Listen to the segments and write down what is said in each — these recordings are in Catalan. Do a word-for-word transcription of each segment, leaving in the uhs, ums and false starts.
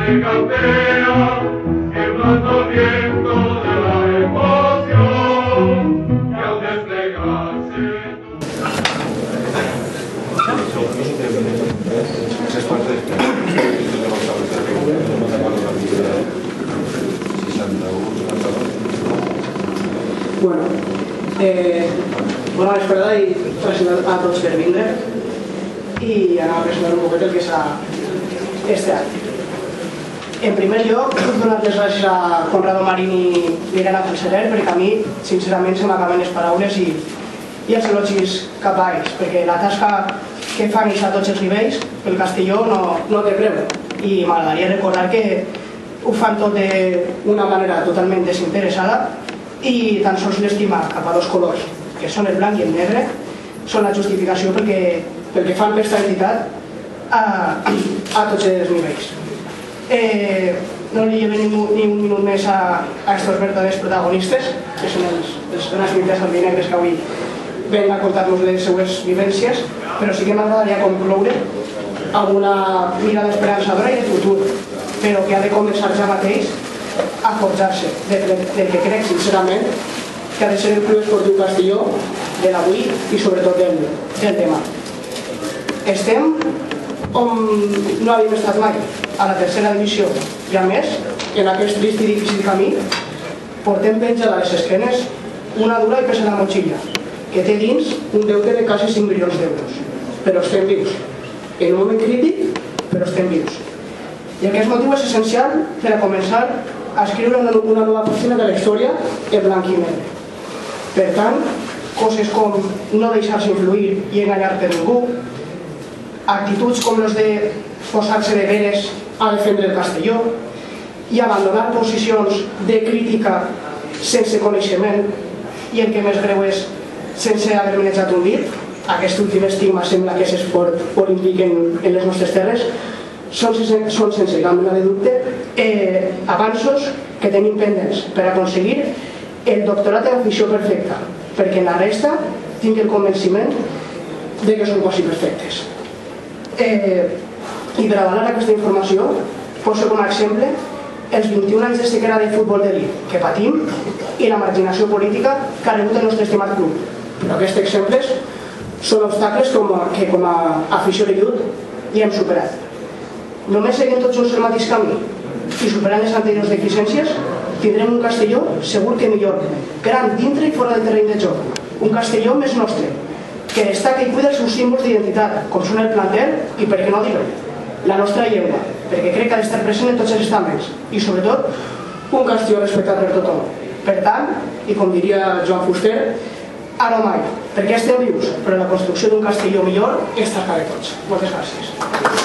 regatea el blando viento de la emoción que al desplegarse Bueno, eh, bona vesprada i gràcies a tots per vindre i anar a presentar un poquet el que s'ha estat. En primer lloc, vull donar les gràcies a Conrado Marín i Miguel Ángel Serer, perquè a mi, sincerament, se m'acaben les paraules i, i els elogis cap a ells, perquè la tasca que fan ells a tots els nivells, el Castelló no, no té preu. I m'agradaria recordar que ho fan tot d'una manera totalment desinteressada i tan sols l'estima cap a dos colors, que són el blanc i el negre, són la justificació perquè, perquè fan per aquesta entitat a, a tots els nivells. Eh, no li lleve ni, ni un minut més a, a estos verdaders protagonistes, que són els, els grans militars albinegres que avui ven a contar-nos les seues vivències, però sí que m'agradaria concloure amb una mirada esperançadora i de futur, però que ha de començar ja mateix a forjar-se del de que crec sincerament que ha de ser el Club Esportiu Castelló de l'avui i sobretot del, del demà. Estem on no havíem estat mai, a la tercera divisió, i a més, en aquest trist i difícil camí portem penjada a les esquenes una dura i pesada motxilla que té dins un deute de quasi cinc milions d'euros, però estem vius en un moment crític, però estem vius i aquest motiu és essencial per a començar a escriure una, una nova pàgina de la història en blanc i negre. Per tant, coses com no deixar-se influir i enganyar per ningú, actituds com les de posar-se de veres a defendre el Castelló i abandonar posicions de crítica sense coneixement i el que més greu és sense haver manejat un dit, aquest últim estigma sembla que és esport olímpic en, en les nostres terres, són sense, són sense cap mena de dubte eh, avanços que tenim pendents per aconseguir el doctorat en afició perfecta, perquè en la resta tinc el convenciment de que són quasi perfectes. Eh, I per avalar aquesta informació poso com a exemple els vint-i-un anys de sequera de futbol d'elit que patim i la marginació política que ha rebut el nostre estimat club. Però aquests exemples són obstacles com a, que com a afició de llut ja hem superat. Només seguint tots junts el mateix camí i superant les anteriors deficiències tindrem un Castelló segur que millor, gran dintre i fora del terreny de joc, un Castelló més nostre, que destaca i cuida els seus símbols d'identitat, com són el planter i, per què no dir-ho, la nostra llengua, perquè crec que ha d'estar present en tots els estaments i, sobretot, un Castelló respectat per tothom. Per tant, i com diria Joan Fuster, ara o mai, perquè estem vius, però la construcció d'un Castelló millor és tasca de tots. Moltes gràcies.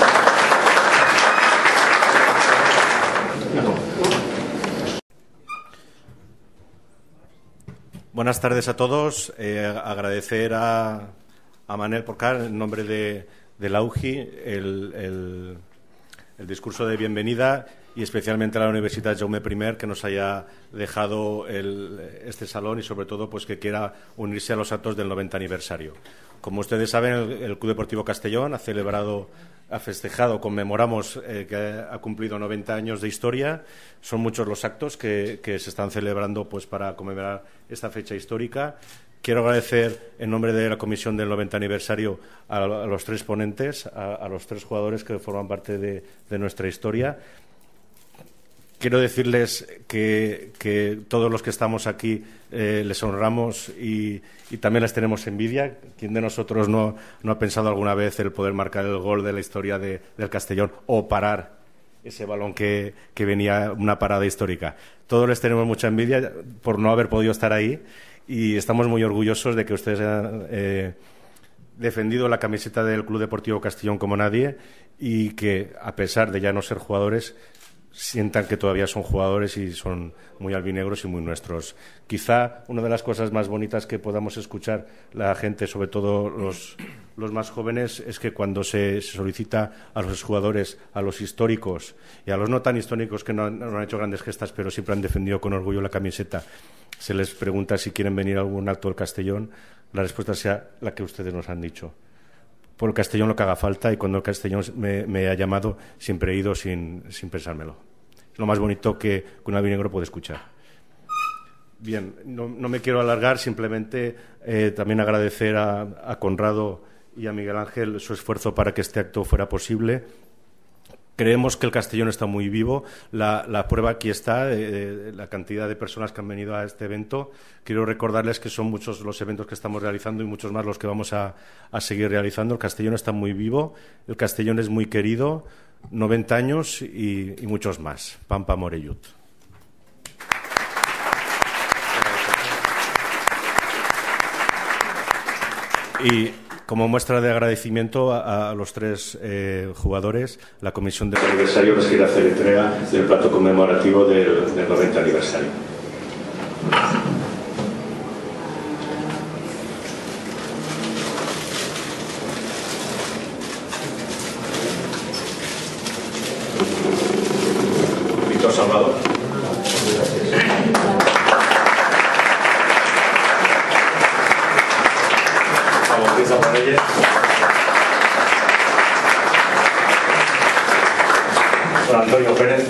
Buenas tardes a todos. Eh, agradecer a, a Manel Porcar, en nombre de, de la U G I, el, el, el discurso de bienvenida y especialmente a la Universidad Jaume I que nos haya dejado el, este salón y sobre todo pues que quiera unirse a los actos del noventa aniversario. Como ustedes saben, el, el Club Deportivo Castellón ha celebrado, ha festejado, conmemoramos eh, que ha cumplido noventa años de historia. Son muchos los actos que, que se están celebrando pues para conmemorar esta fecha histórica. Quiero agradecer en nombre de la Comisión del noventa aniversario a, a los tres ponentes, a, a los tres jugadores que forman parte de, de nuestra historia. Quiero decirles que, que todos los que estamos aquí eh, les honramos y, y también les tenemos envidia. ¿Quién de nosotros no, no ha pensado alguna vez el poder marcar el gol de la historia de, del Castellón o parar ese balón que, que venía, una parada histórica? Todos les tenemos mucha envidia por no haber podido estar ahí y estamos muy orgullosos de que ustedes hayan eh, defendido la camiseta del Club Deportivo Castellón como nadie y que, a pesar de ya no ser jugadores, sientan que todavía son jugadores y son muy albinegros y muy nuestros. Quizá una de las cosas más bonitas que podamos escuchar la gente, sobre todo los, los más jóvenes, es que cuando se, se solicita a los jugadores, a los históricos y a los no tan históricos que no han, no han hecho grandes gestas pero siempre han defendido con orgullo la camiseta, se les pregunta si quieren venir a algún acto del Castellón, la respuesta sea la que ustedes nos han dicho. por el Castellón lo que haga falta, y cuando el Castellón me, me ha llamado siempre he ido sin, sin pensármelo. Es lo más bonito que, que un albinegro puede escuchar. Bien, no, no me quiero alargar, simplemente eh, también agradecer a, a Conrado y a Miguel Ángel su esfuerzo para que este acto fuera posible. Creemos que el Castellón está muy vivo. La, la prueba aquí está, eh, la cantidad de personas que han venido a este evento. Quiero recordarles que son muchos los eventos que estamos realizando y muchos más los que vamos a, a seguir realizando. El Castellón está muy vivo, el Castellón es muy querido, noventa años y, y muchos más. Pampa Morellut. Y como muestra de agradecimiento a, a los tres eh, jugadores, la comisión de aniversario les quiere hacer entrega del plato conmemorativo del, del noventa aniversario. Víctor Salvador. Don Antonio Pérez.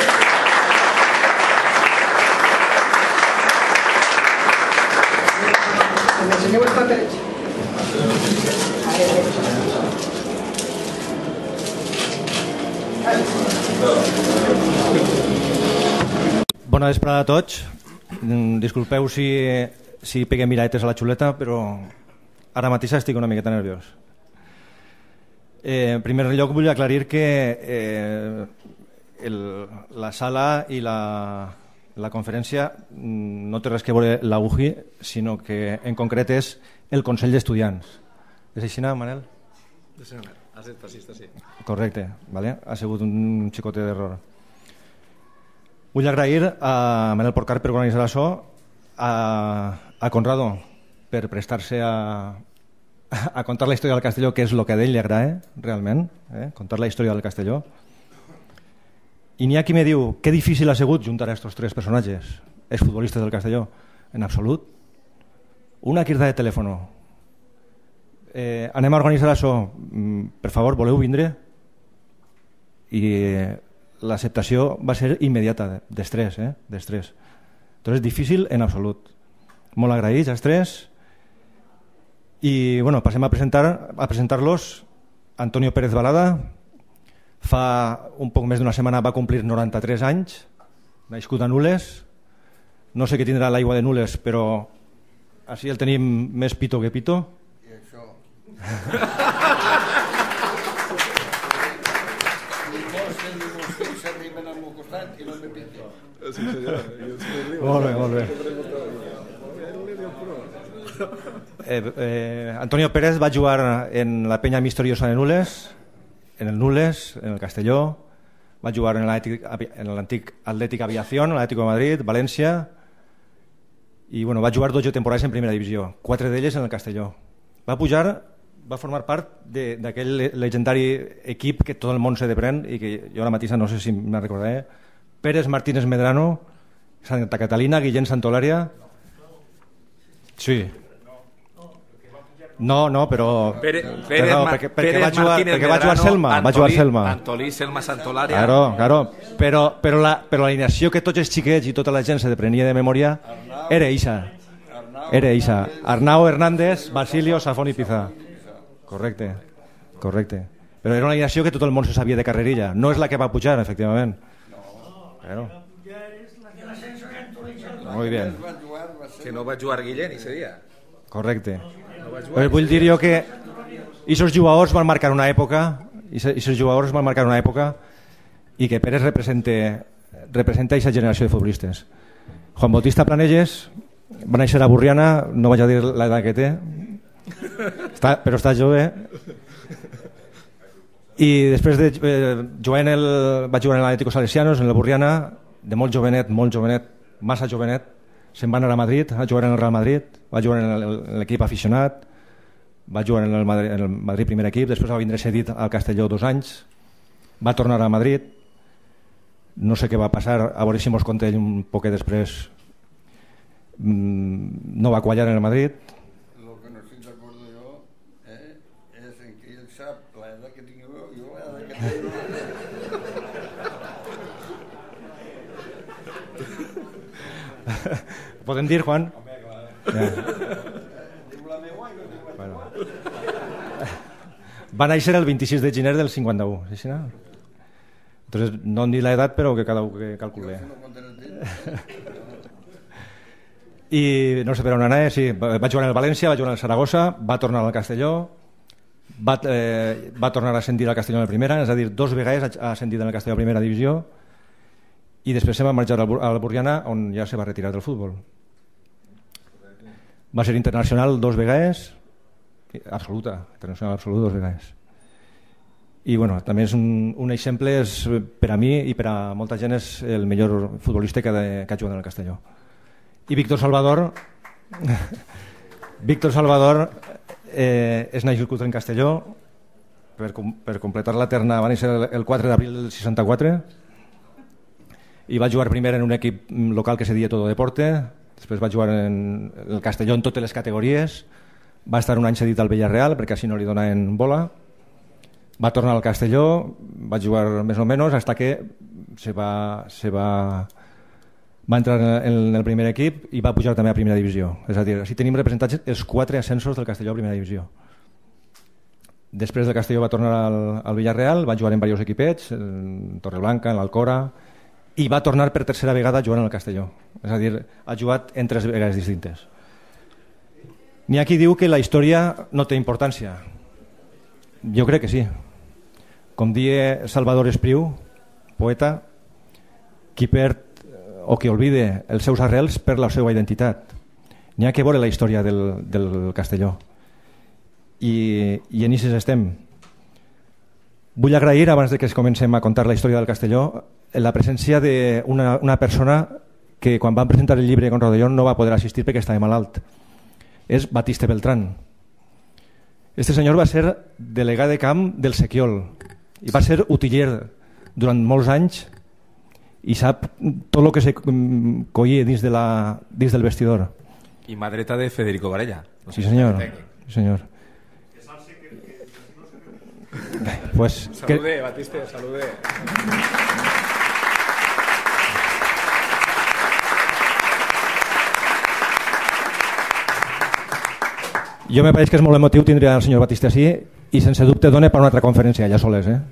¿Me enseñó los papeles? Bona vesprada a tots. Disculpeu si, si peguem miradetes a la xuleta, però ara mateix estic una miqueta nerviós. Eh, en primer lloc vull aclarir que eh, el, la sala i la, la conferència no té res que veure la U J I, sinó que en concret és el Consell d'Estudiants. És així, Manel? Sí, has dit fascista, sí. Correcte, vale? Ha sigut un xicotet d'error. Vull agrair a Manel Porcar per organitzar això, a, a Conrado per prestar-se a, a contar la història del Castelló, que és el que a ell li agrada, realment, eh? Contar la història del Castelló. I n'hi ha qui me diu, que difícil ha sigut juntar a estos tres personatges, exfutbolistes del Castelló. En absolut. Una quirda de telèfon. Eh, anem a organitzar això. Per favor, voleu vindre? I l'acceptació va ser immediata, d'estrès, eh? d'estrès. Entonces, difícil en absolut. Molt agraïts, els tres. I bueno, passem a presentar a presentar-los. Antonio Pérez Balada, fa un poc més d'una setmana va complir noranta-tres anys, nascut a Nules. No sé què tindrà l'aigua de Nules, però així el tenim més pito que pito. I això. S'arriben al meu costat i no me pito. Sí, senyor. Molt bé, molt bé. Eh, eh, Antonio Pérez va jugar en la Peña Misteriosa de Nules, en el Nules, en el Castelló, va jugar en l'antic Atlètic Aviación, en l'Atlético de Madrid, València, i bueno, va jugar dotze temporades en primera divisió, quatre d'elles en el Castelló. Va pujar, va formar part d'aquell legendari equip que tot el món se deprèn i que jo ara mateixa no sé si me recordaré. Pérez Martínez Medrano, Santa Catalina, Guillén Santolària. Sí. No, no, però... Pere, Pere, però, Ma, perquè, perquè Pérez va jugar, Martínez perquè va jugar Medrano, Selma, Antolí, va jugar Selma. Antolí, Selma, Santolària. Claro, claro. Però, però, però, la, però l'alineació que tots els xiquets i tota la gent se deprenia de memòria era Isa. Era Isa. Arnau Hernández, Basilio, Safón i Pizà. Correcte, correcte. Però era una alineació que tot el món se sabia de carrerilla. No és la que va pujar, efectivament. Claro. Muy bien. Que no va jugar Guillén ese dia. Correcte. Però vull dir jo que aquests jugadors van marcar una època, aquests jugadors van marcar una època i que Pérez representa representa aquesta generació de futbolistes. Juan Bautista Planelles va néixer a Burriana, no vaig a dir l'edat que té, està, però està jove. I després de eh, jugar en el, va jugar en l'Atlético Salesianos, en el Burriana, de molt jovenet, molt jovenet, massa jovenet, se'n va anar a Madrid, va jugar en el Real Madrid, va jugar en l'equip aficionat, va jugar en el Madrid, en el Madrid primer equip, després va vindre cedit al Castelló dos anys, va tornar a Madrid, no sé què va passar, a veure si mos conta ell un poc després, no va quallar en el Madrid. Lo que no estic d'acord jo eh, és en que ell Podem dir, Juan? Ja. Bueno. Va néixer el vint-i-sis de gener del cinquanta-u, sí, sí, no? Entonces, no em dic l'edat, però que cada un que calcule. I no sé per on anar, sí, va jugar en el València, va jugar en el Saragossa, va tornar al Castelló, va, eh, va tornar a ascendir al Castelló en la primera, és a dir, dos vegades ha ascendit en el Castelló a primera divisió, i després se va marxar al Burriana, on ja se va retirar del futbol. Va ser internacional dos vegades, absoluta, internacional absolut dos vegades. I bueno, també és un, un exemple, és, per a mi i per a molta gent és el millor futbolista que, de, que ha jugat en el Castelló. I Víctor Salvador Víctor Salvador eh, és nascut en Castelló, per, per completar la terna va néixer el quatre d'abril del seixanta-quatre i va jugar primer en un equip local que se deia Todo Deporte, després va jugar en el Castelló en totes les categories, va estar un any cedit al Villarreal perquè així no li donaven bola, va tornar al Castelló, va jugar més o menys fins que se va, se va, va entrar en el primer equip i va pujar també a primera divisió. És a dir, així tenim representats els quatre ascensos del Castelló a primera divisió. Després del Castelló va tornar al, al Villarreal, va jugar en diversos equipets, en Torreblanca, en l'Alcora, i va tornar per tercera vegada jugant al Castelló. És a dir, ha jugat en tres vegades distintes. N'hi ha qui diu que la història no té importància. Jo crec que sí. Com dia Salvador Espriu, poeta, qui perd o qui oblida els seus arrels per la seva identitat. N'hi ha que veure la història del, del Castelló. I, i en Ixes estem. Vull agrair, abans de que comencem a contar la història del Castelló, la presència d'una una persona que quan van presentar el llibre con Rodellón no va poder assistir perquè estava malalt. És Batiste Beltrán. Este senyor va ser delegat de camp del Sequiol i va ser utiller durant molts anys i sap tot el que se collia dins, de la, dins del vestidor. I mà dreta de Federico Varela. Sí senyor, sí senyor. Pues, salude, que... Batiste, salude. Jo me pareix que és molt emotiu tindre el senyor Batiste així i sense dubte dona per una altra conferència allà soles, eh?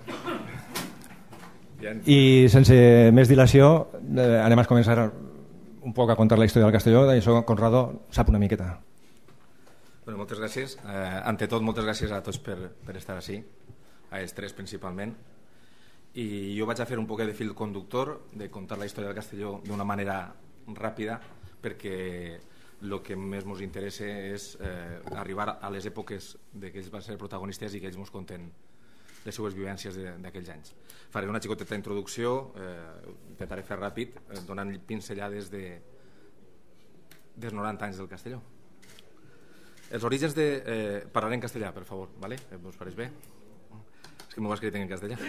I sense més dilació eh, anem a començar un poc a contar la història del Castelló i això Conrado sap una miqueta. Bueno, moltes gràcies. Eh, ante tot, moltes gràcies a tots per, per estar així, a els tres principalment. I jo vaig a fer un poc de fil conductor de contar la història del Castelló d'una manera ràpida perquè el que més ens interessa és eh, arribar a les èpoques de que ells van ser protagonistes i que ells ens conten les seues vivències d'aquells anys. Faré una xicoteta introducció, eh, intentaré fer ràpid, eh, donant pinzellades de, dels noranta anys del Castelló. Els orígens de... Eh, parlaré en castellà, per favor, ¿vale? ¿Us pareix bé? És que m'ho has escrit en castellà.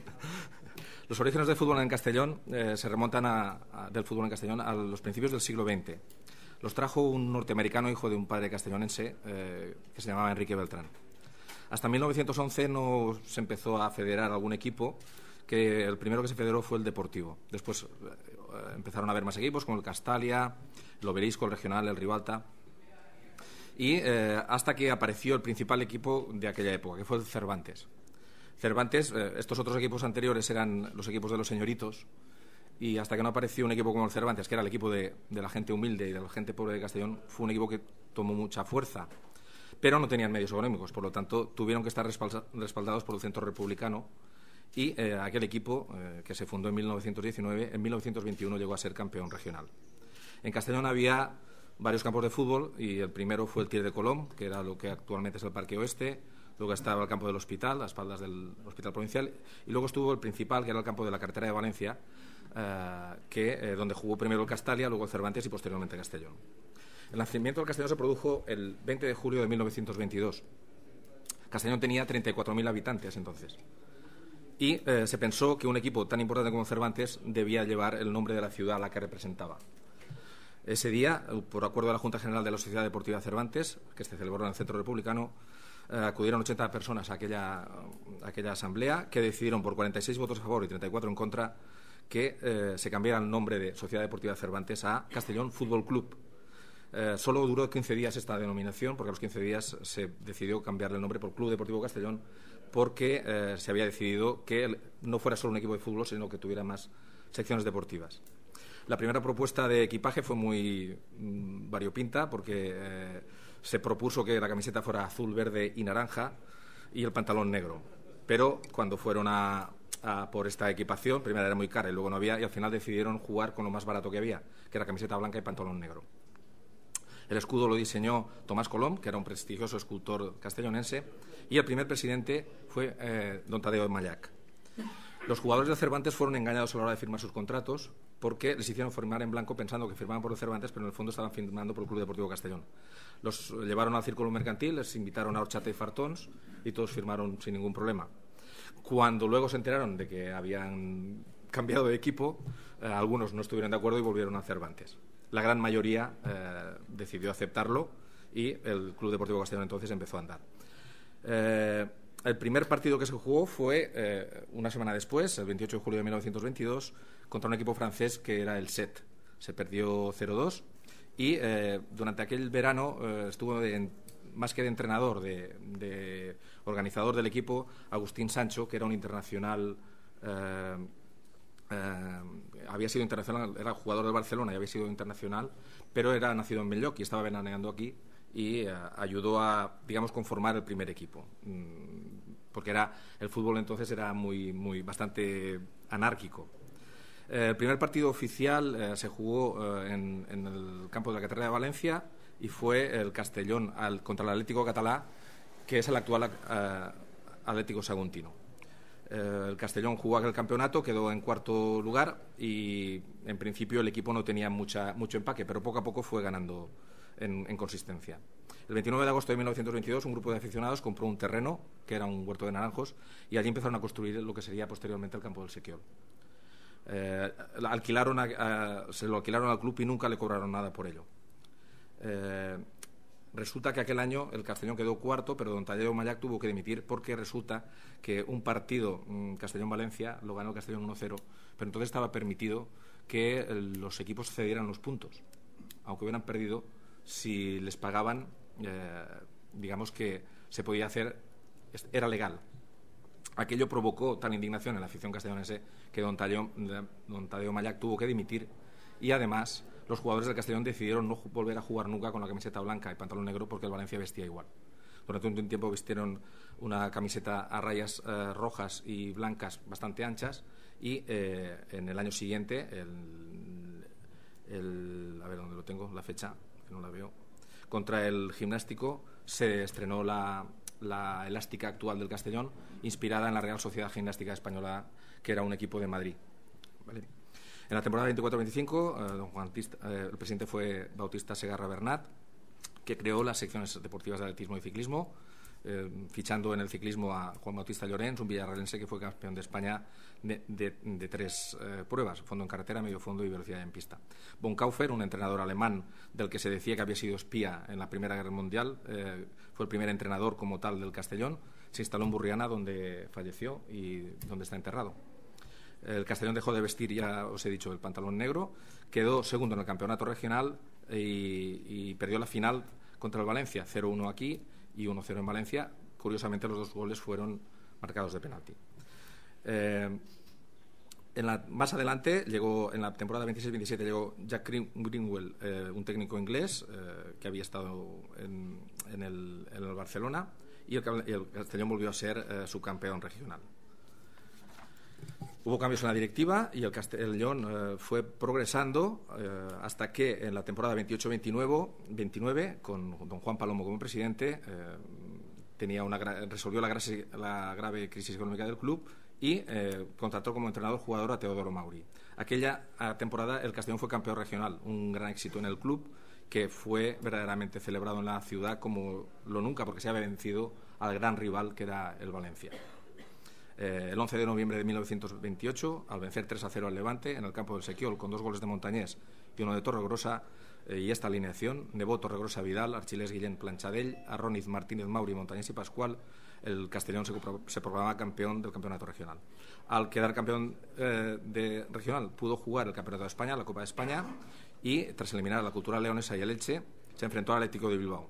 Los orígenes del fútbol en Castellón eh, se remontan a, a, del fútbol en Castellón a los principios del siglo veinte. Los trajo un norteamericano hijo de un padre castellonense eh, que se llamaba Enrique Beltrán. Hasta mil novecientos once no se empezó a federar algún equipo, que el primero que se federó fue el Deportivo. Después eh, empezaron a haber más equipos como el Castalia, el Obelisco, el Regional, el Ribalta. Y eh, hasta que apareció el principal equipo de aquella época, que fue el Cervantes. Cervantes, eh, estos otros equipos anteriores eran los equipos de los señoritos, y hasta que no apareció un equipo como el Cervantes, que era el equipo de, de la gente humilde y de la gente pobre de Castellón, fue un equipo que tomó mucha fuerza, pero no tenían medios económicos, por lo tanto tuvieron que estar respaldados por el Centro Republicano, y eh, aquel equipo, eh, que se fundó en mil novecientos diecinueve, en mil novecientos veintiuno llegó a ser campeón regional. En Castellón había varios campos de fútbol, y el primero fue el Tir de Colom, que era lo que actualmente es el Parque Oeste. Luego estaba el campo del Hospital, a espaldas del Hospital Provincial, y luego estuvo el principal, que era el campo de la Carretera de Valencia, eh, que, eh, donde jugó primero el Castalia, luego el Cervantes y posteriormente el Castellón. El nacimiento del Castellón se produjo el veinte de julio de mil novecientos veintidós. Castellón tenía treinta y cuatro mil habitantes entonces. Y eh, se pensó que un equipo tan importante como Cervantes debía llevar el nombre de la ciudad a la que representaba. Ese día, por acuerdo de la Junta General de la Sociedad Deportiva Cervantes, que se celebró en el Centro Republicano, eh, acudieron ochenta personas a aquella, a aquella asamblea, que decidieron por cuarenta y seis votos a favor y treinta y cuatro en contra que eh, se cambiara el nombre de Sociedad Deportiva Cervantes a Castellón Fútbol Club, Eh, solo duró quince días esta denominación, porque a los quince días se decidió cambiarle el nombre por Club Deportivo Castellón, porque eh, se había decidido que el, no fuera solo un equipo de fútbol, sino que tuviera más secciones deportivas. La primera propuesta de equipaje fue muy mmm, variopinta, porque eh, se propuso que la camiseta fuera azul, verde y naranja y el pantalón negro. Pero cuando fueron a, a por esta equipación, primero era muy cara y luego no había, y al final decidieron jugar con lo más barato que había, que era camiseta blanca y pantalón negro. El escudo lo diseñó Tomás Colom, que era un prestigioso escultor castellonense, y el primer presidente fue eh, don Tadeo Mallac. Los jugadores del Cervantes fueron engañados a la hora de firmar sus contratos, porque les hicieron firmar en blanco pensando que firmaban por el Cervantes, pero en el fondo estaban firmando por el Club Deportivo Castellón. Los llevaron al círculo mercantil, les invitaron a horchata y fartons y todos firmaron sin ningún problema. Cuando luego se enteraron de que habían cambiado de equipo, eh, algunos no estuvieron de acuerdo y volvieron al Cervantes. La gran mayoría eh, decidió aceptarlo y el Club Deportivo Castellón entonces empezó a andar. Eh, el primer partido que se jugó fue eh, una semana después, el veintiocho de julio de mil novecientos veintidós, contra un equipo francés que era el S E T. Se perdió cero dos y eh, durante aquel verano eh, estuvo de, más que de entrenador, de, de organizador del equipo, Agustín Sancho, que era un internacional. Eh, Eh, había sido internacional, era jugador del Barcelona y había sido internacional, pero era nacido en Belloc y estaba veraneando aquí y eh, ayudó a, digamos, conformar el primer equipo, mm, porque era el fútbol entonces era muy, muy bastante anárquico. Eh, el primer partido oficial eh, se jugó eh, en, en el campo de la Catedral de Valencia y fue el Castellón al, contra el Atlético Catalá, que es el actual eh, Atlético Saguntino. El Castellón jugó aquel campeonato, quedó en cuarto lugar y en principio el equipo no tenía mucha, mucho empaque, pero poco a poco fue ganando en, en consistencia. El veintinueve de agosto de mil novecientos veintidós un grupo de aficionados compró un terreno, que era un huerto de naranjos, y allí empezaron a construir lo que sería posteriormente el campo del Sequiol. Eh, alquilaron a, a, se lo alquilaron al club y nunca le cobraron nada por ello. Eh, Resulta que aquel año el Castellón quedó cuarto, pero don Tadeo Mallac tuvo que dimitir porque resulta que un partido, mmm, Castellón-Valencia, lo ganó el Castellón uno cero, pero entonces estaba permitido que el, los equipos cedieran los puntos, aunque hubieran perdido, si les pagaban, eh, digamos que se podía hacer, era legal. Aquello provocó tal indignación en la afición castellonense que don Tadeo, don Tadeo Mallac tuvo que dimitir y además los jugadores del Castellón decidieron no volver a jugar nunca con la camiseta blanca y pantalón negro porque el Valencia vestía igual. Durante un tiempo vistieron una camiseta a rayas eh, rojas y blancas bastante anchas y eh, en el año siguiente, el, el, a ver dónde lo tengo, la fecha, que no la veo, contra el Gimnástico se estrenó la, la elástica actual del Castellón, inspirada en la Real Sociedad Gimnástica Española, que era un equipo de Madrid. ¿Vale? En la temporada veinticuatro veinticinco, eh, don Juan Tista, eh, el presidente fue Bautista Segarra Bernat, que creó las secciones deportivas de atletismo y ciclismo, eh, fichando en el ciclismo a Juan Bautista Llorens, un villarrealense que fue campeón de España de, de, de tres eh, pruebas, fondo en carretera, medio fondo y velocidad en pista. Von Kaufer, un entrenador alemán del que se decía que había sido espía en la Primera Guerra Mundial, eh, fue el primer entrenador como tal del Castellón, se instaló en Burriana, donde falleció y donde está enterrado. El Castellón dejó de vestir, ya os he dicho, el pantalón negro, quedó segundo en el campeonato regional y, y perdió la final contra el Valencia, cero uno aquí y uno cero en Valencia. Curiosamente, los dos goles fueron marcados de penalti. Eh, en la, más adelante, llegó en la temporada veintiséis veintisiete, llegó Jack Greenwell, eh, un técnico inglés eh, que había estado en, en, el, en el Barcelona, y el, el Castellón volvió a ser eh, subcampeón regional. Hubo cambios en la directiva y el Castellón eh, fue progresando eh, hasta que en la temporada veintiocho veintinueve, con don Juan Palomo como presidente, eh, tenía una, resolvió la, grase, la grave crisis económica del club y eh, contrató como entrenador jugador a Teodoro Mauri. Aquella temporada el Castellón fue campeón regional, un gran éxito en el club que fue verdaderamente celebrado en la ciudad como lo nunca, porque se había vencido al gran rival que era el Valencia. Eh, el once de noviembre de mil novecientos veintiocho, al vencer tres a cero al Levante en el campo del Sequiol con dos goles de Montañés y uno de Torregrosa, eh, y esta alineación, Nebot, Torregrosa, Vidal, Archilés, Guillén, Planchadell, Arroniz, Martínez, Mauri, Montañés y Pascual, el Castellón se, se proclamaba campeón del campeonato regional. Al quedar campeón eh, de regional pudo jugar el Campeonato de España, la Copa de España, y tras eliminar a la Cultural Leonesa y el Elche, se enfrentó al Atlético de Bilbao.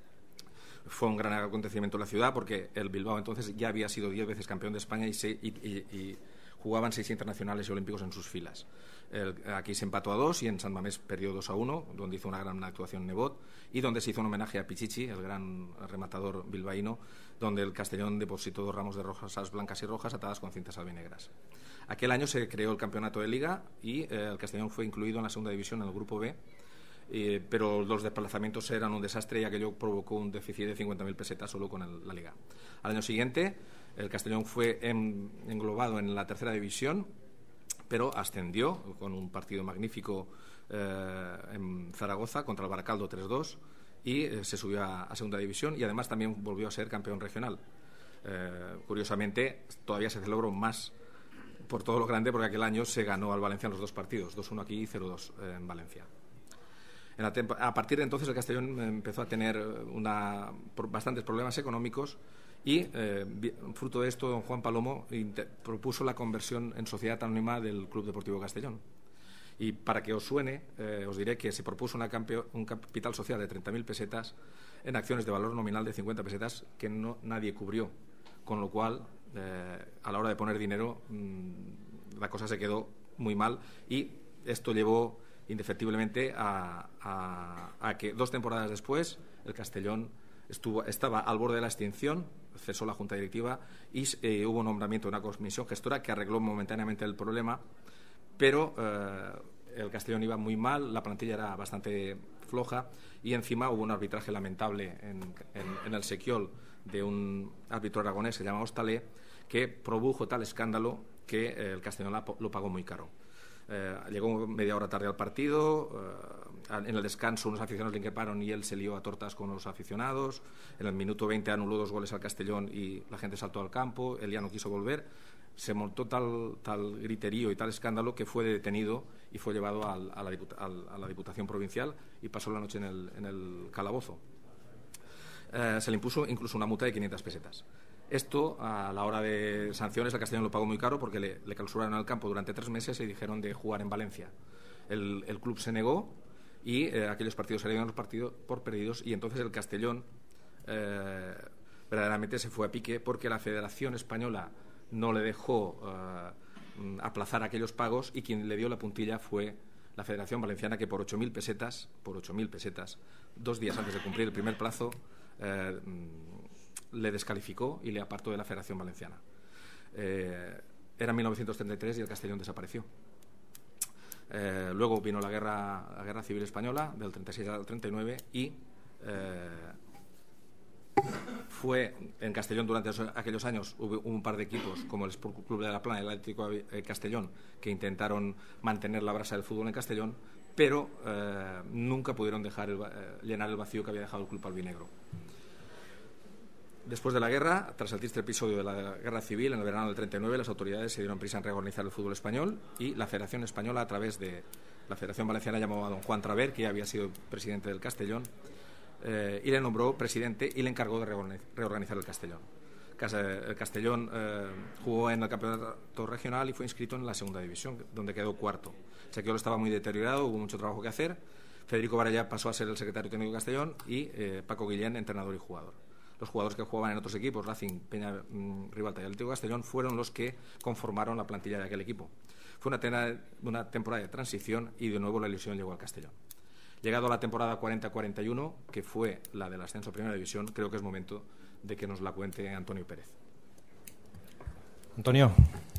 Fue un gran acontecimiento en la ciudad porque el Bilbao entonces ya había sido diez veces campeón de España y, se, y, y, y jugaban seis internacionales y olímpicos en sus filas. El, aquí se empató a dos y en San Mamés perdió dos a uno, donde hizo una gran actuación Nebot y donde se hizo un homenaje a Pichichi, el gran rematador bilbaíno, donde el Castellón depositó dos ramos de rosas blancas y rojas atadas con cintas albinegras. Aquel año se creó el campeonato de Liga y eh, el Castellón fue incluido en la segunda división, en el grupo B, eh, pero los desplazamientos eran un desastre y aquello provocó un déficit de cincuenta mil pesetas solo con el, la Liga. Al año siguiente, el Castellón fue en, englobado en la tercera división, pero ascendió con un partido magnífico eh, en Zaragoza contra el Baracaldo tres dos y eh, se subió a, a segunda división y además también volvió a ser campeón regional. Eh, curiosamente, todavía se celebró más por todo lo grande porque aquel año se ganó al Valencia en los dos partidos, dos uno aquí y cero dos eh, en Valencia. En la a partir de entonces el Castellón empezó a tener una, por, bastantes problemas económicos y, eh, fruto de esto, don Juan Palomo propuso la conversión en sociedad anónima del Club Deportivo Castellón. Y para que os suene, eh, os diré que se propuso una campio, un capital social de treinta mil pesetas en acciones de valor nominal de cincuenta pesetas que no, nadie cubrió, con lo cual, eh, a la hora de poner dinero, mmm, la cosa se quedó muy mal y esto llevó indefectiblemente a, a, a que dos temporadas después el Castellón estuvo, estaba al borde de la extinción, cesó la junta directiva y eh, hubo nombramiento de una comisión gestora que arregló momentáneamente el problema, pero eh, el Castellón iba muy mal, la plantilla era bastante floja y encima hubo un arbitraje lamentable en, en, en el Sequiol de un árbitro aragonés que se llama Hostalé, que produjo tal escándalo que eh, el Castellón la, lo pagó muy caro. Eh, llegó media hora tarde al partido, eh, en el descanso unos aficionados le increparon y él se lió a tortas con los aficionados, en el minuto veinte anuló dos goles al Castellón y la gente saltó al campo, él ya no quiso volver, se montó tal, tal griterío y tal escándalo que fue detenido y fue llevado al, a, la diputa, al, a la Diputación Provincial y pasó la noche en el, en el calabozo. Eh, se le impuso incluso una multa de quinientas pesetas. Esto, a la hora de sanciones, el Castellón lo pagó muy caro porque le, le clausuraron al campo durante tres meses y dijeron de jugar en Valencia. El, el club se negó y eh, aquellos partidos se dieron los partidos por perdidos y entonces el Castellón eh, verdaderamente se fue a pique porque la Federación Española no le dejó eh, aplazar aquellos pagos y quien le dio la puntilla fue la Federación Valenciana, que por ocho mil pesetas, por ocho mil pesetas, dos días antes de cumplir el primer plazo, eh, le descalificó y le apartó de la Federación Valenciana. Eh, era mil novecientos treinta y tres y el Castellón desapareció. Eh, luego vino la guerra, la guerra civil española del treinta y seis al treinta y nueve y eh, fue en Castellón durante esos, aquellos años hubo un par de equipos como el Sport Club de la Plana y el Atlético de Castellón que intentaron mantener la brasa del fútbol en Castellón, pero eh, nunca pudieron dejar el, eh, llenar el vacío que había dejado el club albinegro. Después de la guerra, tras el triste episodio de la guerra civil, en el verano del treinta y nueve, las autoridades se dieron prisa en reorganizar el fútbol español y la Federación Española, a través de la Federación Valenciana, llamó a don Juan Traver, que ya había sido presidente del Castellón, eh, y le nombró presidente y le encargó de reorganizar el Castellón. El Castellón eh, jugó en el campeonato regional y fue inscrito en la segunda división, donde quedó cuarto. El Sequiol estaba muy deteriorado, hubo mucho trabajo que hacer. Federico Varela pasó a ser el secretario técnico de Castellón y eh, Paco Guillén, entrenador y jugador. Los jugadores que jugaban en otros equipos, Racing, Peña, mmm, Ribalta y Atlético de Castellón, fueron los que conformaron la plantilla de aquel equipo. Fue una, tena, una temporada de transición y de nuevo la ilusión llegó al Castellón. Llegado a la temporada cuarenta cuarenta y uno, que fue la del ascenso a Primera División, creo que es momento de que nos la cuente Antonio Pérez. Antonio,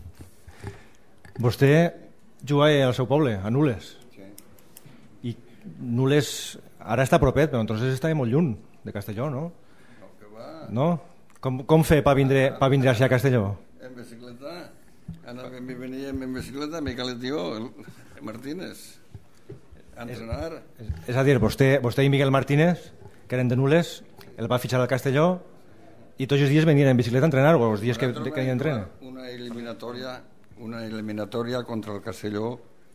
vostè juga al seu poble, a Nules. Sí. I Nules ara està propet, però entonces està molt lluny de Castelló, no? No, que va. No? Com, com fer per vindre, pa vindre a Castelló? En bicicleta. Anàvem i veníem en bicicleta, Miquel i tio, el Martínez, a entrenar. És, és a dir, vostè, vostè i Miguel Martínez, que eren de Nules, el va fitxar al Castelló i tots els dies venien en bicicleta a entrenar, o els dies que, que hi entrena. Una eliminatòria, una eliminatòria contra el Castelló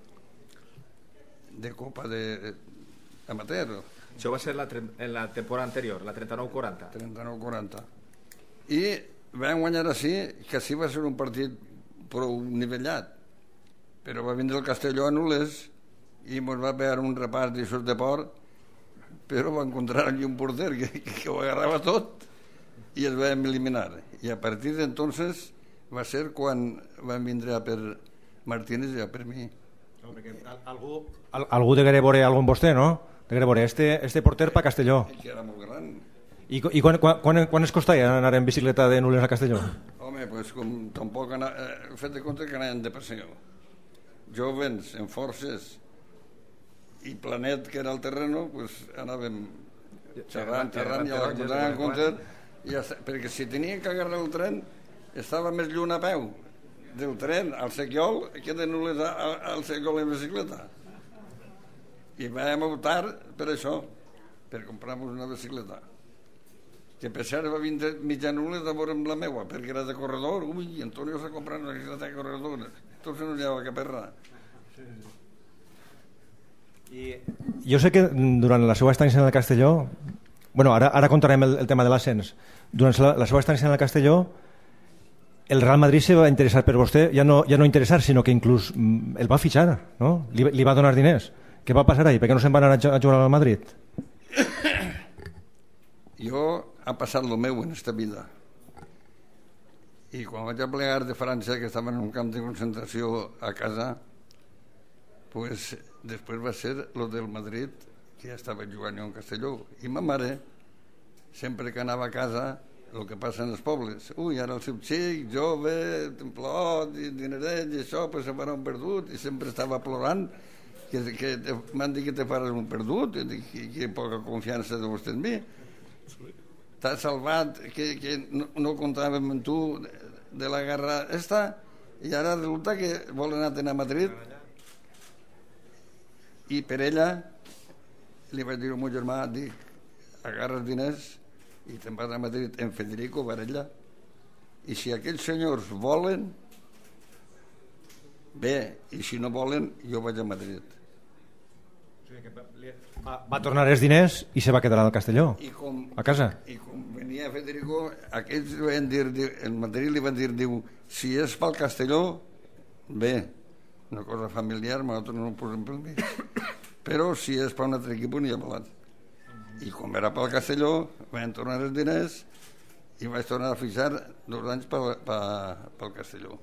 de Copa de, de amateur. Això va ser la, en la temporada anterior, la trenta-nou quaranta. trenta-nou quaranta. I vam guanyar així, que sí va ser un partit prou nivellat, però va vindre el Castelló a Nules i ens va veure un repàs d'aixòs de port però va encontrar allí un porter que, que ho agarrava tot i es vam eliminar. I a partir d'entonces va ser quan van vindre per Martínez i per mi. No, perquè algú, al, algú degué veure algú en vostè, no? Degué veure este, este porter pa Castelló. Que era molt gran. I, i quan, quan, quan es costava anar en bicicleta de Nules a Castelló? Home, pues com tampoc anar, eh, fet de compte que anàvem de passeig. Jovens, en forces, i Planet, que era el terreno, pues anàvem xerrant, xerrant, i a la que en compte, ja, perquè si tenien que agarrar el tren, estava més lluny a peu del tren al Sequiol que de Nules al Sequiol en bicicleta. I vam optar per això, per comprar-nos una bicicleta. Que per cert va vindre mitja Nules a veure amb la meua, perquè era de corredor. Ui, Antonio s'ha comprat una bicicleta de corredor. Entonces no hi havia cap erra. I jo sé que durant la seva estància en el Castelló, bueno, ara, ara contarem el, el tema de l'ascens, durant la, la seva estància en el Castelló, el Real Madrid se va interessar per vostè, ja no, ja no interessar, sinó que inclús mm, el va fitxar, no? Li, li va donar diners. Què va passar ahí? Per què no se'n van anar a jugar al Madrid? Jo ha passat el meu en esta vida. I quan vaig a plegar de França, que estava en un camp de concentració a casa, pues després va ser lo del Madrid, que ja estava jugant jo en Castelló. I ma mare, sempre que anava a casa, el que passa en els pobles, ui, ara el seu xic, jove, templot, dineret, i això, pues se farà un perdut, i sempre estava plorant, que, que m'han dit que te faràs un perdut, i dic, que, que poca confiança de vostè en mi. T'has salvat, que, que no, no comptàvem amb tu de, de la guerra esta, i ara resulta que volen anar a Madrid. I per ella li vaig dir al meu germà, dic, agarra els diners i te'n vas a Madrid en Federico Varela, i si aquells senyors volen, bé, i si no volen, jo vaig a Madrid. Va, va tornar els diners i se va quedar al Castelló, I com, a casa. I com venia Federico, aquells li van dir, en Madrid li van dir, diu, si és pel Castelló, bé, una cosa familiar, nosaltres no ho posem pel mig. Però si és per un altre equip, n'hi ha parlat. I com era pel Castelló, van tornar els diners i vaig tornar a fixar dos anys pel, pel, pel Castelló.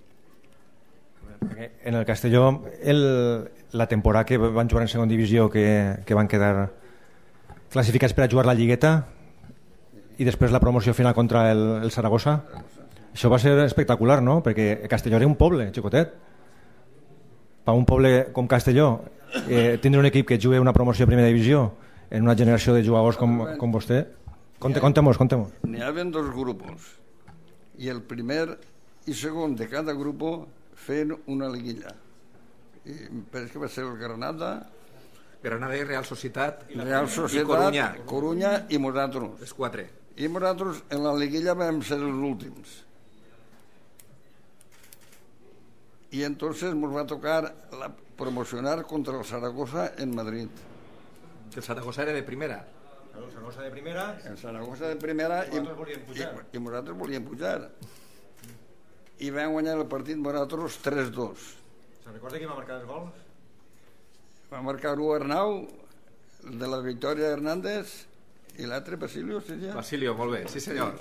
En el Castelló, el, la temporada que van jugar en segona divisió, que, que van quedar classificats per a jugar la Lligueta i després la promoció final contra el, el Saragossa, això va ser espectacular, no? Perquè Castelló era un poble xicotet. Per un poble com Castelló, eh, tindre un equip que jugui una promoció a primera divisió en una generació de jugadors com, com vostè, conte, contem-nos, contem-nos. N'hi havia dos grupos i el primer i segon de cada grupo fent una liguilla. I penso que va ser el Granada, Granada i Real Societat, Real Societat, i Corunya. Corunya i nosaltres. Els quatre. I nosaltres en la liguilla vam ser els últims. I entonces ens va tocar la, promocionar contra el Zaragoza en Madrid. El Zaragoza era de primera. El Zaragoza de primera. El Zaragoza de primera i, i, i, i nosaltres volíem pujar. I vam guanyar el partit nosaltres tres dos. Se'n recorda qui va marcar els gols? Va marcar-ho Arnau, de la Victòria Hernández, i l'altre Basilio, sí, ja. Basilio, molt bé, sí senyor.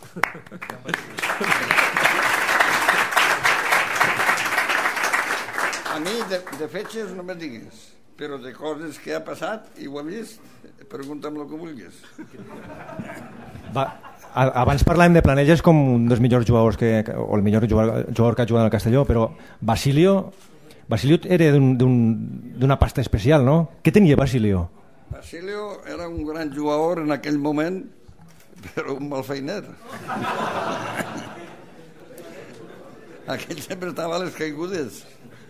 A mi de, de fetges no me diguis, però de coses que ha passat i ho he vist, pregunta'm el que vulguis. Va, abans parlàvem de Planelles com un dels millors jugadors que, o el millor jugador, jugador que ha jugat al Castelló, però Basilio Basilio era d'una pasta especial, no? Què tenia Basilio? Basilio era un gran jugador en aquell moment, però un mal feiner. Aquell sempre estava a les caigudes.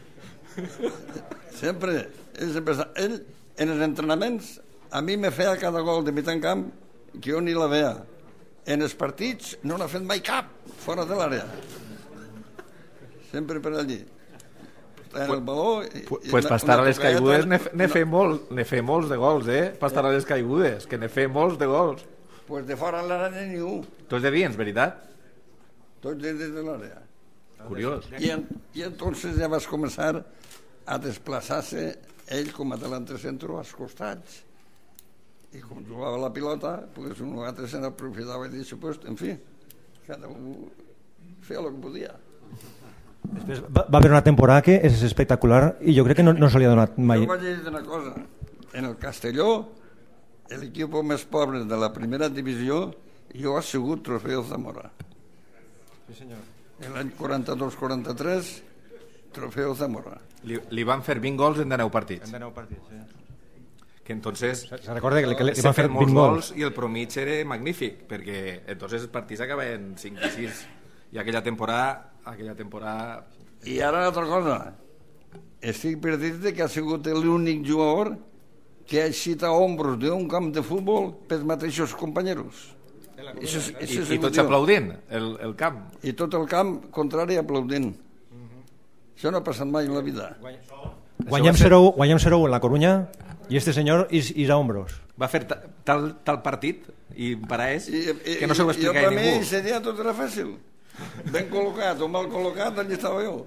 Sempre. Ell, sempre estava. Ell, en els entrenaments, a mi me feia cada gol de mitjan camp que jo ni la veia. En els partits no n'ha fet mai cap, fora de l'àrea. Sempre per allí. En el baló... I, pues per estar a les caigudes ne fe molt, ne fe molts de gols, eh? Per estar a les caigudes, que ne fe molts de gols. Pues de fora de l'àrea ni un. Tots de dins, veritat? Tots de dins de l'àrea. Curiós. I, en, I entonces ja vas començar a desplaçar-se ell com a delante centro als costats. I com jugava la pilota, pues un o altre se n'aprofitava i deixa, pues, en fi, cada un feia el que podia. Després va, va haver una temporada que és espectacular i jo crec que no, no se li ha donat mai. Jo vaig dir una cosa, en el Castelló, l'equip més pobre de la primera divisió, jo ha sigut Trofeo Zamora. Sí, senyor. L'any quaranta-dos quaranta-tres, Trofeo Zamora. Li, li van fer vint gols en deu partits. En deu partits, sí. Que entonces... Se recorda que, que li se van fer molts vint gols gols i el promig era magnífic, perquè entonces els partits acabaven cinc i sis. I aquella temporada... aquella temporada... I ara una altra cosa. Estic per dir-te que ha sigut l'únic jugador que ha eixit a ombros d'un camp de futbol pels mateixos companys. I, i tots aplaudint el, el camp. I tot el camp contrari aplaudint. Això no ha passat mai en la vida. Guanyem zero u en la Coruña i este senyor és, és a ombros. Va fer ta, tal, tal partit i per a és I, i, que no se ho explica a ningú. I per mi ningú. seria tot era fàcil. Ben col·locat o mal col·locat, allà estava jo.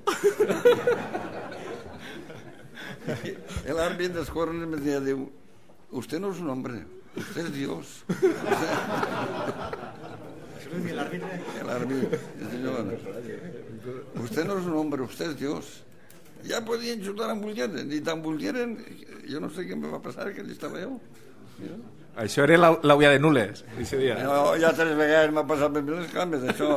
L'àrbit dels corners me deia, diu, usted no es un hombre, usted es Dios. El árbitro, señor, usted no es un hombre, usted es Dios. Ja podien xutar amb Bulleren, i tan Bulleren, jo no sé què em va passar, que allà estava jo. Mira. Això era la, la ulla de nules, aquest dia. No, ja tres vegades m'ha passat per les cames, això...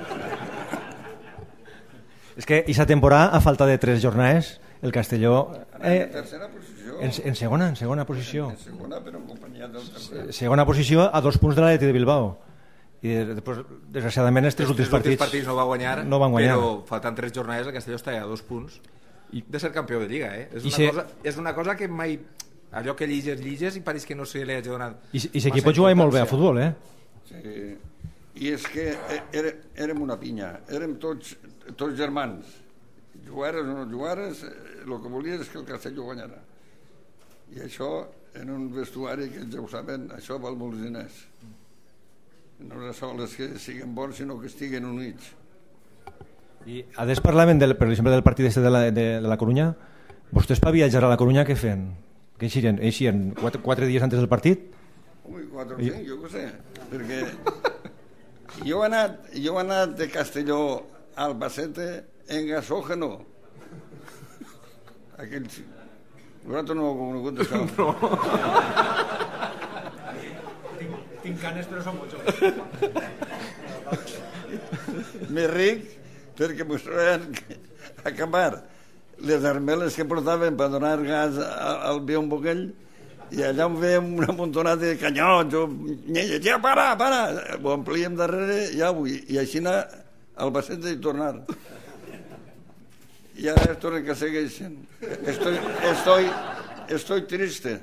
És que aquesta temporada, a falta de tres jornades, el Castelló... Eh, en tercera posició. En, en segona, en segona posició. En segona, però en companyia del tercer. Segona posició a dos punts de l'Atleti de Bilbao. I després, desgraciadament, els tres últims partits... Els partits no va guanyar, no van guanyar, però faltant tres jornades el Castelló està a dos punts I... de ser campió de Lliga. Eh? És, una se... cosa, és una cosa que mai... Allò que lliges, lliges i pareix que no se li hagi donat... I, i l'equip jugava molt bé a futbol, eh? Sí. I és que era, érem una pinya, érem tots, tots germans. Jugares o no jugares, el que volies és que el Castelló guanyara. I això, en un vestuari que ja ho saben, això val molts diners. No és sols que siguin bons, sinó que estiguen units. I a des parlaven, del, per exemple, del partit de la, de, de la Coruña. Vostès per viatjar a la Coruña què feien? Què eixien? Eixien quatre, quatre dies antes del partit? Ui, quatre o cinc, jo què sé. Perquè jo he anat, jo he anat de Castelló a Albacete en gasògeno. Aquells... Vosaltres no ho heu conegut, això? No. tinc, tinc canes, però són molt Més ric, perquè m'ho sabien acabar les armeles que portaven per donar gas al bion boquell, i allà em veiem una muntonada de canyons o nyelles, ja, para, para, ho amplíem darrere, ja avui, i així anar al Albacete i tornar. Y ahora esto es que segueixen. Estoy, estoy, estoy triste.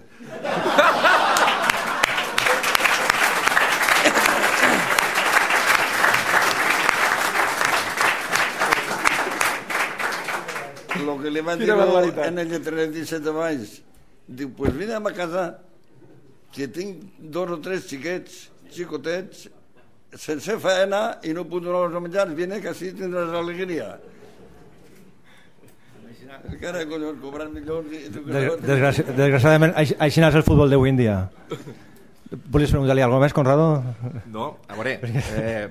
Lo que li van dir en el lletrerer disset de baix, diu, pues vine a casa, que tinc dos o tres xiquets, xicotets, sense feina i no puc donar-los a menjar, vine que així tindràs alegria. Encara, collons, cobrant milions... Desgraci desgraciadament, així és el futbol d'avui en dia. Volies preguntar-li alguna cosa més, Conrado? No, a veure... Eh,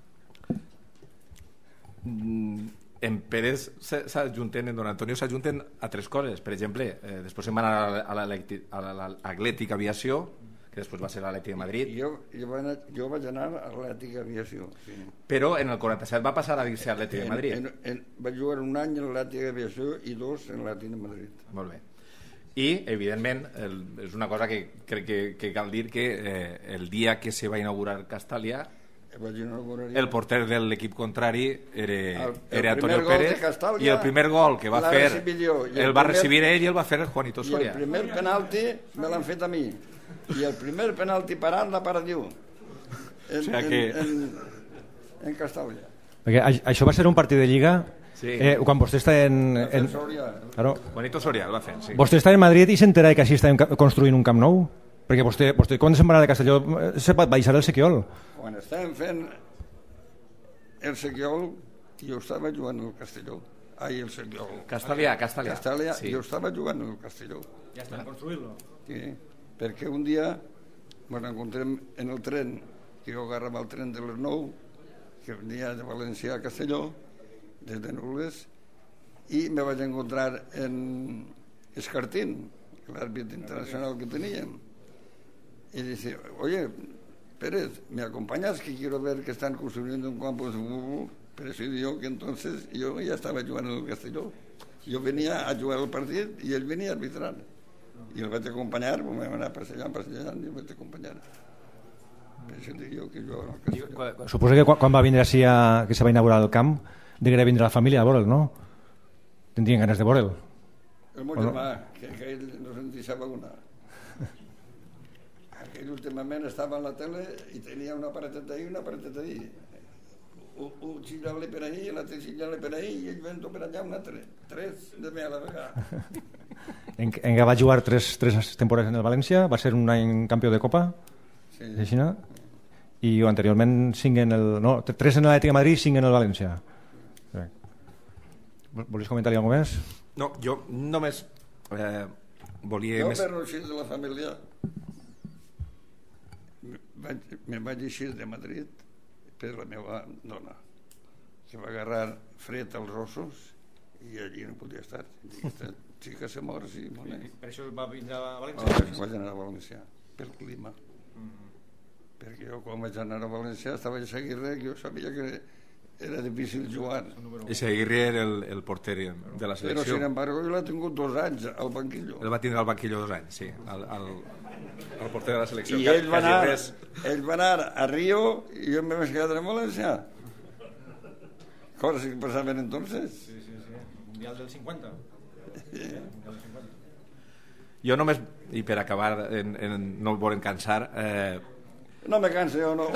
en Pérez s'ajunten, en Don Antonio s'ajunten a tres coses. Per exemple, eh, després se'n van a l'Atlètic Aviació, que després va ser l'Atlètic de Madrid. Jo, jo, anar, jo vaig anar a l'Atlètic Aviació. Sí. Però en el quaranta-set va passar a dir-se Atlètic de Madrid. En, en, vaig jugar un any en l'Atlètic Aviació i dos en l'Atlètic de Madrid. Molt bé. I, evidentment, el, és una cosa que crec que, que cal dir que eh, el dia que se va inaugurar Castàlia, el porter de l'equip contrari era, el, el era Antonio Pérez, i el primer gol que va fer el, el va recibir ell i el va fer Juanito Soria. I el primer penalti me l'han fet a mi, i el primer penalti parat l'ha parat jo en, o sea que... en, en, en Castàlia. Perquè això va ser un partit de Lliga. Sí. Eh, quan vostè està en... en... Claro. Juanito Soria el va fer, sí. Vostè està en Madrid i s'entera que així estem construint un Camp Nou? Perquè vostè, vostè quan se'n va anar de Castelló se va baixar el Sequiol. Quan estàvem fent el Sequiol, jo estava jugant al Castelló. Ai, el Sequiol. Castàlia, Castàlia. Castàlia, sí. Jo estava jugant al Castelló. Ja està, construint-lo. Sí, perquè un dia ens encontrem en el tren, que jo agarrava el tren de les nou, que venia de València a Castelló, des de Nules, i me vaig encontrar en Escartín, l'àrbit internacional que teníem. Y dice, oye, Pérez, ¿me acompañas? Que quiero ver que están construyendo un campo de fútbol. Pero eso dijo que entonces yo ya estaba jugando en el Castelló. Yo venía a jugar el partido y él venía a arbitrar. I el vaig acompanyar, me vam anar passellant, passellant, i el vaig acompanyar. Per això dic jo que jo... Suposo que quan, quan va vindre així a, que se va inaugurar el camp, degué vindre la família a veure'l, no? Tindrien ganes de veure'l. El meu germà, que, que ell no se'n deixava una. Aquell últimament estava en la tele i tenia una pareteta ahí i una pareteta ahí. Un xillable per ahí, l'altre xillable per ahí, i ell vento per allà un altre. Tres de me a la vegada. En, en què va jugar tres, tres temporades en el València, va ser un any campió de Copa, sí. Així, no? I anteriorment cinc en el... No, tres en l'Atlètic de Madrid i cinc en el València. Sí. Volies comentar-li alguna més? No, jo només eh, volia... Jo, més... per eixir de la família, vaig, me vaig eixir de Madrid per la meva dona, que va agarrar fred als ossos i allí no podia estar. Aquesta xica se mor, sí. Per això va vindre a València? Oh, vaig anar a València, pel clima. Mm-hmm. Perquè jo quan vaig anar a València estava a Seguirre, que jo sabia que era difícil jugar. I Seguirre era el, el porter de la selecció. Però, sin embargo, jo l'he tingut dos anys al banquillo. El va tindre al banquillo dos anys, sí, el, el, el porter de la selecció. I ell va, anar, ell va anar a Rio i jo me vaig quedar a València. Coses que passaven entonces. Sí, sí, sí. Mundial del cinquanta. Sí. Jo només, i per acabar, en, en, no volem cansar... Eh... No me canse jo, no.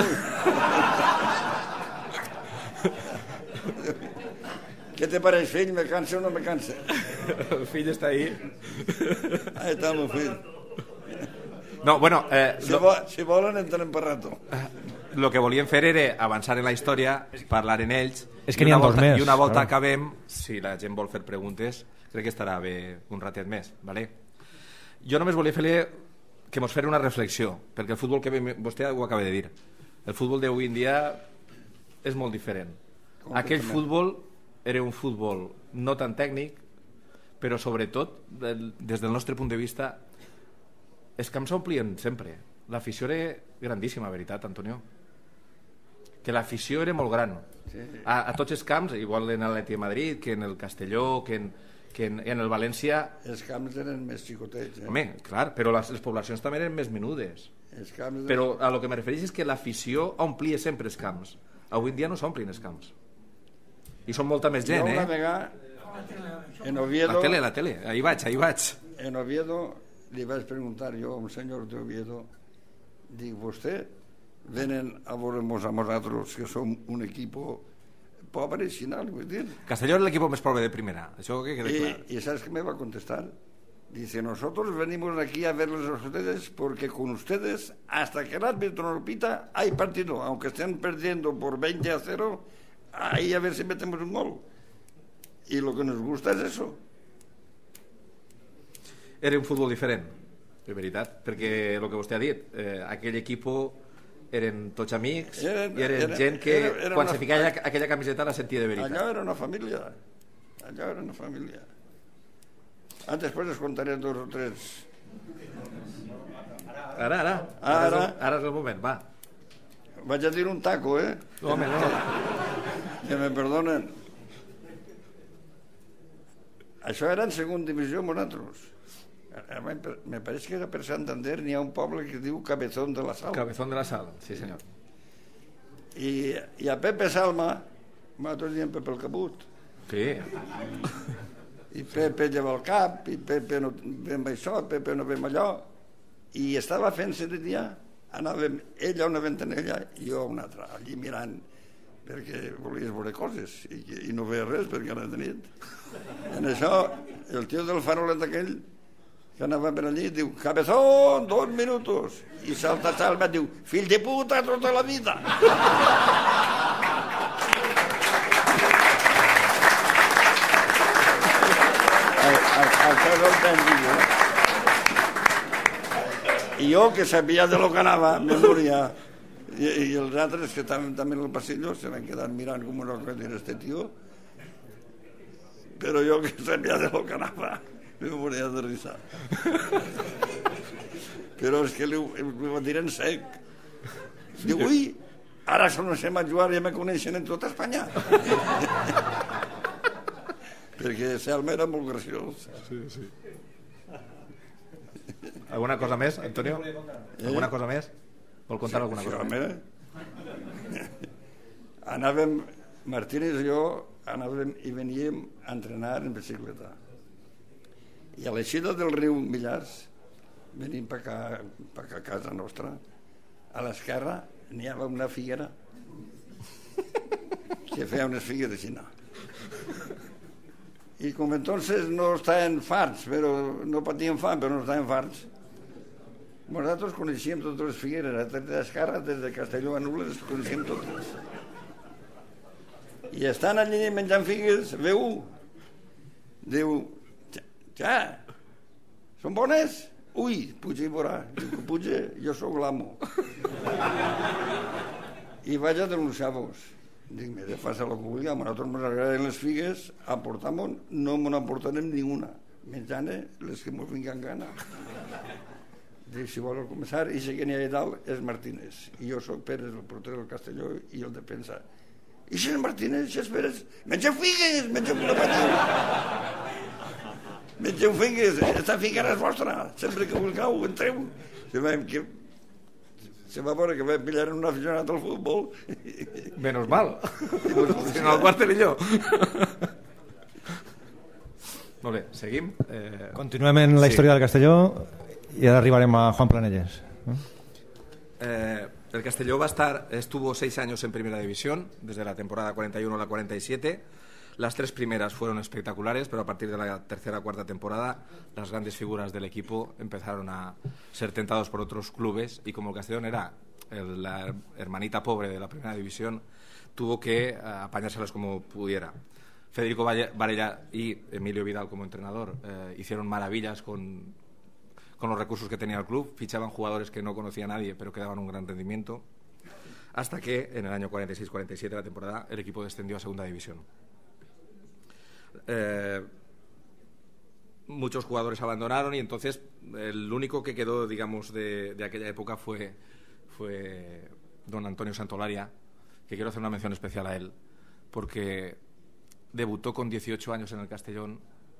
¿Qué te pareix, fill? Me canse o no me canse? El fill està ahí. Ahí està el meu fill. No, bueno... Eh, si, lo... vo si volen, entrem per rato. El que volíem fer era avançar en la història, parlar en ells... És que n'hi ha dos més. I una volta claro. acabem, si la gent vol fer preguntes, crec que estarà bé un ratet més, ¿vale? Jo només volia fer que mos fer una reflexió, perquè el futbol que vostè ho acaba de dir, el futbol d'avui en dia és molt diferent. Aquell futbol era un futbol no tan tècnic, però sobretot, des del nostre punt de vista, els camps s'omplien sempre. L'afició era grandíssima, veritat, Antonio? Que l'afició era molt gran. Sí. A, a tots els camps, igual en l'Atlètic de Madrid, que en el Castelló, que en, que en, en el València... Els camps eren més xicotets. Eh? Home, clar, però les, les poblacions també eren més menudes. Els camps eren... Però a lo que me refereix és que l'afició omplia sempre els camps. Avui en dia no s'omplin els camps. I són molta més gent, jo una eh? vegada, en Oviedo... La tele, la tele, ahí vaig, ahí vaig. En Oviedo li vaig preguntar jo a un senyor d'Oviedo, dic, vostè venen a veure-nos a nosaltres que som un equip pobre i final, vull dir. Castelló era l'equip més pobre de primera, això que quede clar. I, y ¿sabes qué me va a contestar? Dice, nosotros venimos aquí a verles a ustedes porque con ustedes, hasta que el árbitro nos pita, hay partido. Aunque estén perdiendo por veinte a cero, ahí a ver si metemos un gol. Y lo que nos gusta es eso. Era un futbol diferent, de veritat, perquè el que vostè ha dit, eh, aquell equip eren tots amics era, i eren era, gent que era, era quan una, se ficava aquella, aquella camiseta la sentia de veritat. Allò era una família, allò era una família. Ah, després es contaré dos o tres. Ara, ara, ara, ara, és, el, ara és el moment, va. Vaig a dir un taco, eh? Home, no. Que me perdonen. Això era en segona divisió amb nosaltres. Me pareix que era per Santander, n'hi ha un poble que es diu Cabezón de la Sal. Cabezón de la Sal, sí senyor. I, i a Pepe Salma, nosaltres diem Pepe el Caput. Sí. I Pepe lleva el cap, i Pepe no ve amb això, Pepe no ve amb allò. I estava fent-se de dia, anàvem ell a una ventanella i jo a una altra, allí mirant, perquè volies veure coses i, i no veia res perquè era de nit. En això, el tio del farolet aquell que anava per allí, diu, Cabezón, dos minutos. I salta Salva, diu, fill de puta tota la vida. El cas el pensi, eh? I jo, que sabia de lo que anava, me moria. I, i els altres que estaven també en el passillo se van quedar mirant com una cosa era este tio, però jo que sabia de lo que anava me moria de risa. Però és que li, li va dir en sec. Diu, ui, ara comencem a jugar i ja me coneixen en tota Espanya. Perquè Selma era molt graciós. Sí, sí. Alguna cosa més, Antonio? Alguna cosa més? Vol contar alguna cosa més? Anàvem, Martínez i jo, anàvem i veníem a entrenar en bicicleta. I a l'eixida del riu Millars, venim per acá, per acá a casa nostra, a l'esquerra n'hi havia una figuera que feia unes figues de Xina. I com entonces no estaven farts, però no patien fam, però no estaven farts. Nosaltres coneixíem totes les figueres, des d'Esquerra, des de Castelló a Nules, les coneixíem totes. I estan allí menjant figues, veu, diu, ja, són bones? Ui, puja i veurà. Diu, puja, jo sóc l'amo. I vaig a denunciar-vos. Dic, mira, fas el que vulgui, a nosaltres ens agraden les figues, aportam-on, no me n'aportarem ni una, menjant les que ens vinguen gana. Dic, si vol el comissari, i si que n'hi ha dalt és Martínez, i jo soc Pérez, el porter del Castelló, i el defensa. I si és Martínez, si és Pérez, mengeu figues, mengeu una petita. Mengeu figues, aquesta figuera és vostra, sempre que vulgueu, entreu. Si veiem que se va veure que vam pillar un aficionat al futbol. Menos mal. Si no, el quarterilló. Molt bé, seguim. Eh... Continuem en la història sí. del Castelló y ahora arribaremos a Juan Planelles. ¿No? Eh, el Castelló va a estar, estuvo seis años en Primera División, desde la temporada cuarenta y uno a la cuarenta y siete. Las tres primeras fueron espectaculares, pero a partir de la tercera o cuarta temporada las grandes figuras del equipo empezaron a ser tentados por otros clubes y como el Castellón era el, la hermanita pobre de la Primera División, tuvo que uh, apañárselas como pudiera. Federico Varela y Emilio Vidal como entrenador eh, hicieron maravillas con, con los recursos que tenía el club, fichaban jugadores que no conocía nadie pero que daban un gran rendimiento, hasta que en el año cuarenta y seis cuarenta y siete de la temporada el equipo descendió a Segunda División. Eh, muchos jugadores abandonaron y entonces el único que quedó, digamos, de, de aquella época fue, fue don Antonio Santolaria, que quiero hacer una mención especial a él, porque debutó con dieciocho años en el Castellón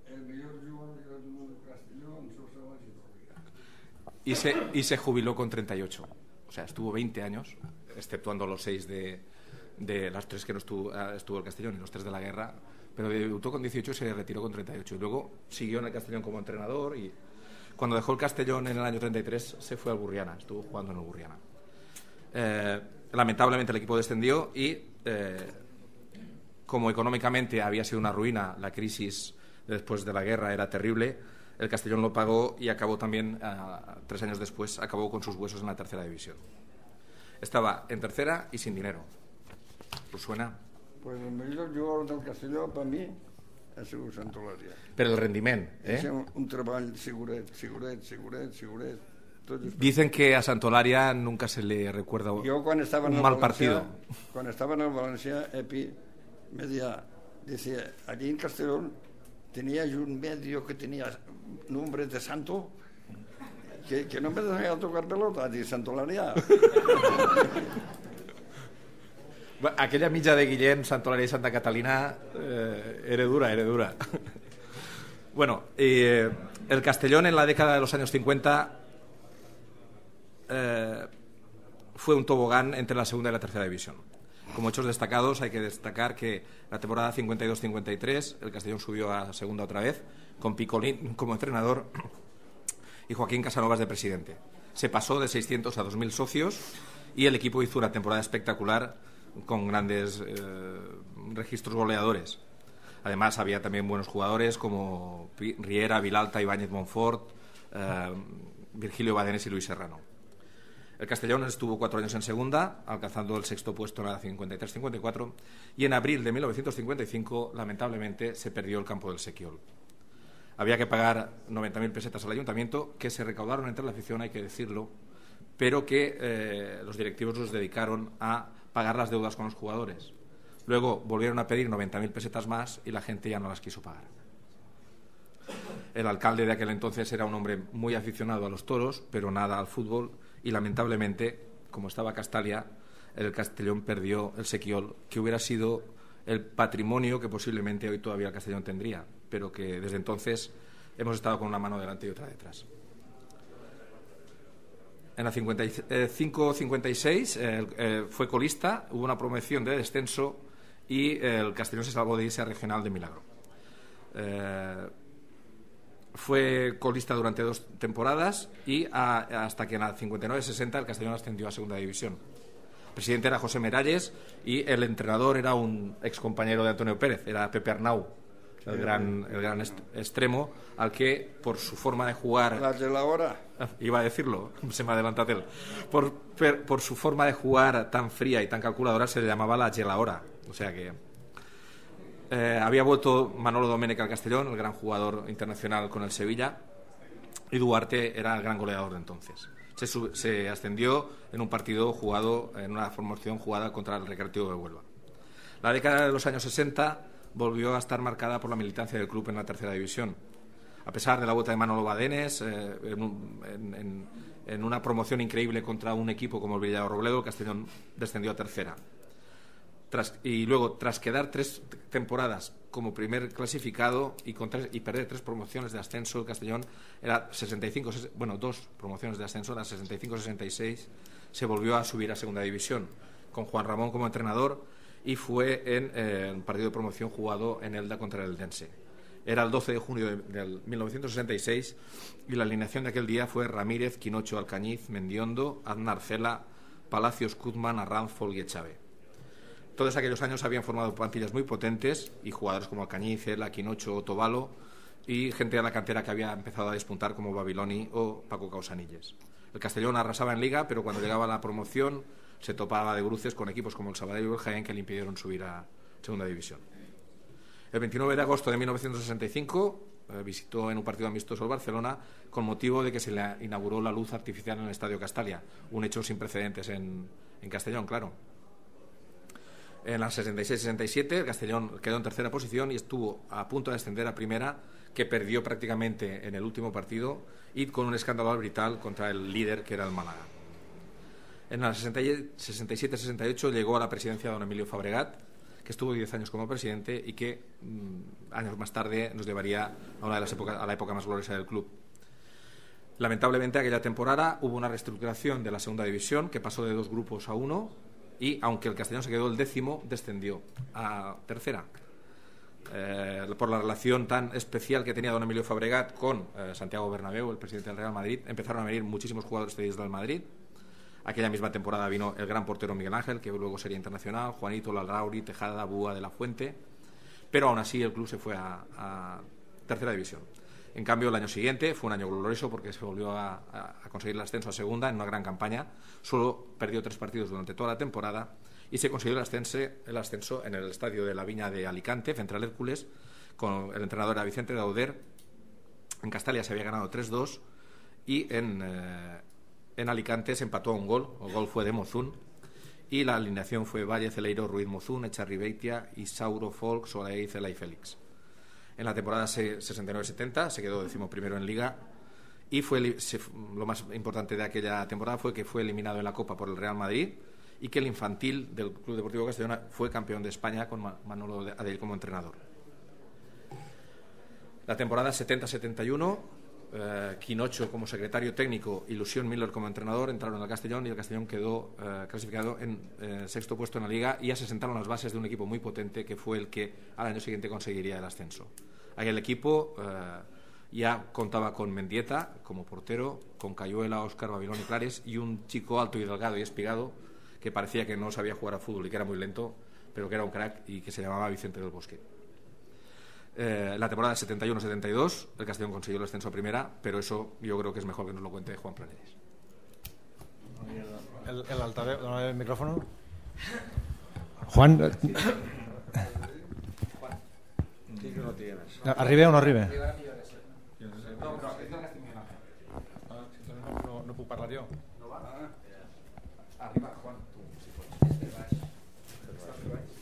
y se, y se jubiló con treinta y ocho. O sea, estuvo veinte años, exceptuando los seis de, de las tres que no estuvo, estuvo el Castellón y los tres de la guerra. Pero debutó con dieciocho y se retiró con treinta y ocho. Y luego siguió en el Castellón como entrenador y cuando dejó el Castellón en el año treinta y tres se fue al Burriana, estuvo jugando en el Burriana. Eh, lamentablemente el equipo descendió y eh, como económicamente había sido una ruina, la crisis después de la guerra era terrible, el Castellón lo pagó y acabó también, eh, tres años después, acabó con sus huesos en la tercera división. Estaba en tercera y sin dinero. ¿Os suena? Pues el millor jugador del Castelló per mi ha sigut Santolaria. Pero el rendiment, ¿eh? És un, un treball seguret, seguret, seguret, seguret. Dicen que a Santolaria nunca se le recuerda un Yo cuando estaba en mal Valencia, partido. Cuando estaba en el Valencia, Epi me decía, decía, allí en Castellón tenías un medio que tenía nombre de santo que, que no me dejaba tocar pelota, de Santolaria. Aquella mitja de Guillem, Santolaria y Santa Catalina eh, era dura, era dura. Bueno, eh, el Castellón en la década de los años cincuenta eh, fue un tobogán entre la segunda y la tercera división. Como hechos destacados hay que destacar que la temporada cincuenta y dos cincuenta y tres el Castellón subió a segunda otra vez, con Picolín como entrenador y Joaquín Casanovas de presidente. Se pasó de seiscientos a dos mil socios y el equipo hizo una temporada espectacular con grandes eh, registros goleadores. Además había también buenos jugadores como Riera, Vilalta, Ibáñez Monfort, eh, Virgilio Badenes y Luis Serrano. El Castellón estuvo cuatro años en segunda, alcanzando el sexto puesto en la cincuenta y tres cincuenta y cuatro, y en abril de mil novecientos cincuenta y cinco lamentablemente se perdió el campo del Sequiol. había que pagar noventa mil pesetas al ayuntamiento, que se recaudaron entre la afición, hay que decirlo, pero que eh, los directivos los dedicaron a pagar las deudas con los jugadores. Luego volvieron a pedir noventa mil pesetas más y la gente ya no las quiso pagar. El alcalde de aquel entonces era un hombre muy aficionado a los toros, pero nada al fútbol, y lamentablemente, como estaba Castalia, el Castellón perdió el Sequiol, que hubiera sido el patrimonio que posiblemente hoy todavía el Castellón tendría, pero que desde entonces hemos estado con una mano delante y otra detrás. En la cincuenta y cinco cincuenta y seis eh, eh, fue colista, hubo una promoción de descenso y eh, el Castellón se salvó de irse a regional de milagro. Eh, fue colista durante dos temporadas y a, hasta que en la cincuenta y nueve sesenta el Castellón ascendió a segunda división. El presidente era José Meralles y el entrenador era un excompañero de Antonio Pérez, era Pepe Arnau, el gran, el gran est extremo, al que por su forma de jugar... ¿La de la hora? Iba a decirlo, se me adelanta él. Por, per, por su forma de jugar tan fría y tan calculadora se le llamaba la Gelahora. O sea que... Eh, había vuelto Manolo Domènech al Castellón, el gran jugador internacional con el Sevilla, y Duarte era el gran goleador de entonces. Se, sub, se ascendió en un partido jugado, en una formación jugada contra el Recreativo de Huelva. La década de los años sesenta volvió a estar marcada por la militancia del club en la tercera división. A pesar de la vuelta de Manolo Badenes, eh, en, un, en, en, en una promoción increíble contra un equipo como el Villarrobledo, el Castellón descendió a tercera. Tras, y luego, tras quedar tres temporadas como primer clasificado y, con tres, y perder tres promociones de ascenso, el Castellón era sesenta y cinco, bueno, dos promociones de ascenso, la sesenta y cinco sesenta y seis, se volvió a subir a segunda división, con Juan Ramón como entrenador, y fue en eh, un partido de promoción jugado en Elda contra el Eldense. Era el doce de junio de, del mil novecientos sesenta y seis y la alineación de aquel día fue Ramírez, Quinocho, Alcañiz, Mendiondo, Aznar Cela, Palacios, Kuzman, Arranz, Folg y Echave. Todos aquellos años habían formado plantillas muy potentes y jugadores como Alcañiz, Cela, Quinocho, Tobalo y gente de la cantera que había empezado a despuntar como Babiloni o Paco Causanilles. El Castellón arrasaba en Liga, pero cuando llegaba la promoción se topaba de bruces con equipos como el Sabadell y el Jaén que le impidieron subir a segunda división. El veintinueve de agosto de mil novecientos sesenta y cinco eh, visitó en un partido amistoso el Barcelona con motivo de que se le inauguró la luz artificial en el Estadio Castalia, un hecho sin precedentes en, en Castellón, claro. En la sesenta y seis sesenta y siete el Castellón quedó en tercera posición y estuvo a punto de ascender a primera, que perdió prácticamente en el último partido y con un escándalo arbitral contra el líder, que era el Málaga. En la sesenta y siete sesenta y ocho llegó a la presidencia don Emilio Fabregat, que estuvo diez años como presidente y que mmm, años más tarde nos llevaría a, una de las épocas, a la época más gloriosa del club. Lamentablemente aquella temporada hubo una reestructuración de la segunda división que pasó de dos grupos a uno y aunque el Castellón se quedó el décimo, descendió a tercera. Eh, por la relación tan especial que tenía don Emilio Fabregat con eh, Santiago Bernabéu, el presidente del Real Madrid, empezaron a venir muchísimos jugadores cedidos del Madrid. Aquella misma temporada vino el gran portero Miguel Ángel, que luego sería internacional, Juanito Larrauri, Tejada, Búa de la Fuente, pero aún así el club se fue a, a tercera división. En cambio, el año siguiente fue un año glorioso porque se volvió a, a, a conseguir el ascenso a segunda en una gran campaña. Solo perdió tres partidos durante toda la temporada y se consiguió el ascenso, el ascenso en el estadio de la Viña de Alicante, frente al Hércules, con el entrenador era Vicente Dauder. En Castalia se había ganado tres dos y en, eh, en Alicante se empató a un gol. El gol fue de Mozún y la alineación fue Valle, Celeiro, Ruiz, Mozún, Echarribeitia, Isauro, Folk, Soleil, Cela y Félix. En la temporada sesenta y nueve setenta se quedó decimoprimero en Liga y fue se, lo más importante de aquella temporada fue que fue eliminado en la Copa por el Real Madrid y que el infantil del Club Deportivo Castellón fue campeón de España con Manolo Adell como entrenador. La temporada setenta setenta y uno, eh, Quinocho como secretario técnico, Ilusión Miller como entrenador entraron al Castellón y el Castellón quedó eh, clasificado en eh, sexto puesto en la Liga y ya se sentaron las bases de un equipo muy potente que fue el que al año siguiente conseguiría el ascenso. Ahí el equipo eh, ya contaba con Mendieta como portero, con Cayuela, Óscar, Babilón y Clares y un chico alto y delgado y espigado que parecía que no sabía jugar a fútbol y que era muy lento, pero que era un crack y que se llamaba Vicente del Bosque. Eh, la temporada setenta y uno setenta y dos el Castellón consiguió el ascenso a primera, pero eso yo creo que es mejor que nos lo cuente Juan Planeres. El, el altaveu, dona el micrófono. Juan, arriba o no arriba? No, no, és del Castell Ángel. No, no puc parlar jo. No va? Arriba, Juan, tu, si pots. És de baix. Estàs de baix?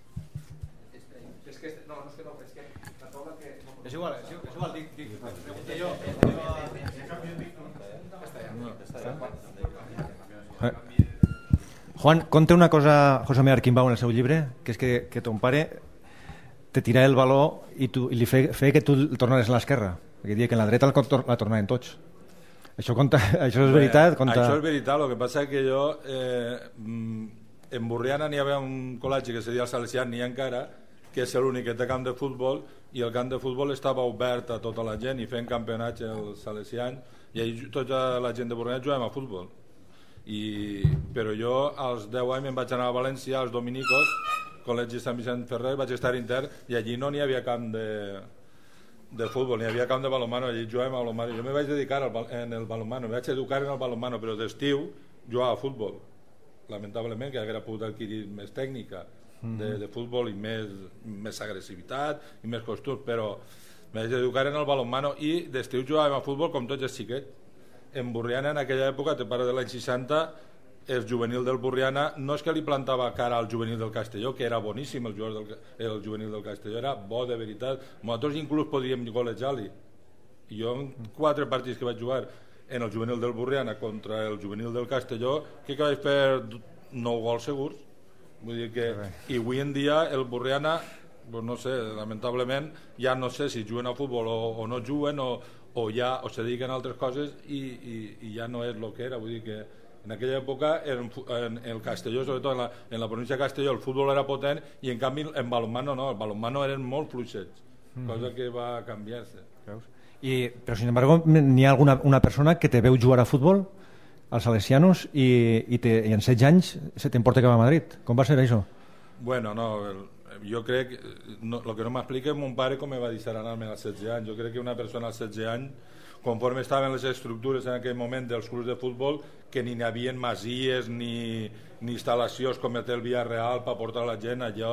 És que, no, no és que no, és que la taula que... És igual, és igual, dic, dic, pregunto jo. Juan, conta una cosa José María Arquimbau en el seu llibre, que és que, que ton pare te tira el baló i, tu, i li feia fe que tu el tornares a l'esquerra, perquè dia que en la dreta la, la tornaven tots. Això, conta, això és veritat? Conta... Això és veritat, el que passa és que jo eh, en Borriana n'hi havia un col·legi que seria el Salesià, n'hi ha encara, que és l'únic que té camp de futbol, i el camp de futbol estava obert a tota la gent i fent campionats els salesians, i ahir tota la gent de Borriana jugàvem a futbol. I, però jo als deu anys me'n vaig anar a València, als Dominicos, col·legi Sant Vicent Ferrer, vaig estar intern, i allí no n'hi havia camp de... de futbol, n'hi havia camp de balonmano, allí jugàvem a balonmano. Jo me vaig dedicar al, en el balonmano, me vaig educar en el balonmano, però d'estiu jugava a futbol. Lamentablement, que haguera pogut adquirir més tècnica de, de futbol i més, més agressivitat i més costums, però me vaig educar en el balonmano i d'estiu jugàvem a futbol com tots els xiquets. En Borriana, en aquella època, te parlo de l'any seixanta, el juvenil del Borriana no és que li plantava cara al juvenil del Castelló, que era boníssim el, jugador del, el juvenil del Castelló, era bo de veritat, nosaltres inclús podíem golejar-li. I jo en quatre partits que vaig jugar en el juvenil del Borriana contra el juvenil del Castelló, que, que vaig fer nou gols segurs. Vull dir que, i avui en dia el Borriana, pues no sé, lamentablement ja no sé si juguen a futbol o, o no juguen o, o ja o se dediquen a altres coses i, i, i ja no és el que era. Vull dir que en aquella època en, en el Castelló, sobretot en la, en la província de Castelló, el futbol era potent i en canvi en balonmano no, el balonmano eren molt fluixets, mm. cosa que va canviar-se. I, però sin embargo n'hi ha alguna una persona que te veu jugar a futbol als salesianos i, i, te, i en setze anys se t'emporta cap a Madrid. Com va ser això? Bueno, no, el, jo crec no, el que no m'explica és mon pare com me va deixar anar-me als setze anys. Jo crec que una persona als setze anys, conforme estaven les estructures en aquell moment dels clubs de futbol, que ni n'hi havia masies ni, ni instal·lacions com té el Villarreal per portar la gent allò.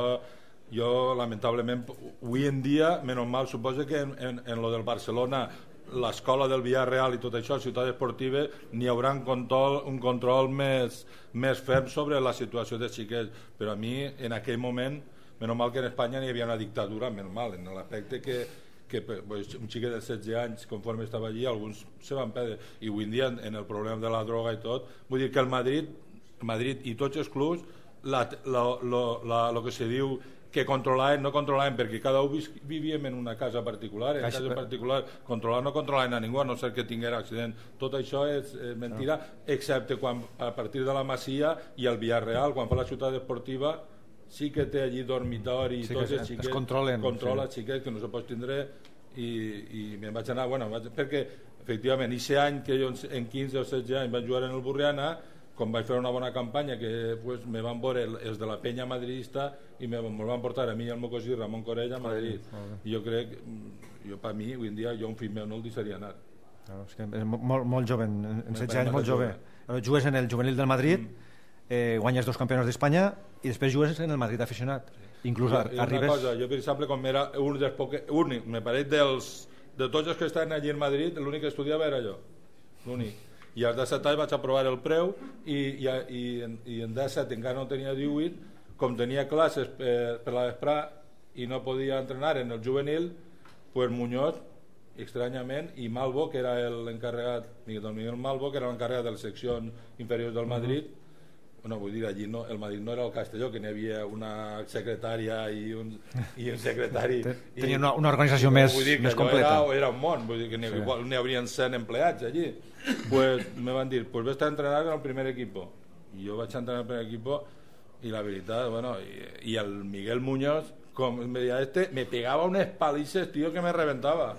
Jo lamentablement avui en dia, menys mal, suposo que en, en, en lo del Barcelona, l'escola del Villarreal i tot això, ciutat esportiva, n'hi haurà un control, un control més, més ferm sobre la situació dels xiquets, però a mi en aquell moment, menys mal que en Espanya n'hi havia una dictadura, menys mal, en l'aspecte que que pues, un xiquet de setze anys, conforme estava allí, alguns se van perdre. I avui en dia, en el problema de la droga i tot, vull dir que el Madrid, Madrid i tots els clubs, la, la, la, la, lo que se diu que controlaven, no controlaven, perquè cada un vivíem en una casa particular, en casa particular, controlar no controlaven a ningú, a no ser que tinguera accident. Tot això és eh, mentira, excepte quan a partir de la Masia i el Villarreal, quan fa la ciutat esportiva, sí que té allí dormitori i sí tots els xiquets, controlen, controla sí. xiquets que no se pot tindre i, i me'n vaig anar, bueno, vaig, perquè efectivament, aquest any que jo en quinze o setze anys vaig jugar en el Borriana, com vaig fer una bona campanya que pues, me van veure els de la penya madridista i me, me van portar a mi i al meu cosí Ramon Corell a Madrid. I jo crec, jo per mi, avui en dia, jo un fill meu no el deixaria anar. Claro, és que és molt, molt jove, en setze anys molt jove. Jugues en el juvenil del Madrid, mm. eh, guanyes dos campionats d'Espanya i després jugues en el Madrid aficionat. Inclús jo, arribes... Una cosa, jo per exemple, com era un dels poques, únic, me pareix dels, de tots els que estaven allí en Madrid, l'únic que estudiava era jo, l'únic. I als disset anys vaig aprovar el preu i, i, i, i en disset encara no tenia divuit, com tenia classes per, per la vesprà i no podia entrenar en el juvenil, pues Muñoz, estranyament, i Malvo, que era l'encarregat, Miguel Miguel Malvo, que era l'encarregat de les seccions inferiors del Madrid, uh -huh. Bueno, vull dir, allí no, el Madrid no era el Castelló, que n'hi havia una secretària i un, i un secretari. Tenia una, una organització més, vull dir, més completa. Era, era un món, vull dir que n'hi sí. haurien cent empleats allí. Pues me van dir, pues vés a entrenar en el primer equipo. I jo vaig entrenar en el primer equipo i la veritat, bueno, i, i el Miguel Muñoz, com me deia este, me pegava unes palices, tío, que me reventava.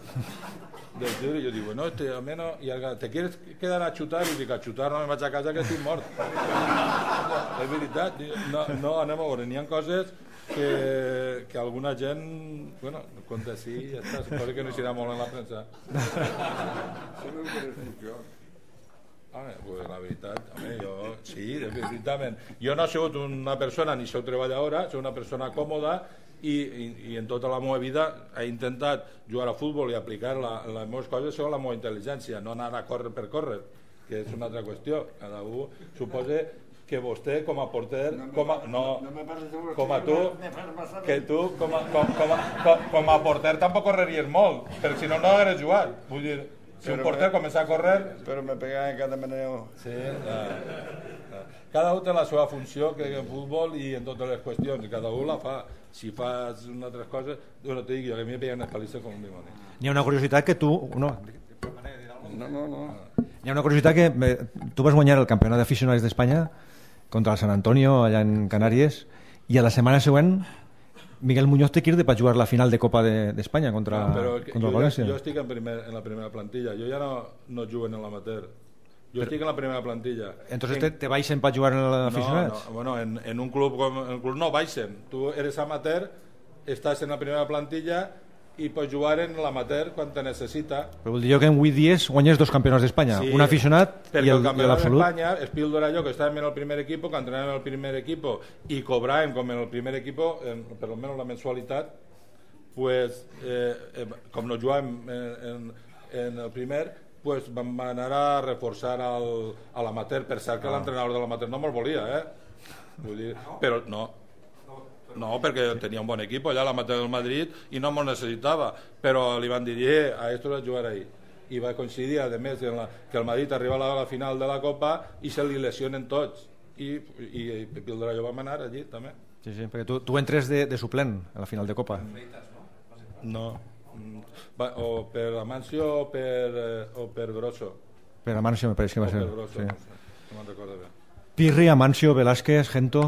Y yo digo, bueno, este, al menos, y al, ¿te quieres quedar a chutar? Y digo, a chutar no me vaig a casa que estic mort. És veritat, no, no anem a veure, n'hi ha coses que, que alguna gent, bueno, conta així, ja està, suposo que no serà molt en la premsa. Home, pues la veritat, home, jo, sí, definitivament. Jo no he sigut una persona, ni sou treballadora, soc una persona còmoda, i, i, i en tota la meva vida he intentat jugar a futbol i aplicar la, les meves coses segons la meva intel·ligència, no anar a córrer per córrer, que és una altra qüestió. Cada un suposa que vostè com a porter, com a, no, com a tu, que tu com a, com, com, a, com, com a porter tampoc correries molt, perquè si no, no hagués jugat. Vull dir, si un porter comença a córrer... Però me pegava en cada manera. Sí, eh, cada un té la seva funció, crec, en futbol i en totes les qüestions, i cada un la fa. Si fas una altra cosa, bueno, te dic jo, que a mi me peguen les palisses com un dimoni. N'hi ha una curiositat que tu... No, No, no, no. Hi ha una curiositat que eh, tu vas guanyar el campionat d'aficionats d'Espanya contra el San Antonio, allà en Canàries, i a la setmana següent Miguel Muñoz té que ir per jugar la final de Copa d'Espanya de, contra, no, però contra el jo, València. Jo estic en, primer, en la primera plantilla, jo ja no, no jugo en l'amateur. Jo però, estic en la primera plantilla. Entonces en... te, te baixen per jugar en l'aficionats? No, no, bueno, en, en un club com en el club no baixen. Tu eres amateur, estàs en la primera plantilla i pots jugar en l'amateur quan te necessita. Però vol dir que en vuit dies guanyes dos campionats d'Espanya, sí, un aficionat i el, el l'absolut. D'Espanya, el píldora jo que estàvem en el primer equip, que entrenàvem en el primer equip i cobràvem com en el primer equip, en, per almenys la mensualitat, pues, eh, eh, com no jugàvem en, en, en el primer, pues vam anar a reforçar al, a l'amateur. Per cert que ah. l'entrenador de l'amateur no me'l volia, eh? Vull dir, però no. No, perquè tenia un bon equip allà a l'amateur del Madrid i no me'l necessitava, però li van dir, eh, a esto vas jugar ahí. I va coincidir, a més, en la, que el Madrid arriba a la, a la final de la Copa i se li lesionen tots. I, i, i Pildora jo vam anar allí, també. Sí, sí, perquè tu, tu entres de, de suplent a la final de Copa. No, va, o per Amancio o per, eh, o per Grosso. Per Amancio me pareix que va o ser. Per Grosso, sí. no sé, no me'n recordo bé. Pirri, Amancio, Velázquez, Gento...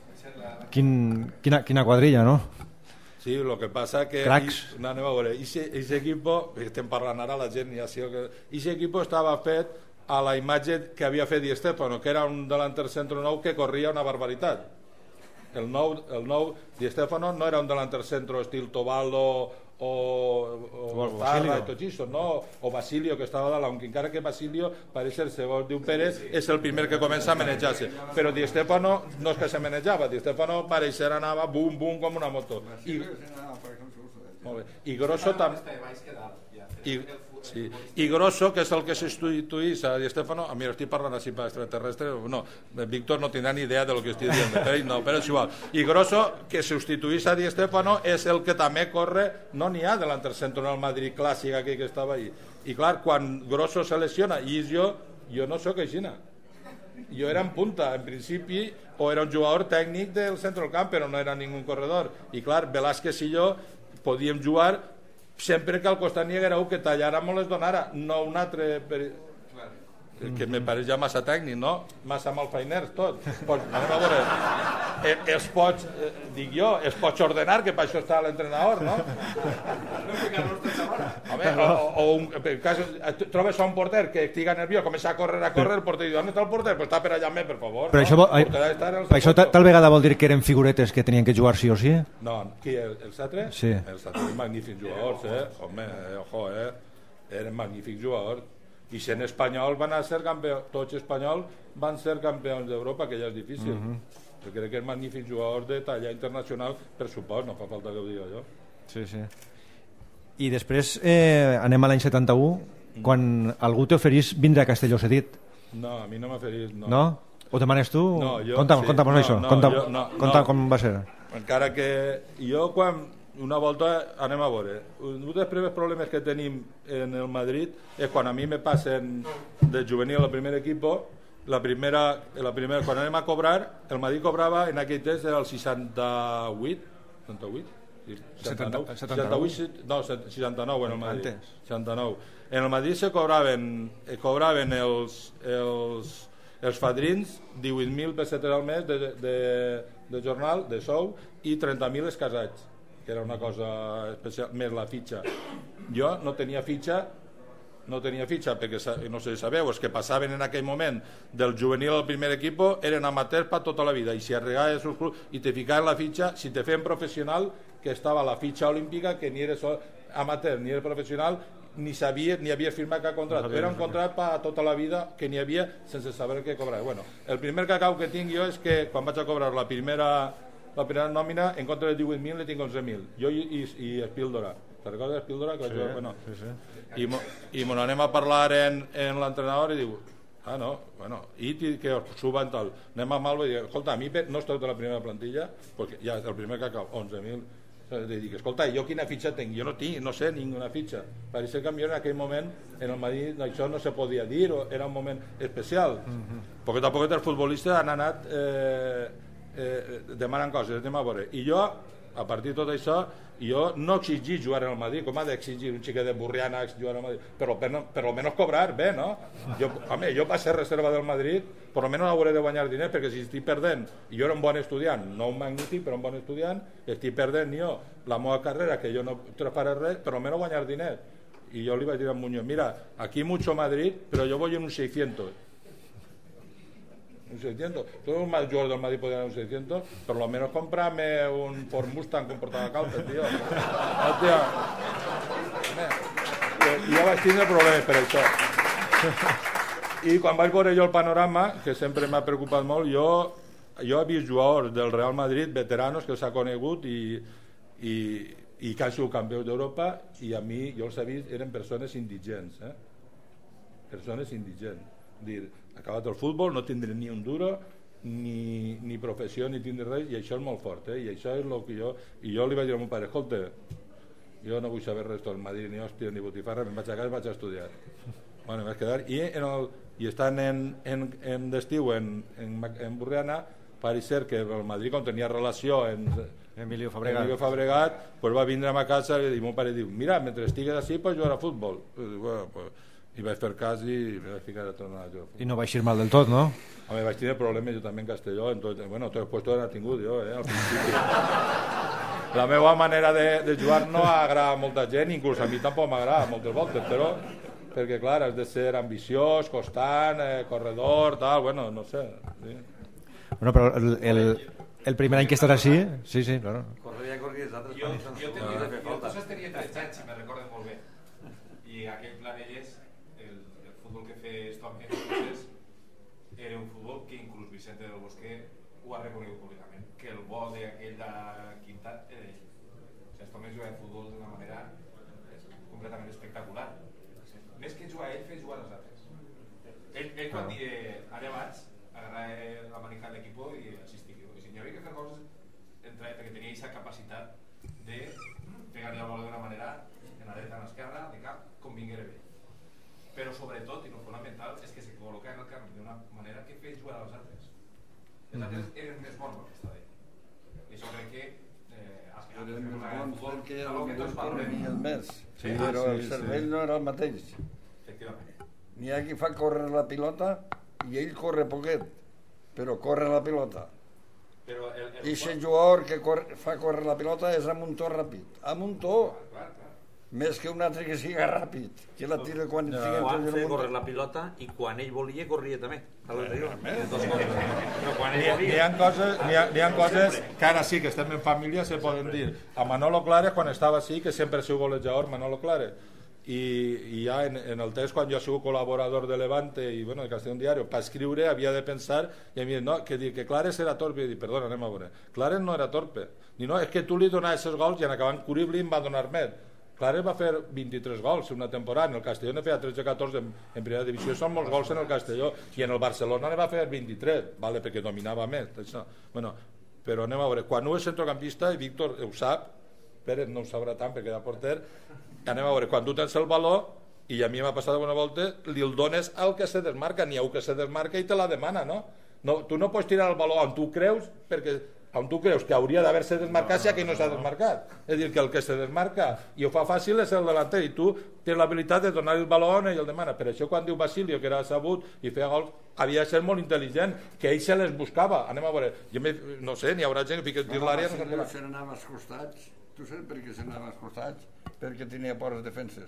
Quin, quina, quina quadrilla, no? Sí, el que passa que... Cracs. I, no, anem a veure, aquest equip, estem parlant ara la gent, ja sí, aquest equip estava fet a la imatge que havia fet Di Stéfano, que era un delanter centro nou que corria una barbaritat. El nou, el nou Di Stéfano no era un delanter centro estil Tobaldo o, o, o Zarra i tot això, no? O Basilio, que estava dalt, aunque encara que Basilio pareix ser segons diu Pérez, és el primer que comença a manejar-se, però Di Stéfano no és que se manejava, Di Stéfano pareixer anava bum bum com una moto i, molt bé. I Grosso també i, sí. I Grosso, que és el que substituís a Di Stéfano, a mi estic parlant així per extraterrestre, no, Víctor no tindrà ni idea de lo que estic dient, però, no, però és igual. I Grosso, que substituís a Di Stéfano, és el que també corre, no n'hi ha delanter centro en el Madrid clàssic aquell que estava ahí. I clar, quan Grosso se lesiona, i jo, jo no sóc aixina. Jo era en punta, en principi, o era un jugador tècnic del centre del camp, però no era ningú corredor. I clar, Velázquez i jo podíem jugar sempre que al costat n'hi haguera un que tallara molt les donara, no un altre per... que me pareix ja massa tècnic, no? Massa malfeiners tot. Pues, anem a veure, eh, els pots, eh, dic jo, els pots ordenar, que per això està l'entrenador, no? Home, o, o un, per cas, trobes a un porter que estiga nerviós, comença a córrer, a córrer, el porter diu, on està el porter? Pues està per allà més, per favor. Però no? això, ai, per això tal, tal vegada vol dir que eren figuretes que tenien que jugar sí o sí? No, qui, el, el Satre? Sí. El Satre, magnífics jugadors, eh? Home, eh, ojo, eh? Eren magnífics jugadors. I sent espanyol van a ser campions, tots espanyols van ser campions d'Europa, que ja és difícil. Uh -huh. Perquè crec que és magnífic jugador de talla internacional, per supòs, no fa falta que ho digui jo. Sí, sí. I després eh, anem a l'any setanta-u, mm. quan algú t'oferís vindre a Castelló cedit. No, a mi no m'ha oferit, no. No? Ho demanes tu? No, jo... Conta'm, sí. conta'm no, això, no, conta'm, jo, no, conta'm no. com va ser. Encara que jo quan... Una volta, anem a veure, un dels primers problemes que tenim en el Madrid és quan a mi me passen de juvenil al primer equip, la primera, la primera, quan anem a cobrar, el Madrid cobrava en aquell temps era el seixanta-vuit, setanta-vuit? setanta-nou, setanta-vuit, no, seixanta-nou en el Madrid. seixanta-nou. En el Madrid se cobraven, cobraven els, els, els fadrins divuit mil pessetes al mes de, de, de jornal, de sou, i trenta mil els casats, que era una cosa especial, més la fitxa. Jo no tenia fitxa, no tenia fitxa perquè, no sé si sabeu, els que passaven en aquell moment del juvenil al primer equip eren amateurs per tota la vida, i si arribaves al club i te ficaven la fitxa, si te feien professional, que estava la fitxa olímpica, que ni eres amateur ni eres professional, ni sabia, ni havia firmat cap contracte. Era un contracte per tota la vida que n'hi havia sense saber què cobrar. Bueno, el primer cacau que tinc jo és que quan vaig a cobrar la primera la primera nòmina, en compte de divuit mil, ne tinc onze mil. Jo i, i, i Espíldora. Te recordes Espíldora? Que sí, vaig... bueno, sí, sí. I, mo, i me n'anem a parlar en, en l'entrenador i diu, ah, no, bueno, i que us suben tal. Anem a Malva i diu, escolta, a mi no esteu de la primera plantilla, perquè ja el primer que acaba, onze mil, i dic, escolta, jo quina fitxa tinc? Jo no tinc, no sé, ninguna fitxa. Parece que en aquell moment en el Madrid això no se podia dir, o era un moment especial. Mm-hmm. Perquè tampoc els futbolistes han anat eh, eh, demanant coses, anem a veure. I jo, a partir de tot això, jo no exigir jugar al Madrid, com ha d'exigir un xiquet de Burriana jugar al Madrid, però per, per almenys cobrar bé, no? Jo, home, jo per ser reserva del Madrid, per almenys hauré de guanyar diners, perquè si estic perdent, i jo era un bon estudiant, no un magnífic, però un bon estudiant, estic perdent jo la meva carrera, que jo no faré res, per almenys guanyar diners. I jo li vaig dir a Muñoz, mira, aquí mucho Madrid, però jo voy en un seiscientos. Un seiscientos. Todos los más jugadores del Madrid podían dar un seiscientos, por lo menos comprarme un Ford Mustang con portacalces, tío. No, tío. I jo vaig tindre problemes per això. I quan vaig veure jo el panorama, que sempre m'ha preocupat molt, jo, jo he vist jugadors del Real Madrid, veteranos, que s'ha conegut i, i, i que han sigut campions d'Europa, i a mi, jo els he vist, eren persones indigents, eh? Persones indigents. Dir, acabat el futbol, no tindré ni un duro, ni, ni professió, ni tindré res, i això és molt fort, eh? I això és el que jo... I jo li vaig dir al meu pare, escolta, jo no vull saber res del Madrid, ni hòstia, ni botifarra, me'n vaig a casa i vaig a estudiar. Bueno, vaig quedar, i, en el, i estant en, en, en d'estiu en, en, en Burriana, pareix ser que el Madrid, com tenia relació en Emilio Fabregat, Emilio Fabregat pues va vindre a ma casa i mon pare diu, mira, mentre estigues així pots jugar a futbol. I, dic, bueno, pues, i vaig fer cas i me vaig ficar a tornar a jugar a futbol. I no va eixir mal del tot, no? Home, vaig tenir problemes jo també en Castelló, entonces, bueno, tots els puestos n'he tingut jo, eh, al principi. La meva manera de, de jugar no agrada a molta gent, inclús a mi tampoc m'agrada moltes voltes, però perquè clar, has de ser ambiciós, constant, eh, corredor, tal, bueno, no sé. Sí. Bueno, però el, el, el primer any que estàs així, sí, sí, claro. Correria, correria, altres jo, països. jo, tenia, jo entonces tenia tretze anys, si me recordo molt bé, i aquell Planelles, el, el futbol que feia Tom entonces era un futbol que inclús Vicente del Bosque ho ha reconegut públicament, que el bo d'aquella quinta era ell. O sigui, Tom jugava a futbol d'una manera completament espectacular. Més que jugar ell, fer jugar els altres. Ell, ell quan dia, ara vaig, agarrar la manica de l'equip i assistir. I si n'hi havia que fer coses, entre, perquè tenia aquesta capacitat de pegar-li el bola d'una manera, en la dreta, en l'esquerra, de cap, com vinguera bé. Però sobretot, i el fonamental, és que se col·loca en el camp d'una manera que feia jugar als altres. Els altres eren més bons que aquesta d'ell. I això crec que eren més bons perquè el que tots corrien més, Sí, però sí, el cervell sí. no era el mateix. Efectivament. N'hi ha qui fa córrer la pilota i ell corre poquet, però corre la pilota. Però el, el I aquest jugador que corre, fa córrer la pilota és amb un to ràpid, amb un to, clar, clar. més que un altre que siga ràpid, que la tira quan no. siga Quan entre feia el córrer munt. la pilota i quan ell volia corria també. A l'anterior. Eh, Dos coses. Però quan ell N'hi volia... ha coses, n'hi ha, n'hi ha coses que ara sí que estem en família se poden dir. A Manolo Clares, quan estava així, que sempre ha sigut golejador, Manolo Clares, i, i ja en, en el temps quan jo he sigut col·laborador de Levante i bueno, de Castellón Diario, per escriure havia de pensar i a mi no, que dir que Clares era torpe, i dir, perdona, anem a veure, Clares no era torpe, ni no, és que tu li donaves els gols i en acabant Curibli em va donar més. Clares va fer vint-i-tres gols una temporada, en el Castelló ne feia tretze catorze en, en primera divisió, són molts gols en el Castelló, i en el Barcelona ne va fer vint-i-tres, vale, perquè dominava més, això. Bueno, però anem a veure, quan un és centrocampista, i Víctor ho sap, Pérez no ho sabrà tant perquè era porter, anem a veure, quan tu tens el valor, i a mi m'ha passat alguna volta, li el dones al que se desmarca, n'hi ha un que se desmarca i te la demana, no? no tu no pots tirar el valor on tu creus, perquè on tu creus que hauria d'haver-se desmarcat si aquí no s'ha desmarcat. És a dir, que el que se desmarca i ho fa fàcil és el delanter, i tu tens l'habilitat de donar el balón i el demana. Per això quan diu Basilio, que era sabut i feia gols, havia de ser molt intel·ligent, que ell se les buscava. Anem a veure, jo me, no sé, n'hi haurà gent que fica dins l'àrea... No, se n'anava als costats. Tu saps per què se n'anava als costats? Perquè tenia por als defenses.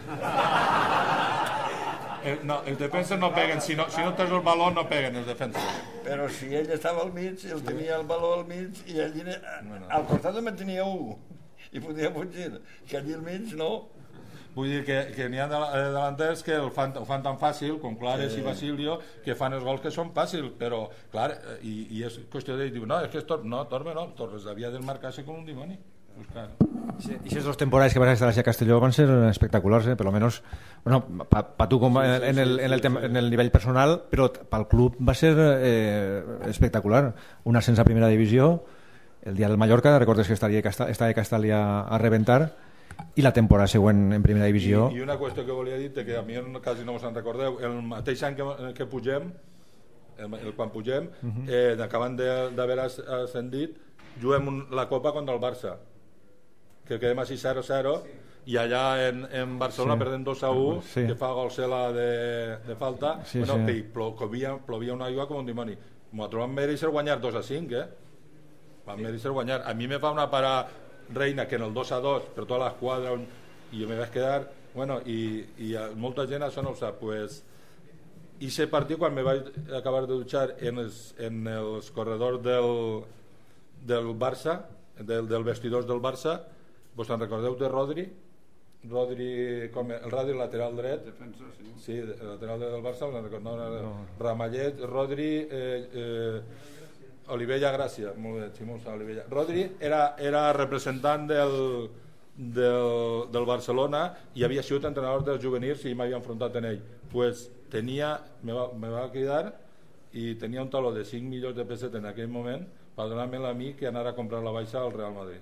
El, no, els defenses no peguen, si no, si no tens el baló no peguen els defenses. Però si ell estava al mig, ell tenia el baló al mig i ell al costat només tenia un i podia fugir, que allí al mig no. Vull dir que, que n'hi ha delanters que el fan, ho fan tan fàcil, com Clares sí. i Basilio, que fan els gols que són fàcils, però, clar, i, i és qüestió de dir, no, és que és Torres, no, Torres no, Torres havia de marcar-se com un dimoni. Pues claro. Sí, i aquestes dues temporades que vas estar a Castelló van ser espectaculars, eh? Per lo menos, bueno, pa, pa tu com en, en, el, en, el, en el nivell personal, però pel club va ser eh, espectacular. Un ascens a primera divisió, el dia del Mallorca, recordes que estaria, estava Castellà a rebentar, i la temporada següent en primera divisió. I, i una qüestió que volia dir, que a mi quasi no us en recordeu, el mateix any que, que pugem, el, el, quan pugem, uh -huh. eh, acabant d'haver ascendit, juguem un, la Copa contra el Barça, que quedem així zero zero, sí. I allà en, en Barcelona sí. Perdem dos a u, sí. Que fa gol Cela de, de falta, sí, bueno, sí. Que plovia, plovia una aigua com un dimoni. Nosaltres vam mereixer guanyar dos a cinc, eh? Vam mereixer guanyar. A mi me fa una para Reina que en el dos a dos, per tota l'esquadra, i jo me vaig quedar, bueno, i, i molta gent això no ho sap, pues, i aquest partit, quan me vaig acabar de dutxar en els, en els corredors del, del Barça, del, del vestidors del Barça, vos en recordeu de Rodri? Rodri, com el Rodri lateral dret, defensa, sí. Sí, el lateral dret del Barça, us en recordeu? No, no. Ramallet, Rodri, eh, eh, Olivella Gràcia, molt bé, Ximós, Olivella. Rodri era, era representant del, del, del Barcelona i havia sigut entrenador dels juvenils i m'havia enfrontat en ell. Pues tenia, me va, me va cridar i tenia un taló de cinc milions de pessetes en aquell moment per donar-me-la a mi que anar a comprar la baixa al Real Madrid.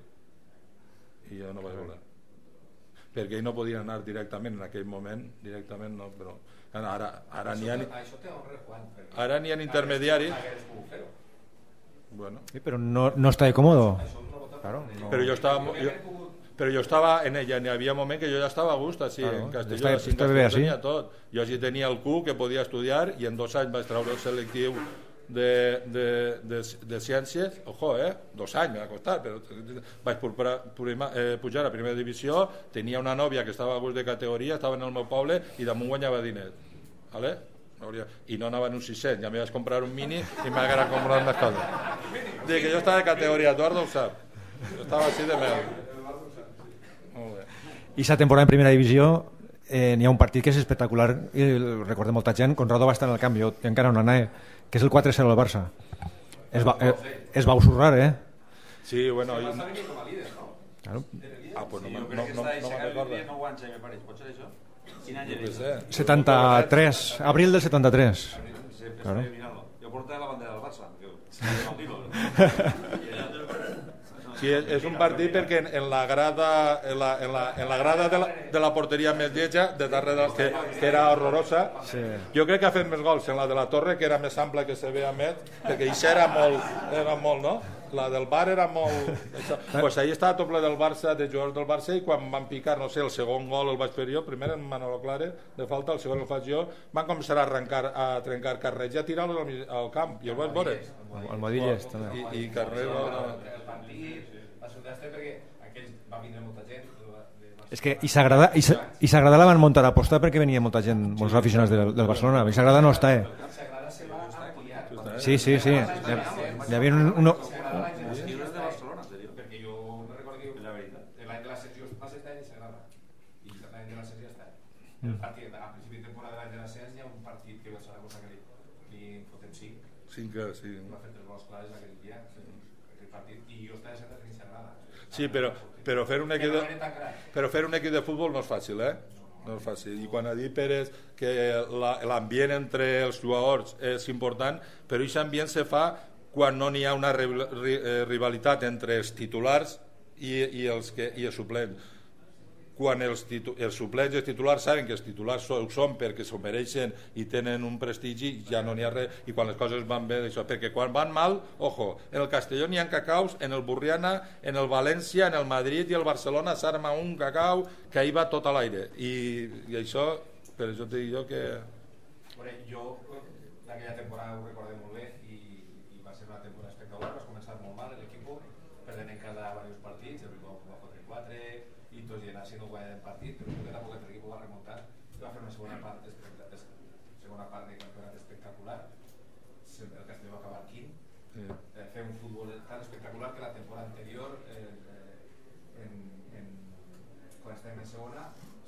I jo no vaig voler. Perquè ell no podia anar directament en aquell moment, directament no, però ara, ara n'hi ha ara n'hi ha intermediaris. Bueno. Sí, però no, no està còmode. Claro, no. Però jo estava jo, però jo estava en ella, n'hi havia un moment que jo ja estava a gust així, claro, en Castelló, està, està bé, tenia tot. Jo així tenia el Q que podia estudiar i en dos anys vaig treure el selectiu de, de, de, de ciències, ojo, eh, dos anys m'ha costat, però vaig prima, eh, pujar a primera divisió, tenia una nòvia que estava a gust de categoria, estava en el meu poble i damunt guanyava diners, vale? I no anava en un sis-cents, ja m'hi vaig comprar un mini i m'haguera comprat més coses. Dic que jo estava de categoria, Eduardo ho sap, jo estava així de mel. Molt bé. I aquesta temporada en primera divisió eh, n'hi ha un partit que és espectacular i recordem molta gent, Conrado va estar en el camp, jo encara no anava, que és el quatre zero del Barça. Es va, eh, es va usurrar, eh? Sí, bueno... Se va venir com a líder, no? Claro. Ah, pues no me'n recordo. Jo crec que està aixecat nou anys, me pareix. Pot ser això? Quin any era? setanta-tres, abril del setanta-tres. Claro. Jo portava la bandera del Barça. Sí, és un partit perquè en la grada en la, en la, en la grada de la, de la porteria més lletja de darrere, que, que era horrorosa, sí. Jo crec que ha fet més gols en la de la Torre, que era més ampla, que se veia més, perquè això era molt, era molt, no? La del Bar era molt... Pues ahí estava tot ple del Barça, de jugadors del Barça, i quan van picar, no sé, el segon gol el vaig fer jo, primer en Manolo Clare, de falta, el segon el faig jo, van començar a arrencar, a trencar carrers i a tirar-los al, al camp, i el vaig veure. El Modilles, també. I, i carrer... El partit va ser un destre perquè aquells va vindre molta gent. És que i s'agrada i s'agrada la van muntar a aposta perquè venia molta gent, molts aficionats del, del Barcelona, i s'agrada no està, eh? Sí, sí, sí. Hi havia un... un... Perquè jo no recordo que l'any de la secció passa aquest any i s'agrada. I l'any de la secció està. El partit, a principi de temporada de l'any de la secció hi ha un partit que va ser una cosa que li fotem cinc. Cinc, sí. Va fer tres gols clars aquell dia, aquell partit, i jo estava sentat que s'agrada. Sí, però, però, fer un equip de, però fer un equip de futbol no és fàcil, eh? No és fàcil. I quan ha dit Pérez que l'ambient entre els jugadors és important, però aquest ambient se fa quan no n'hi ha una rivalitat entre els titulars i, i, els, que, i els suplents. Quan els, titu, els suplents i els titulars saben que els titulars ho són perquè s'ho mereixen i tenen un prestigi, ja no n'hi ha res, i quan les coses van bé, això, perquè quan van mal, ojo, en el Castelló n'hi ha cacaus, en el Burriana, en el València, en el Madrid i el Barcelona s'arma un cacau que ahí va tot a l'aire, i, i això, per això te dic jo que... Bueno, jo d'aquella temporada ho recordé molt bé i, i va ser una temporada espectacular, vas començar molt mal l'equip, perdent en cada diversos partits, el primer va quatre quatre, i tots hi anar sent guanyat el partit, però poquet a poquet l'equip va remuntar i va fer una segona part, segona part de campionat espectacular. El Castelló va acabar quint, sí. eh, fer un futbol tan espectacular que la temporada anterior, eh, en, en, quan estàvem en segona,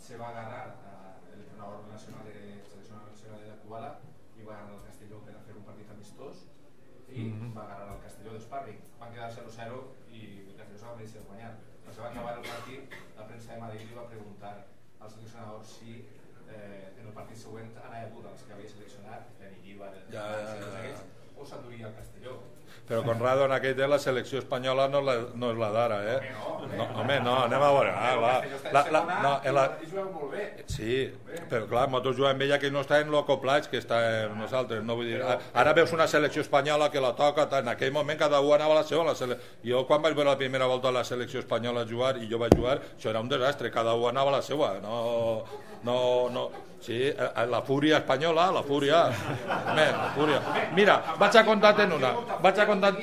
se va a agarrar al entrenador nacional de selección nacional de Kubala y va a agarrar al Castelló para hacer un partido amistoso y mm-hmm. va a agarrar al Castelló de sparring. Van quedar cero cero y el Castelló se va a merecer guanyar. Però se va acabar el partit, la premsa de Madrid li va preguntar al seleccionador si eh, en el partit següent anava a votar els que havia seleccionat, en Iríbar, ja, ja, ja, ja. o s'aturia al Castelló. Però Conrado, en aquell temps la selecció espanyola no, la, no és la d'ara, eh? No, home, no, anem a veure. Ah, la, la, la, no, la, I jugueu molt bé. Sí, però clar, nosaltres juguem amb ella que no està en l'acoplats que està en nosaltres. No vull dir, ara veus una selecció espanyola que la toca, en aquell moment cada un anava a la seva. La sele... Jo quan vaig veure la primera volta la selecció espanyola jugar i jo vaig jugar, això era un desastre, cada un anava a la seva. No, no, no. Sí, la fúria espanyola, la fúria. Home, la fúria. Mira, vaig a contar-te una. Vaig a contar...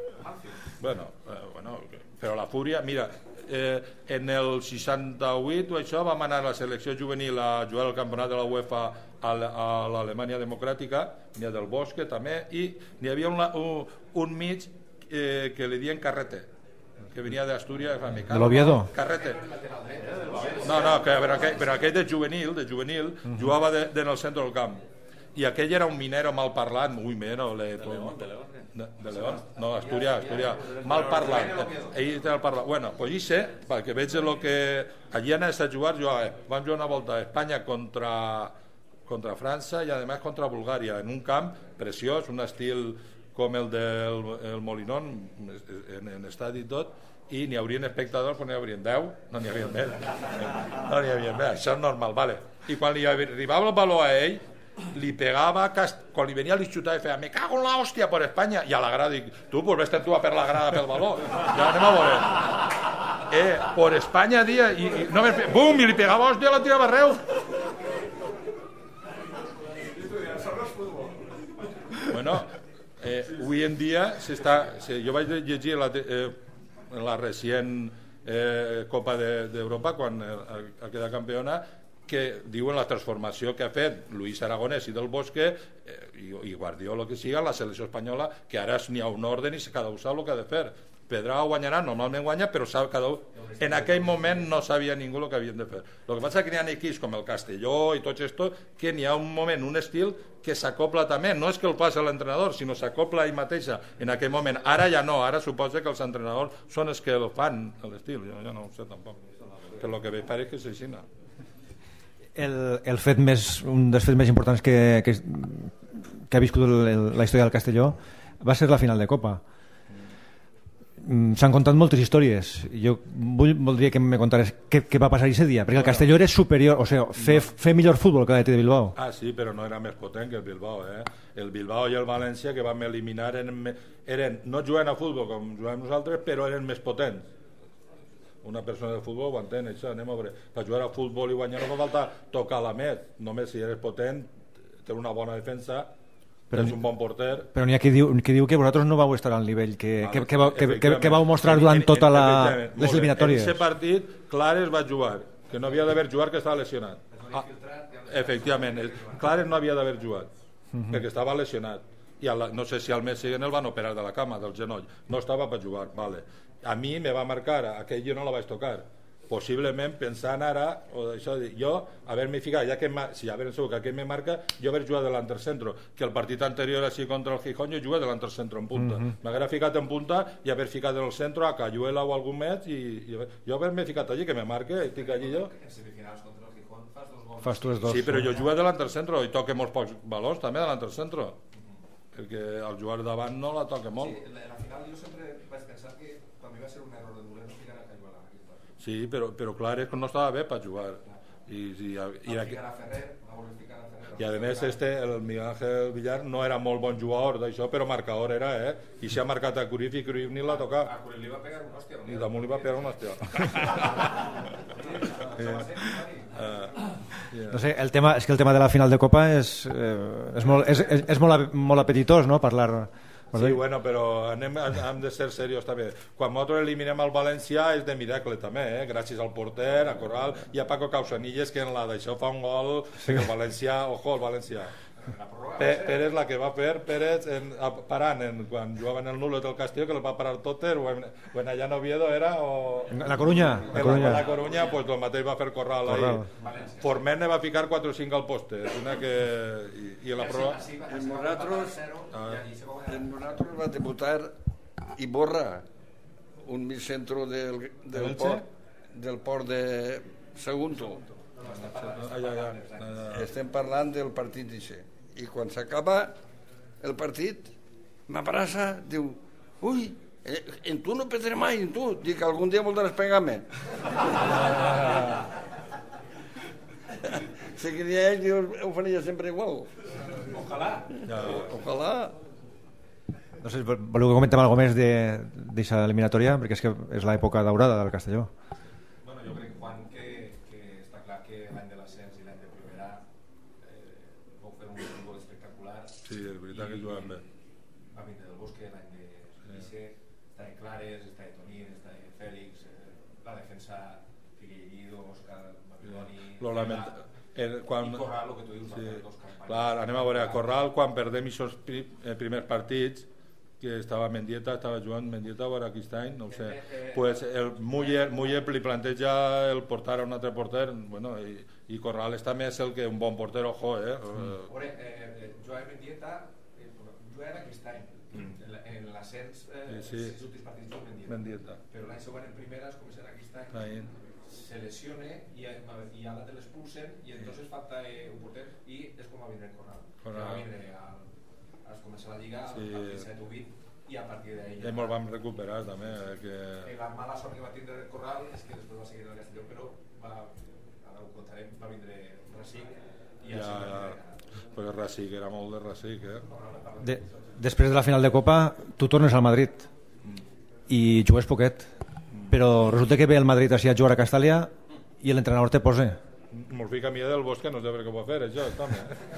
Bueno, eh, bueno, però la fúria, mira, eh, en el seixanta-vuit o això vam anar a la selecció juvenil a jugar al campionat de la UEFA a l'Alemanya Democràtica, n'hi ha del Bosque també, i n'hi havia un, un, un mig eh, que li diuen Carrete, que venia d'Astúries, de l'Oviedo. Carrete. No, no, que, però, aquell, però aquell de juvenil, de juvenil, uh-huh. jugava de, de en el centre del camp. I aquell era un minero mal parlant, ui, mero, le, de, León, de, León, de, de León, no, Astúries, Astúries, mal parlant. Ell té el parlant. Bueno, pues hi sé, perquè veig el que... Allí han estat jugar, jo, eh, vam jugar una volta a Espanya contra, contra França i a més contra Bulgària, en un camp preciós, un estil com el del el Molinón, en, en estadi i tot, i n'hi haurien espectadors, però n'hi haurien deu, no n'hi havia més. No n'hi havia més, això és normal, vale. I quan li arribava el baló a ell, li pegava, quan li venia li xutava i feia me cago en la hòstia per Espanya, i a la grada dic, tu, pues vés-te'n tu a per la grada pel baló, ja anem a veure. Eh, por Espanya, dia, i, i no, bum, i li pegava hòstia, la tirava arreu. Bueno, eh, avui en dia s'està, se, jo vaig llegir la, eh, la recient eh, Copa d'Europa, quan ha eh, quedat campiona, que diuen la transformació que ha fet Luis Aragonès i del Bosque eh, i, i Guardiola, que siga, la selecció espanyola, que ara n'hi ha un ordre i cada un sap el que ha de fer. Pedrao guanyarà, normalment guanya, però sap cada un... En aquell moment no sabia ningú el que havien de fer. El que passa és que n'hi ha equips com el Castelló i tots estos, que n'hi ha un moment, un estil que s'acopla també, no és que el passa l'entrenador, sinó s'acopla ell mateixa en aquell moment. Ara ja no, ara suposa que els entrenadors són els que el fan, l'estil, jo ja no ho sé tampoc. Però el que veig pare és que s'aixina. El, el fet més, un dels fets més importants que, que, que ha viscut el, el, la història del Castelló va ser la final de Copa. S'han contat moltes històries. Jo vull, voldria que me contares què, què va passar aquest dia, perquè el Castelló era superior, o sigui, fer, fer millor futbol que l'Atlètic de Bilbao. Ah, sí, però no era més potent que el Bilbao, eh? El Bilbao i el València, que vam eliminar, eren, eren no jugant a futbol com juguem nosaltres, però eren més potents. Una persona de futbol ho entén, això, anem a veure. Per jugar a futbol i guanyar no fa falta tocar la met, només si eres potent, té una bona defensa, però és un bon porter. Però n'hi ha qui diu, qui diu que vosaltres no vau estar al nivell que, que, que, que, que, que vau mostrar durant tota la, les eliminatòries. En aquest partit, Clares va jugar, que no havia d'haver jugat, que estava lesionat. Ah, efectivament, Clares no havia d'haver jugat, uh-huh. perquè estava lesionat. I la, no sé si al mes següent el van operar de la cama, del genoll. No estava per jugar, vale. A mi me va marcar, aquell jo no la vaig tocar. Possiblement pensant ara, o això, jo haver-me ficat, ja que si haver segur que aquell me marca, jo haver jugat de l'antercentro, que el partit anterior així contra el Gijón jo jugué de l'antercentro en punta. Mm-hmm. M'haguera ficat en punta i haver ficat en el centro a Cayuela o algun més i, i jo haver-me ficat allí, que me marque, estic allí jo. En semifinals contra el Gijón fas dos gols. Fas tu els dos. Sí, però jo jugué de l'antercentro i toque molts pocs valors també de l'antercentro. Mm-hmm. Perquè el jugar davant no la toca molt. Sí, en la final jo sempre vaig pensar que per mi va ser un error de Dolent ficar a Cayuela. Sí, però, però clar, és que no estava bé per jugar. I, i, i, i, i a més este, el Miguel Ángel Villar no era molt bon jugador d'això, però marcador era, eh? I s'ha marcat a Cruyff i Cruyff ni l'ha tocat. A Cruyff li va pegar una hòstia. I damunt li va pegar una hòstia. No sé, el tema, és que el tema de la final de Copa és, eh, és, molt, és, és, és molt, molt apetitós, no?, parlar... Sí, bueno, però anem, hem de ser serios també. Quan nosaltres eliminem el València és de miracle també, eh? Gràcies al porter, a Corral i a Paco Causanilles, que en la d'això fa un gol, sí. Que el València, ojo, el València. Pérez la que va fer Pérez en, parant en, quan jugaven el Nulo del Castillo, que el va parar Totter, o en, o en allà en Oviedo era, o... En la Coruña. En La Coruña, la, la Coruña pues el mateix va fer Corral, Corral. ahí. Forment ne va ficar quatre o cinc al poste, una que... I, i la prova... En nosaltres, en nosaltres va debutar Iborra, un mig centro del, del, port, del port de Sagunto. Ah, ja, ja, ja. Estem parlant del partit d'això. I quan s'acaba el partit, m'abraça, diu, ui, en tu no perdré mai, en tu. Dic, algun dia voldràs pegar-me. Se que ell ho faria sempre igual. Ojalà. Ja. Ojalà. No sé, voleu que comentem alguna més d'aquesta eliminatòria? Perquè és que és l'època daurada del Castelló. Bueno, jo crec, Juan, que, que està clar que l'any de l'ascens i l'any de primera eh, vau fer un futbol espectacular. Sí, és veritat que jugàvem bé. Va vindre del Bosque l'any de Lice, està de Clares, està de Tonín, està de Fèlix, eh, la defensa Figueiredo, Òscar Babiloni... Lo lament... El, quan... I Corral, el que tu dius, sí. va fer dos campanyes. Clar, anem a veure, a Corral, quan perdem aquests pri, eh, primers partits, que estava Mendieta, estava jugant Mendieta o era aquest any, no ho sé, pues el Muller, Muller li planteja el portar a un altre porter, bueno, i, i Corral està més el que un bon porter, ojo, eh? Mm. Veure, eh, Joan Mendieta, eh, jo era aquest any, mm. en l'ascens, eh, sí, sí. Els últims partits jo Mendieta, Mendieta. Però l'any següent en primera es començarà aquest any, Ahí. Se lesione i, i a l'altre l'expulsen i entonces falta eh, un porter i és com va vindre Corral, Corral. Va vindre al es comença la Lliga sí. al partit set o vuit i a partir d'ahí ja... I ens vam recuperar també eh, que... I la mala sort que va tindre el Corral és que després va seguir el Castelló, però va, ara ho contarem, va vindre Rasic i ja, ja, però Rasic era molt de Rasic eh? de, després de la final de Copa tu tornes al Madrid mm. i jugues poquet mm. però resulta que ve el Madrid així a jugar a Castàlia i l'entrenador te posa Mos fica a mi del Bosque, no sé per què ho va fer, això, també.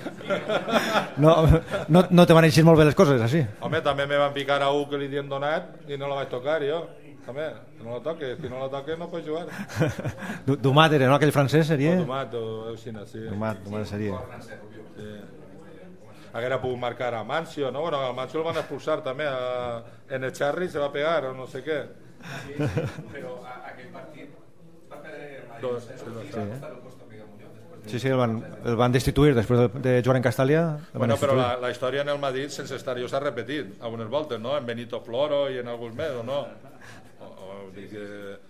no, no, no te van eixir molt bé les coses, així? Home, també me van picar a un que li havien donat i no la vaig tocar, jo. També, que no la toques, si no la toques no pots jugar. Dumat era, no? Aquell francès seria? O Dumat, o Euxina, sí. Dumat, Dumat seria. Sí. Haguera pogut marcar a Mancio, no? Bueno, a Mancio el van expulsar també, a... en el Charri se va pegar o no sé què. Sí, sí, però a, aquell partit va perdre el Madrid, sí, sí, sí, sí. Sí, sí, el van, el van destituir després de, de jugar en Castàlia. Bueno, però la, la història en el Madrid sense estar jo s'ha repetit algunes voltes, no? En Benito Floro i en alguns més, o no? O, o, dic que...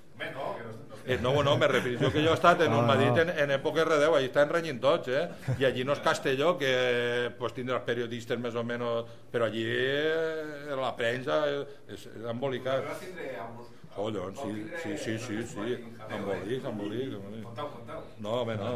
Eh, no, no, me refereixo que jo he estat en un Madrid en, en època R deu, allí estan renyint tots, eh? I allí no és Castelló, que pues, tindrà els periodistes més o menys, però allí eh, la premsa és, és embolicat. Però vas tindre alguns... Collons, sí, sí, sí, sí, sí, embolic, embolic. Contau, contau. No, home, no.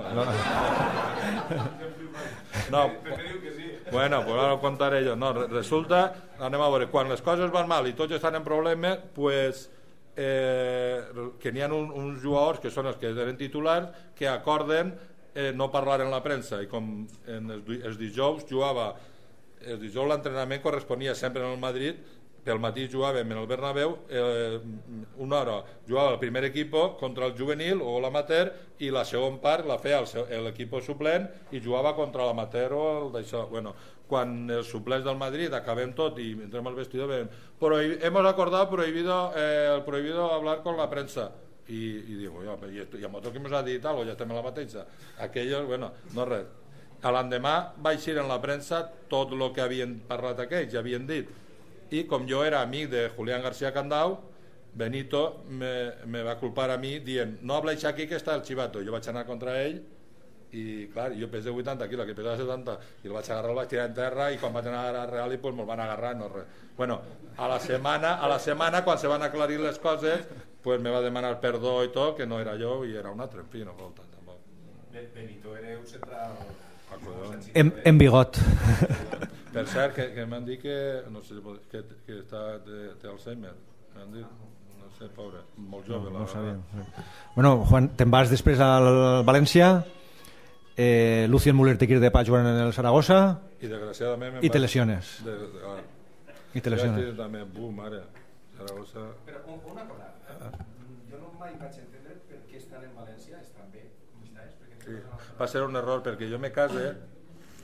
No, bueno, pues ara ho contaré jo. No, resulta, anem a veure, quan les coses van mal i tots estan en problemes, pues, eh, que n'hi ha un, uns jugadors que són els que eren titulars que acorden eh, no parlar en la premsa i com en els, els dijous jugava, els dijous l'entrenament corresponia sempre en el Madrid. Pel matí jugàvem en el Bernabéu, eh, una hora jugava el primer equip contra el juvenil o l'amateur i la segona part la feia l'equip suplent i jugava contra l'amateur o el d'això. Bueno, quan els suplents del Madrid acabem tot i entrem al vestidor veiem, hemos acordado prohibido, eh, prohibido hablar con la prensa. I, i digo, ja, i, i a nosaltres que ens ha dit algo, ja estem en la mateixa. Aquellos, bueno, no res. A l'endemà vaig ir en la premsa tot el que havien parlat aquells, ja havien dit. I com jo era amic de Julián García Candau, Benito me, me va culpar a mi dient, no habláis aquí que està el Chivato. Jo vaig anar contra ell i clar, jo pesé vuitanta quilos, que pesava setanta, i el vaig agarrar, el vaig tirar en terra i quan vaig anar a Real i pues, me'l van agarrar, no res. Bueno, a la setmana, a la setmana quan se van aclarir les coses, pues me va demanar perdó i tot, que no era jo i era un altre, en fi, no vol tant tampoc. Benito era un central... En, en bigot. Per cert, que, que m'han dit que, no sé, que, que està, té, té Alzheimer. M'han dit, no sé, pobre, molt jove. No, no sabíem. Bueno, Juan, te'n vas després al València, eh, Lucien Müller te quiere de pa jugant en el Saragossa i desgraciadament i te lesiones. De, de, ah. I te lesiones. Jo també, bum, ara, Saragossa... Però una cosa, jo no mai vaig entendre per què estan en València, estan bé, com estàs? Sí. Va ser un error perquè jo me case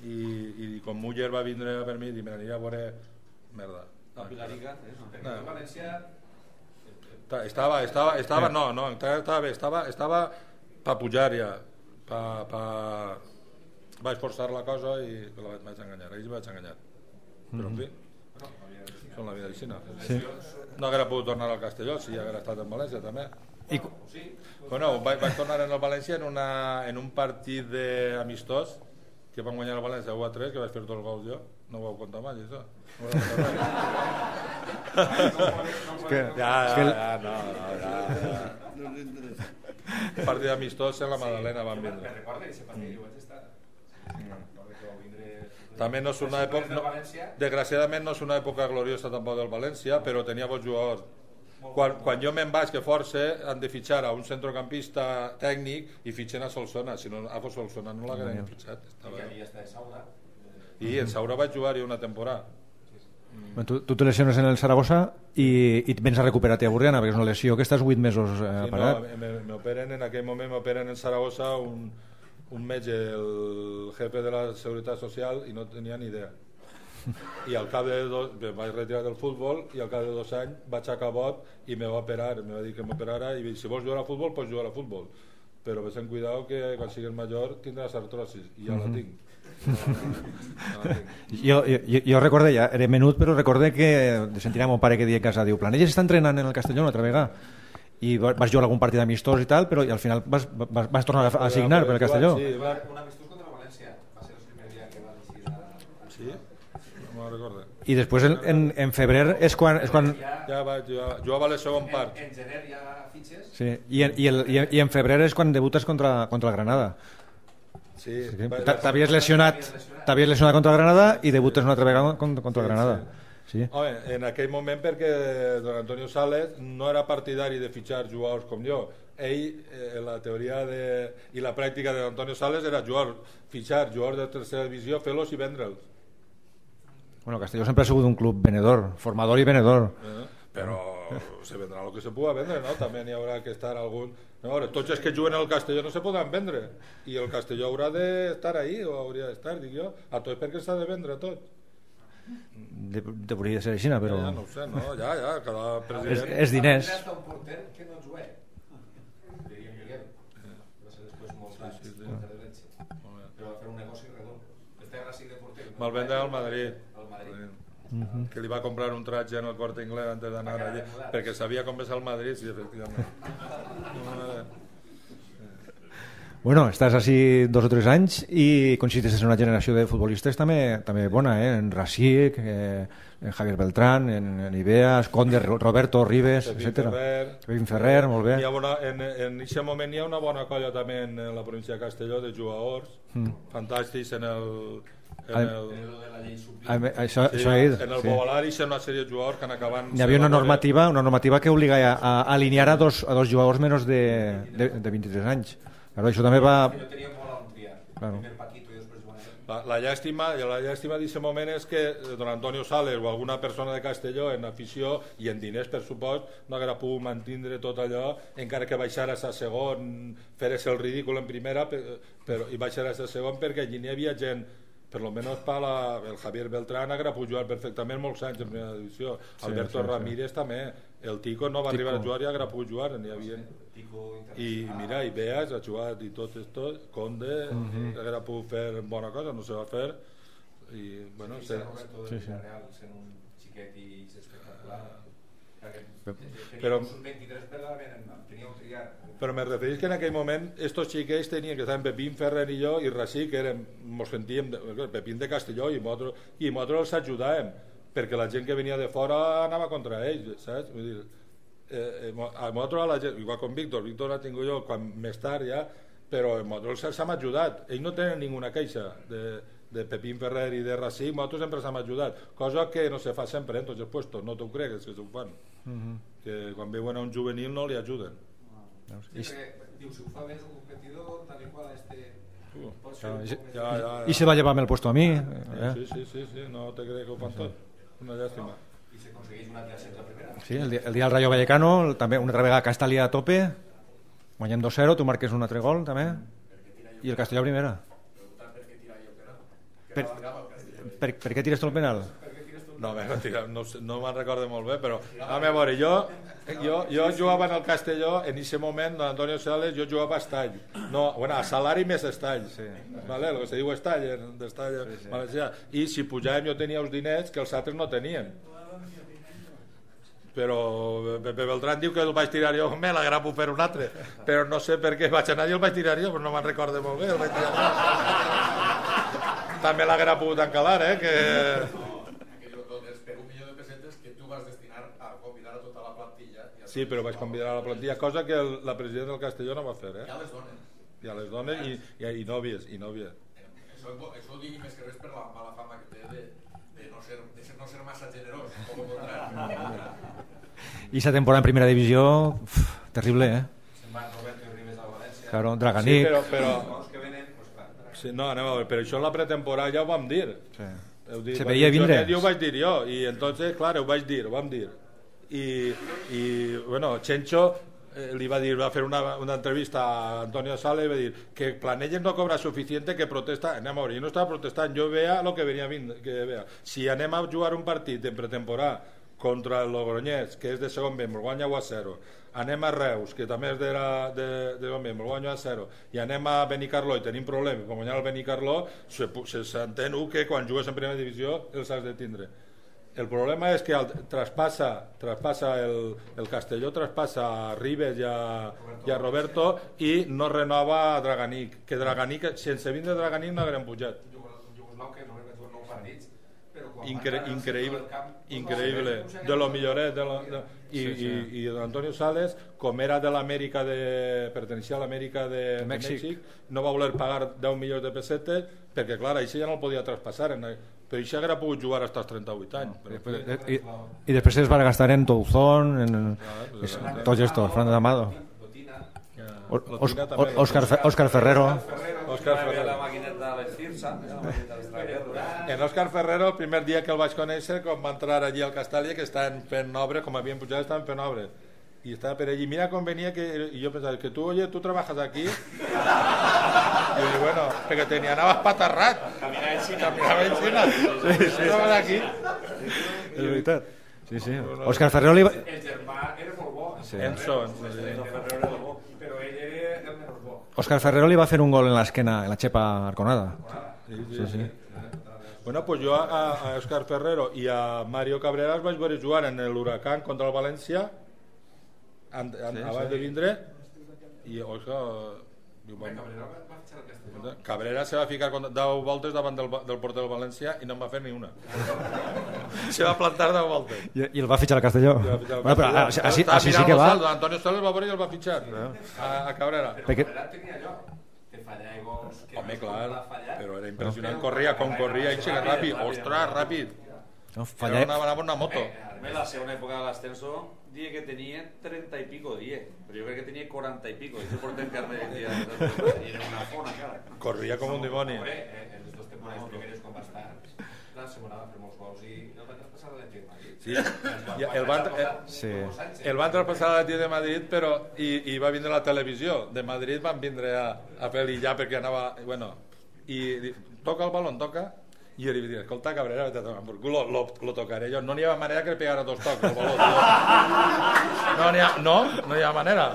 i, i com Muller va vindre per mi i m'aniria a veure merda. La Pilarica, perquè No. el València... Ta- Estava, estava, estava, no, no, estava bé, estava, estava per pujar ja, pa, pa... vaig forçar la cosa i la vaig enganyar, ells vaig enganyar. Però en fi, són la vida de Xina. Sí. No haguera pogut tornar al Castelló si haguera estat en València també. I, Bueno, vaig, vaig tornar en el València en, una, en un partit d'amistós que van guanyar el València u a tres, que vaig fer tots els gols jo. No ho vau contar mai, això? No ho vau contar mai. que, Ja, és ja, que, ja, no, no, ja, ja. Un partit amistós en la Madalena van Me vindre. recorda que se partit jo vaig estar. Recorda que vau vindre... També no és una època... No, desgraciadament no és una època gloriosa tampoc del València, però tenia bons jugadors. Quan, quan jo me'n vaig, que força, han de fitxar a un centrocampista tècnic i fitxen a Solsona. Si no, a Solsona no l'hagueren fitxat. I que havia estat de Saura. I en Saura vaig jugar-hi una temporada. bueno, tu, tu te lesiones en el Zaragoza i, i vens a recuperar-te a Burriana, perquè és una lesió que estàs vuit mesos eh, Sí, parat. no, me- m'operen en aquell moment m'operen en Saragossa un, un metge, el jefe de la Seguretat Social, i no tenia ni idea. I al cap de dos, me vaig retirar del futbol i al cap de dos anys vaig a Cabot i me va operar, me va dir que m'operara i si vols jugar a futbol, pots jugar a futbol, però ves en cuidado que quan sigues major tindràs artrosis, i ja la tinc. No, no la tinc. Jo, jo, jo recorde, ja era menut, però recorde que sentirà mon pare que dia a casa, diu, Planelles està entrenant en el Castelló una altra vegada, i va- vas jugar algun partit amistós i tal, però i al final vas, vas, vas tornar a, a signar per el Castelló. Sí, va, Un amistós contra el València. Va ser el primer dia que va decidir... a- sí, no me'n recordo. I després en, en, en febrer és quan... És quan Ja vaig jugar, jugava a la segona part. En, en gener ja fitxes. sí, i, en, i, el, i, en, I en febrer és quan debutes contra, contra el Granada. Sí, Sí, va- t'a- T'havies lesionat, t'havies lesionat contra el Granada i debutes una altra vegada contra, contra el Granada. Sí. Home, en aquell moment perquè don Antonio Sales no era partidari de fitxar jugadors com jo. Ell, eh, la teoria de, i la pràctica de don Antonio Sales era jugar, fitxar jugadors de tercera divisió, fer-los i vendre'ls. Bueno, Castelló sempre ha sigut un club venedor, formador i venedor. Eh? Però se vendrà el que se pugui vendre, no? També n'hi haurà que estar algun... No, veure, tots els que juguen al Castelló no se poden vendre i el Castelló haurà d'estar ahí, o hauria d'estar, dic jo. A tots perquè s'ha de vendre tot. De, deuria ser així, però... Ja, no ho sé, no? Ja, ja, cada És, president... és diners. Hasta un porter que no jugué. Diria Miguel. Va ser després molt anys. sí, sí. Però va fer un negoci redon. Este era així de porter. Me'l vendre al Madrid. Al Madrid. Mhm. Que li va comprar un traje en el Corte Inglés antes d'anar allí, perquè sabia com és el Madrid, sí, efectivament. Bueno, estàs així dos o tres anys i consisteix en una generació de futbolistes també també bona, eh? En Rasic, eh, en Javier Beltrán, en, en Ibeas, Conde, Roberto, Ribes, Pepín etcètera. Ferrer. Pepín Ferrer, molt bé. Hi ha bona, en en aquest moment hi ha una bona colla també en la província de Castelló de jugadors Mm. fantàstics en el... En Al- el, Ah, això, sí, això he dit, en el sí. Bobalari hi ha una sèrie de jugadors que han acabat... Hi havia una normativa, una normativa que obligava a, a alinear a dos, a dos jugadors menys de, de, de vint-i-tres anys. Claro, això també va... Jo tenia molt on triar. Claro. Primer Paquito i després Joan. La, la llàstima, la llàstima d'aquest moment és que don Antonio Sales o alguna persona de Castelló en afició i en diners, per supost, no haguera pogut mantenir tot allò, encara que baixares a segon, feres el ridícul en primera, pe- però, i baixares a segon perquè allí n'hi havia gent, per lo menos per la, el Javier Beltrán haguera pogut jugar perfectament molts anys en primera divisió, Sí, Alberto sí, sí. Ramírez també, el Tico no va Tico. arribar a jugar i haguera pogut jugar, n'hi havia... Tico I mira, i Beas ha jugat i tot esto, Conde, Mhm. haguera pogut fer bona cosa, no se va fer, i bueno, Sí, se, Roberto Sí, de sí. Villarreal sent un xiquet i espectacular. Perquè Però- tenia uns vint-i-tres verdaderament, tenia un triar. però me referís que en aquell moment estos xiquets tenien que estar en Pepín Ferrer i jo i Rací, que érem, mos sentíem de, Pepín de Castelló i nosaltres, i nosaltres els ajudàvem perquè la gent que venia de fora anava contra ells, saps? Vull dir, eh, eh, mo- a nosaltres a la gent, igual com Víctor, Víctor l'ha tingut jo quan, més tard ja, però nosaltres els hem ajudat, ells no tenen ninguna queixa de, de Pepín Ferrer i de Rací, nosaltres sempre els hem ajudat, cosa que no se fa sempre en tots els puestos, no t'ho cregues que s'ho fan, Mhm. que quan veuen a un juvenil no li ajuden. Sí, perquè, diu, si ho fa bé és un competidor, tal i qual, este... Uh, pot ser Claro, un i, poc més- Ja, ja, ja. i se va llevar el puesto a mi. Eh? Sí, sí, sí, sí, no te crees que ho fan tot. Una llàstima. I se aconsegueix una altra centre a primera. Sí, el, dia, el dia del Rayo Vallecano, el- també una altra vegada Castalia a tope, guanyem dos zero, tu marques un altre gol també, i el Castelló a primera. Preguntant per què tira i opera. Per, per, per què tires tu el penal? No, bé, no, tira, no, no me'n recordo molt bé, però a veure, jo, jo, jo jugava en el Castelló, en aquest moment, don Antonio Sales, jo jugava a Estall. No, bueno, a salari més Estall. Sí. Vale? El que se diu Estall, d'Estall sí, sí. Valencià. I si pujàvem jo tenia els diners que els altres no tenien. Però Pepe Beltrán diu que el vaig tirar jo, me l'agrapo per un altre, però no sé per què vaig anar i el vaig tirar jo, però no me'n recordo molt bé, el vaig tirar jo. També l'agrapo tan calar, eh, que... Per un milió de pessetes que tu vas destinar a convidar a tota la plantilla. Sí, però vaig convidar a la plantilla, cosa que el, la presidenta del Castelló no va fer, eh? I a les dones. I a les dones i, i, i nòvies, i nòvies. Això, això ho digui més que res per la mala fama que té de, de, no, ser, de ser, no ser massa generós, com ho contrari. I esa temporada en primera divisió, uf, terrible, eh? Se'n van Roberto i Ribes a València. Claro, Draganik. Sí, però... però... Els que venen, doncs clar. Sí, no, anem a veure, però això en la pretemporada ja ho vam dir. Sí. Dit, se veia vindre. Jo ho vaig dir jo, i entonces, clar, ho vaig dir, ho vam dir. I, i bueno, Chencho eh, li va dir, va fer una, una entrevista a Antonio Sales i va dir que Planelles no cobra suficiente, que protesta. Anem a veure, jo no estava protestant, jo veia el que venia vint, que veia. Si anem a jugar un partit en pretemporada contra el Logroñés, que és de segon membre, guanya u a zero. Anem a Reus, que també és de, de, de segon membre, guanya u a zero. I anem a Benicarló i tenim problemes per guanyar el Benicarló, s'entén que quan jugues en primera divisió els has de tindre. El problema és que el, traspassa, traspassa el, el Castelló, traspassa a Ribes i a, i a Roberto i no renova a Draganik, que Draganik, sense vindre Draganik no haguem pujat. Incre increïble, increïble, de lo milloret de lo, de, i, sí, sí. I, i Antonio Sales, com era de l'Amèrica de, perteneixia a l'Amèrica de, de Mèxic, no va voler pagar deu milions de pessetes perquè clar, això ja no el podia traspassar en, però això hauria pogut jugar fins als trenta-vuit anys, no, però... i, i, i després es va gastar en Touzón, en, en tots estos, Fernando Amado, Òscar Òscar Ferrero, Òscar Ferrero, la maquineta de Cirsa, en Òscar Ferrero, el primer dia que el vaig conèixer, quan va entrar allí al Castalla, que estaven fent obres, com havien pujat, estaven fent obres, i estava per allí, mira com venia, que, i jo pensava, que tu, oye, tu trabajas aquí? I jo, bueno, perquè tenia, anaves patarrat, caminava en Xina, caminava en Xina, sí, sí, sí, estaves aquí. És veritat. Sí, sí. Òscar Ferrero li va... El germà era molt bo. Sí. Enzo, Enzo, sí. Ferrero era bo, però ell era el menys bo. Òscar Ferrero li va fer un gol en l'esquena, en la xepa arconada. Sí, sí, sí. sí. Bueno, pues jo a, a Òscar Ferrero i a Mario Cabrera els vaig veure jugar en l'Huracán contra el València an, an, sí, abans sí. de vindre i Òscar... Cabrera se va ficar deu voltes davant del, del porter del València i no en va fer ni una. Se va plantar deu voltes. I, i el va fitxar al Castelló. Bueno, però així, així sí que va. Saldo. Antonio Sales va veure i el va fitxar a, a Cabrera. Però Cabrera tenia allò de fallar gols. Home, clar, però era impressionant. Corria com corria i xega ràpid. Ostres, ràpid. No, fallar... Era una, una moto. En la segona època de l'ascenso dia que tenia treinta i pico dies, però jo crec que tenia quaranta i pico, i se porten carne i era una fona, cara. Corria com un dimoni. En les dues temporades primeres com va estar, la segona va fer molts gols i el van traspassar a l'Atlètic de Madrid. Sí, el van, el, sí. el van traspassar a l'Atlètic de Madrid, però i, i va vindre la televisió de Madrid, van vindre a, a fer-li ja perquè anava, bueno, i toca el balón, toca, i jo li vaig dir, escolta, Cabrera, vete a tomar por culo, lo, lo tocaré yo. No n'hi ha manera que le pegara dos tocs al balón. No n'hi ha, no, no hi ha manera.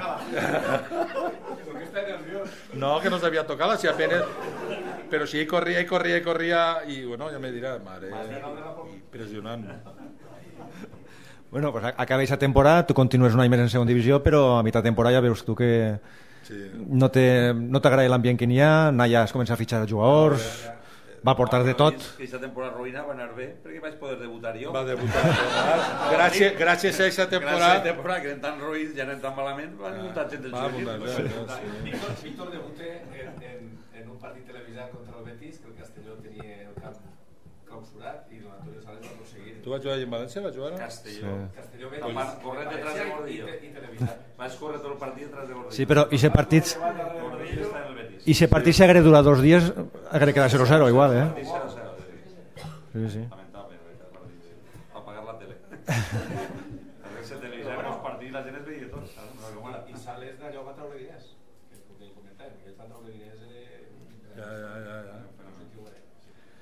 No, que no sabia tocar-la, si apenas... Però si ell corria i corria i corria, i bueno, ja me dirà, mare, impressionant. Bueno, pues acaba aquesta temporada, tu continues un any més en segona divisió, però a mitjà temporada ja veus tu que sí. no t'agrada l'ambient que n'hi ha, Naya es comença a fitxar jugadors... Va portar de tot. Aquesta temporada ruïna va anar bé perquè vaig poder debutar jo. Va debutar. gràcies, gràcies a aquesta temporada. Gràcies a aquesta temporada, que eren tan ruïns, ja eren tan malament, van muntar gent del Víctor, Víctor debuta en, en, en un partit televisat contra el Betis, que el Castelló tenia el camp clausurat i don Antonio Sales va aconseguir. Tu vas jugar allà en València? Vas jugar? Castelló. Sí. Castelló Betis. Corrent detrás de Gordillo. I, i televisat. Vas córrer tot el partit detrás de Gordillo. Sí, però i se partits... I si partit si hagués durat dos dies, hagués quedat zero cero igual, eh? Sí, sí. Lamentable, apagar la tele. A veure, se televisaven els partits, la gent es veia tot. I Sales d'allò va treure diners, que és el que comentàvem, que va treure diners... Ja, ja, ja.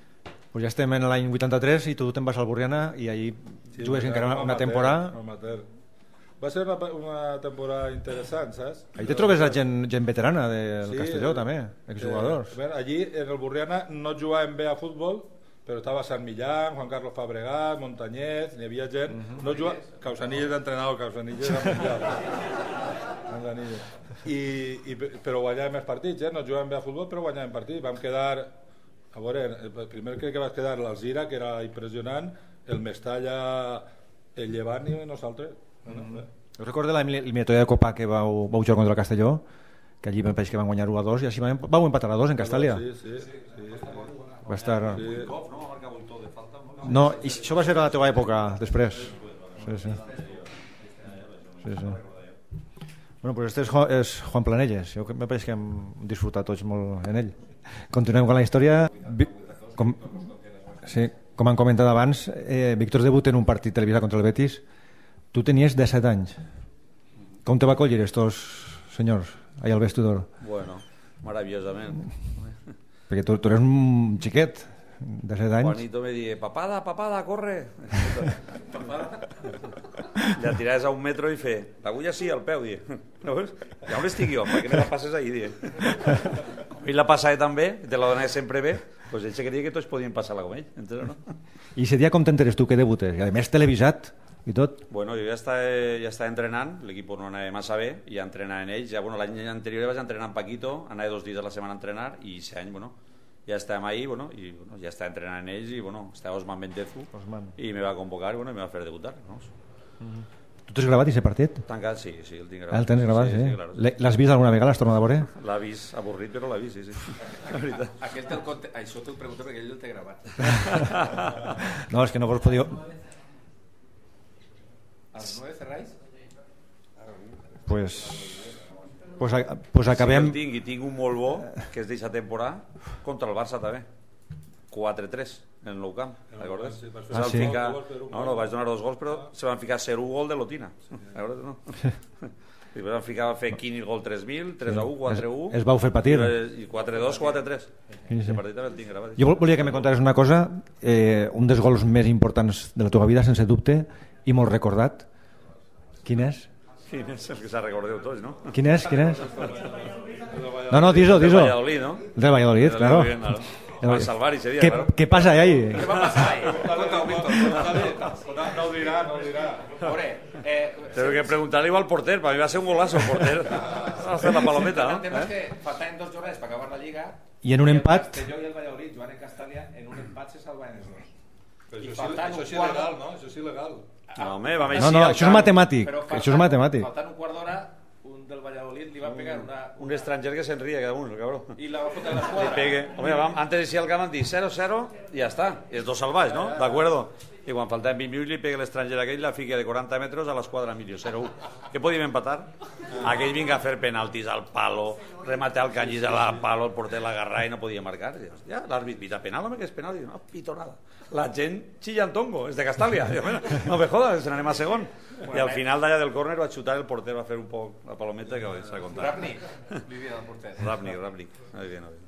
pues ja estem en l'any vuitanta-tres i tu te'n vas al Borriana i allí Sí, jugues era encara una amateur, temporada. amateur. Va ser una, una temporada interessant, saps? Ahí te trobes a gent, gent veterana del Sí, Castelló, eh, també, exjugadors. Eh, a veure, allí en el Borriana no jugàvem bé a futbol, però estava Sant Millán, Juan Carlos Fabregat, Montañez, hi havia gent... Uh -huh. no juga... Causanilles d'entrenador, Causanilles de mundial. Causanilles. I, i, però guanyàvem els partits, eh? No jugàvem bé a futbol, però guanyàvem partits. Vam quedar... A veure, el primer crec que vas quedar l'Alzira, que era impressionant, el Mestalla, el Llevant i nosaltres. Uh -huh. Us recordo la eliminatòria de Copa que vau, vau jugar contra el Castelló, que allí me pareix que van guanyar u a dos i així vam, vau empatar a dos en Castàlia. Sí, sí, sí, sí. Va estar... Sí. No, i això va ser a la teva època, després. Sí, sí. Sí, sí. Bueno, pues este és Juan, és Juan Planelles. Jo me pareix que hem disfrutat tots molt en ell. Continuem amb la història. Com, sí, com han comentat abans, eh, Víctor debuta en un partit televisat contra el Betis. Tu tenies disset anys. Com te va acollir estos senyors allà al vestidor? Bueno, maravillosament. Perquè tu, tu eres un xiquet de set anys. Juanito me dice, papada, papada, corre. Ja tiraves a un metro i fe, l'agulla sí, al peu, die. No veus? Ja on estic jo, per què me la passes ahí, die. Com ell la passava també, te la donava sempre bé, doncs ell se creia que tots podien passar-la com ell, entens, no? I ese dia com t'enteres tu que debutes? I a més televisat i tot? Bueno, jo ja estava, ja estava entrenant, l'equip no anava massa bé, i ja entrenava en ells. Ja, bueno, l'any anterior vaig entrenar en Paquito, anava dos dies a la setmana a entrenar, i aquest any, bueno, ja estàvem ahí, bueno, i bueno, ja estava entrenant en ells, i bueno, estava Osman Bentezu, i me va convocar, bueno, i me va fer debutar, no? Mm-hmm. Tu t'has gravat aquest partit? Tancat, sí, sí, el tinc gravat. Ah, el tens gravat, sí. sí, sí claro, sí. L'has vist alguna vegada? L'has tornat a veure? L'ha vist, avorrit, però l'ha vist, sí, sí. La veritat. Aquest te'l conte... Això t'ho pregunto perquè ell el té gravat. No, és que no vos podíeu... Els nueve cerráis? Pues... Pues, pues acabem... Sí, tinc, i tinc un molt bo, que és d'aquesta temporada, contra el Barça també. quatre tres en el Nou Camp, recordes? Ah, sí? Ficar... No, no, vaig donar dos gols, però se van ficar zero gol de Lotina. Recordes, no? I van ficar a fer Quini gol tres mil, tres a u, quatre a u... Es vau fer patir. I quatre dos, quatre tres. Aquest partit també el tinc gravat. Jo volia que me contares una cosa, eh, un dels gols més importants de la teva vida, sense dubte, i molt recordat. Quin és? Quin és? És que se recordeu tots, no? Quin és? Quin és? No, no, dis-ho, dis-ho. Del Valladolid, no? Del Valladolid, claro. Va salvar ese día, ¿Qué, claro. ¿Qué pasa ahí? Què va passar ahí? No ho dirà, no ho dirà. Veure, eh... Tengo que preguntarle al porter, para mí va a ser un golazo el porter. Va a hacer la palometa, ¿no? El tema és que faltaven dos jornades per acabar la Lliga i en un empat... el Castelló i el Valladolid jugant en Castàlia, en un empat se salvaven els dos. Però això, sí, això és il·legal, no? Això és il·legal. No, home, va no, no, això és matemàtic. Això és matemàtic. Faltant un quart d'hora, un del Valladolid li va pegar una... Un estranger que se'n ria cada un, el cabrón. I la va fotre a l'esquadra. Pegue. Hombre, vam, antes decía el que van dir cero cero y ya está. Es dos salvajes, ¿no? De acuerdo. I quan faltaven vint minuts li pega l'estranger aquell la fica de quaranta metres a l'esquadra Emilio, zero u. Què podíem empatar? Aquell vinga a fer penaltis al palo, rematar el canyís al palo, el porter l'agarrar i no podia marcar. Ja, l'àrbit pita penal, home, que és penal. I no, pito nada. La gent xillant tongo, és de Castàlia. No me jodas, se n'anem a segon. I al final d'allà del córner va xutar el porter, va fer un poc la palometa que s'ha contat. Rapnik, vivia del porter. Rapnik, Rapnik. Bien, bien.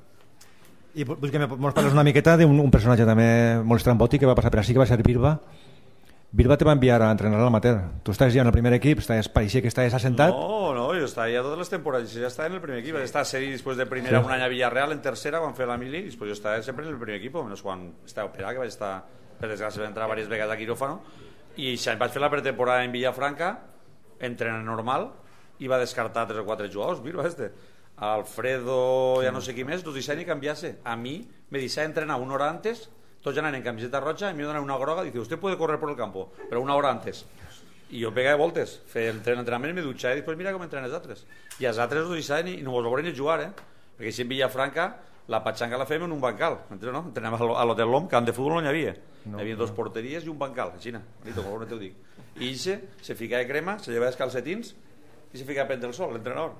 I vull que ens parles una miqueta d'un un personatge també molt estrambòtic que va passar per així, que va ser Birba. Birba te va enviar a entrenar a l'amateur. Tu estàs ja en el primer equip, estàs, pareixia que estàs assentat. No, no, jo estava ja totes les temporades, ja estava en el primer equip. Estava a sèrie després de primera sí. Un any a Villarreal, en tercera, quan fer la mili, i després jo estava sempre en el primer equip, menys quan estava operat, que vaig estar, per desgràcia, vaig entrar diverses vegades a quiròfano, i ja vaig fer la pretemporada en Villafranca, entrenant normal, i va descartar tres o quatre jugadors, Birba este. Alfredo, ja no sé qui més, nos deixaven i canviasse. A mi me deixava entrenar una hora antes, tots anaven en camiseta roja, i me donaven una groga, dice, usted puede correr por el campo, pero una hora antes. I jo pegava voltes, feia l'entrenament i me dutxava, i després mira com entrenen els altres. I els altres nos deixaven i no mos volen ni jugar, eh? Perquè si en Villafranca la patxanga la fèiem en un bancal, no? Entrenàvem a l'Hotel L'Om, camp de futbol no n'hi havia. No, hi havia dos porteries i un bancal, així, bonito, com te ho dic. I ixe se ficava crema, se llevava els calcetins i se ficava a prendre el sol, l'entrenador.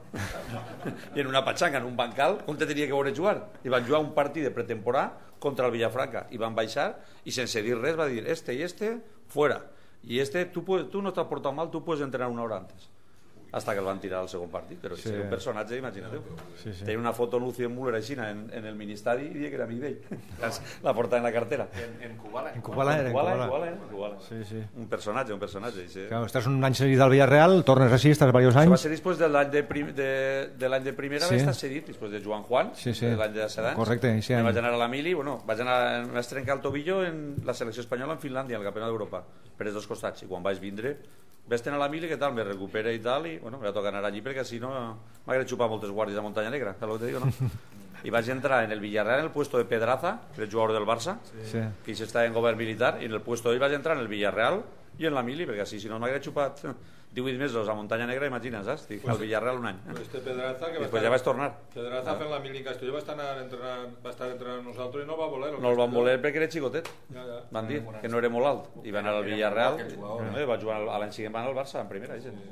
I en una patxanga, en un bancal, on te tenia que veure jugar? I van jugar un partit de pretemporada contra el Villafranca. I van baixar i sense dir res va dir, este i este, fuera. I este, tu, puedes, tu no t'has portat mal, tu puedes entrenar una hora antes. hasta que el van tirar al segon partit, però sí. un personatge, imagina't-ho. Sí, sí. Tenia una foto Lucio Müller així en, en el ministeri i deia que era amic d'ell. La portava en la cartera. En, en Kubala. En Kubala era, en Kubala. En Kubala, en Kubala. Sí, sí. Un personatge, un personatge. Sí. Claro, estàs un any seguit al Villarreal, tornes així, estàs diversos anys. Això va ser després de l'any de, prim, de, de, l'any de primera, sí. va estar cedit, després de Joan Juan, sí, sí. de l'any de set anys. Correcte, sí. Me vaig anar a la Mili, bueno, vaig anar, em vaig trencar el tobillo en la selecció espanyola en Finlàndia, en el Campionat d'Europa, per els dos costats, i quan vaig vindre vaig tenir a la Mili, què tal, me recupera i tal, i bueno, me va tocar anar allí perquè si no m'hagués xupar moltes guàrdies a Muntanya Negra, és el que te digo, no? I vaig entrar en el Villarreal en el puesto de Pedraza, que és jugador del Barça, sí. que ja està en govern militar, i en el puesto d'ell vaig entrar en el Villarreal i en la Mili, perquè si, si no m'hagués xupat divuit mesos a Muntanya Negra, imagina, saps? Estic al Villarreal un any. Pues este Pedraza, que I després ja vaig tornar. Pedraza fent la Mili en Castelló va estar entrenant, va estar entrenant nosaltres i no va voler. No el van voler perquè era xicotet. Ja, ja. Van dir que no era molt alt. I va anar al Villarreal, eh, va jugar a l'any següent, va anar al Barça en primera. Sí.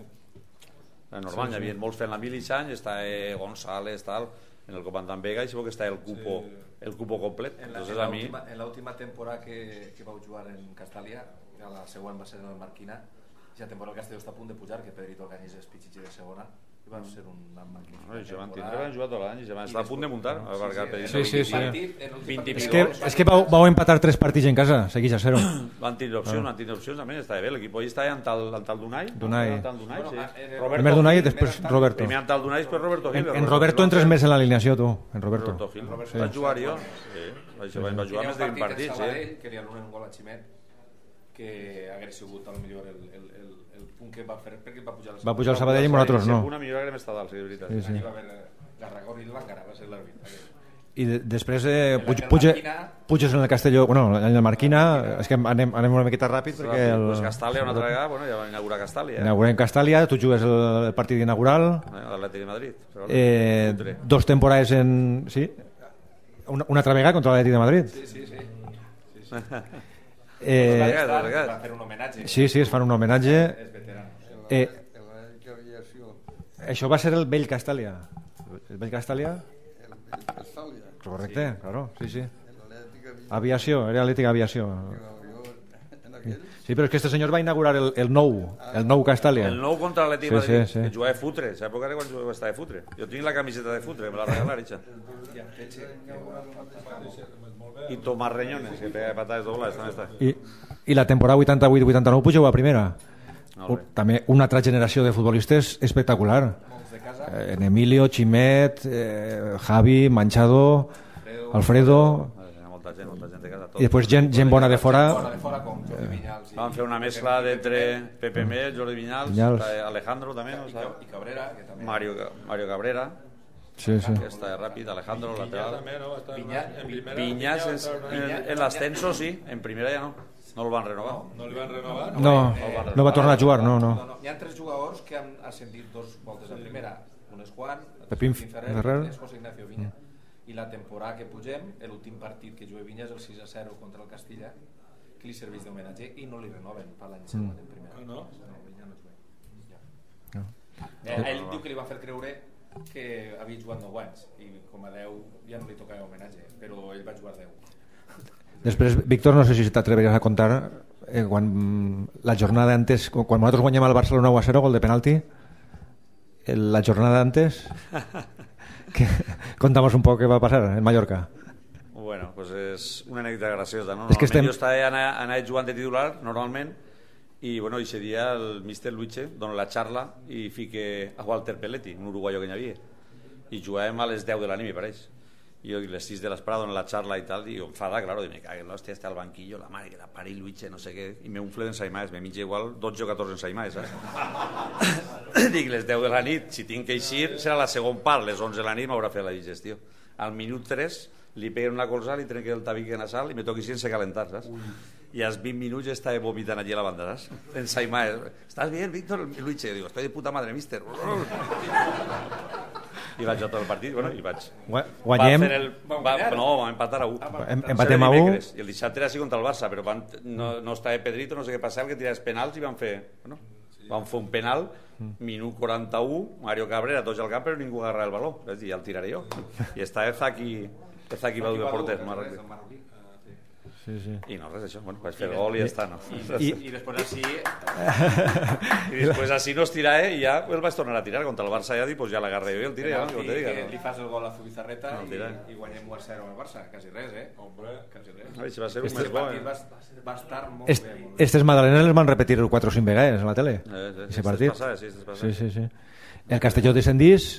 Normal, sí, hi havia molts fent la Mili anys, està eh, González, tal, en el Comandant Vega, i segur que està el cupo, sí. el cupo complet. En la, Entonces, en a mi... en l'última temporada que, que vau jugar en Castàlia, a la següent va ser en el Marquina, ja temporada el Castelló està a punt de pujar, que Pedrito Alcañiz és pitxitxi de segona, i va ser una magnífica no, temporada. Van tindre, van jugar tot l'any, i ja van estar a punt de muntar. Sí, sí, sí. vint És que, és que vau, vau empatar tres partits en casa, seguís a zero. Van tindre opcions, van tindre opcions, també estava bé, l'equip allà estava en tal, en tal Dunay. Dunay. En tal Dunay, sí. Roberto, primer Dunay i després Roberto. Primer en tal Dunay, després Roberto Gil. En, en Roberto entres més en l'alineació, tu, en Roberto. Roberto Gil. Sí. Vaig jugar jo, sí. Vaig, vaig jugar més de vint partits, sí. Que li anulen un gol a Ximet, que hagués sigut a lo millor el, el, el, el punt que va fer, perquè va pujar el va pujar el Sabadell i nosaltres no. Una millor haguem estat dalt, sí, de veritat. Sí, sí. Allí va haver Garragor i l'Encara, va ser l'àrbit. I de, després eh, puig, puge, puges en el Castelló, bueno, en el Marquina, és que anem, anem una miqueta ràpid perquè el... Pues Castàlia una altra vegada, bueno, ja va inaugurar Castàlia. Eh? Inaugurem Castàlia, tu jugues el, el partit inaugural. Eh, L'Atlètic de Madrid. Eh, dos temporades en... Sí? Una, una altra vegada contra l'Atlètic de Madrid. Sí, sí, sí. sí, sí. Eh, va fer un homenatge. Sí, sí, es fan un homenatge. És veterano. Eh, això va ser el vell Castàlia. El vell Castàlia? El vell Castàlia. Correcte, sí. Claro, sí, sí. Aviació, era Atlètic Aviació. Sí, però és que este senyor va inaugurar el, el nou, el nou Castàlia. El nou contra l'Atlètic sí, Madrid, sí, sí. que jugava de futre. Saps època era quan jugava de futre? Jo tinc la camiseta de futre, me la regalar, ixa. I Tomàs Reñones, que pega patades doblades, també està. I, i la temporada vuitanta-vuit vuitanta-nou pugeu a primera. No, també una altra generació de futbolistes espectacular. Eh, en Emilio, Ximet, eh, Javi, Manchado, Alfredo, Alfredo molta gent, molta gent de casa, tot. I després gent, gent bona de fora. Van fer una mescla d'entre Pepe Mel, Jordi Viñals, Viñals. Alejandro també, no? I Cabrera, que també. Mario, Mario Cabrera. Sí, sí. Está rápido, Alejandro, lateral. ¿no? Viñas es, en, en l'ascenso sí, en primera ja no. No el van renovar. No el van renovar? No, no, no va tornar a jugar, no, no. no, no. Hi ha tres jugadors que han ascendit dos voltes en primera. Un és Juan, Pepín Ferrer, i és José Ignacio Viña. I la temporada que pugem, l'últim partit que juga Viña és el sis a zero contra el Castilla, que li serveix d'homenatge i no li renoven per l'any següent en primera. Ah, no? No, Viña no juga. Eh, ell diu que li va fer creure que havia jugat nou anys i com a deu ja no li tocava homenatge, però ell va jugar deu. Després, Víctor, no sé si t'atreveries a contar eh, quan la jornada antes, quan nosaltres guanyem al Barcelona u a zero, gol de penalti, la jornada antes que, contamos un poco qué va a pasar en Mallorca. Bueno, pues és una anècdota graciosa, no? És que estem... Jo estava anat jugant de titular normalment i bueno, ese dia el míster Luiche dona la xarla i fique a Walter Pelletti, un uruguayo que n'hi havia, i jugàvem a les deu de la nit, me pareix. I jo a les sis de l'esprada dona la xarla i tal, i jo enfada, claro, i me cago, l'hòstia, està al banquillo, la mare que la pari Luiche, no sé què, i me unfle d'ensaïmades, me mitja igual dotze o catorze ensaïmades, saps? Dic, les deu de la nit, si tinc que eixir, serà la segon part, les onze de la nit m'haurà fet la digestió. Al minut tres li peguen una colzada, li trenquen el tabic nasal i me toqui sense calentar, saps? I als vint minuts ja estava vomitant allí a la banda, saps? Ensaïmades. ¿Estás bien, Víctor? Luiche, digo, estoy de puta madre, mister. I vaig a tot el partit, bueno, i vaig... Guanyem? Va el... va... No, vam empatar a u. Empatem a u. I el dissabte era així contra el Barça, però van... no, no estava Pedrito, no sé què passava, que tirava penals i van fer... Bueno, van fer un penal, minut quaranta-u, Mario Cabrera, tots al camp, però ningú agarra el baló. I ja el tiraré jo. I estava Zaki, Zaki Badu de porter. Sí, sí. I no, res, això. Bueno, vaig fer el gol i ja està, no? I, i després així... I després així no es tira, eh? I ja el vaig tornar a tirar contra el Barça, ja dic, pues ja l'agarré jo i el tiré, ja, que te diga. Que li fas el gol a Zubizarreta No, i, tira. i guanyem u a zero al Barça, quasi res, eh? Hombre, quasi res. Ai, si va ser un Este més bo, partit eh? va, va estar molt Est bé. Molt bé. Estes magdalenes les van repetir quatre o cinc vegades a la tele. Eh, eh, Ese partit. Passava, sí, estes passava. Sí, sí, sí. El Castelló descendís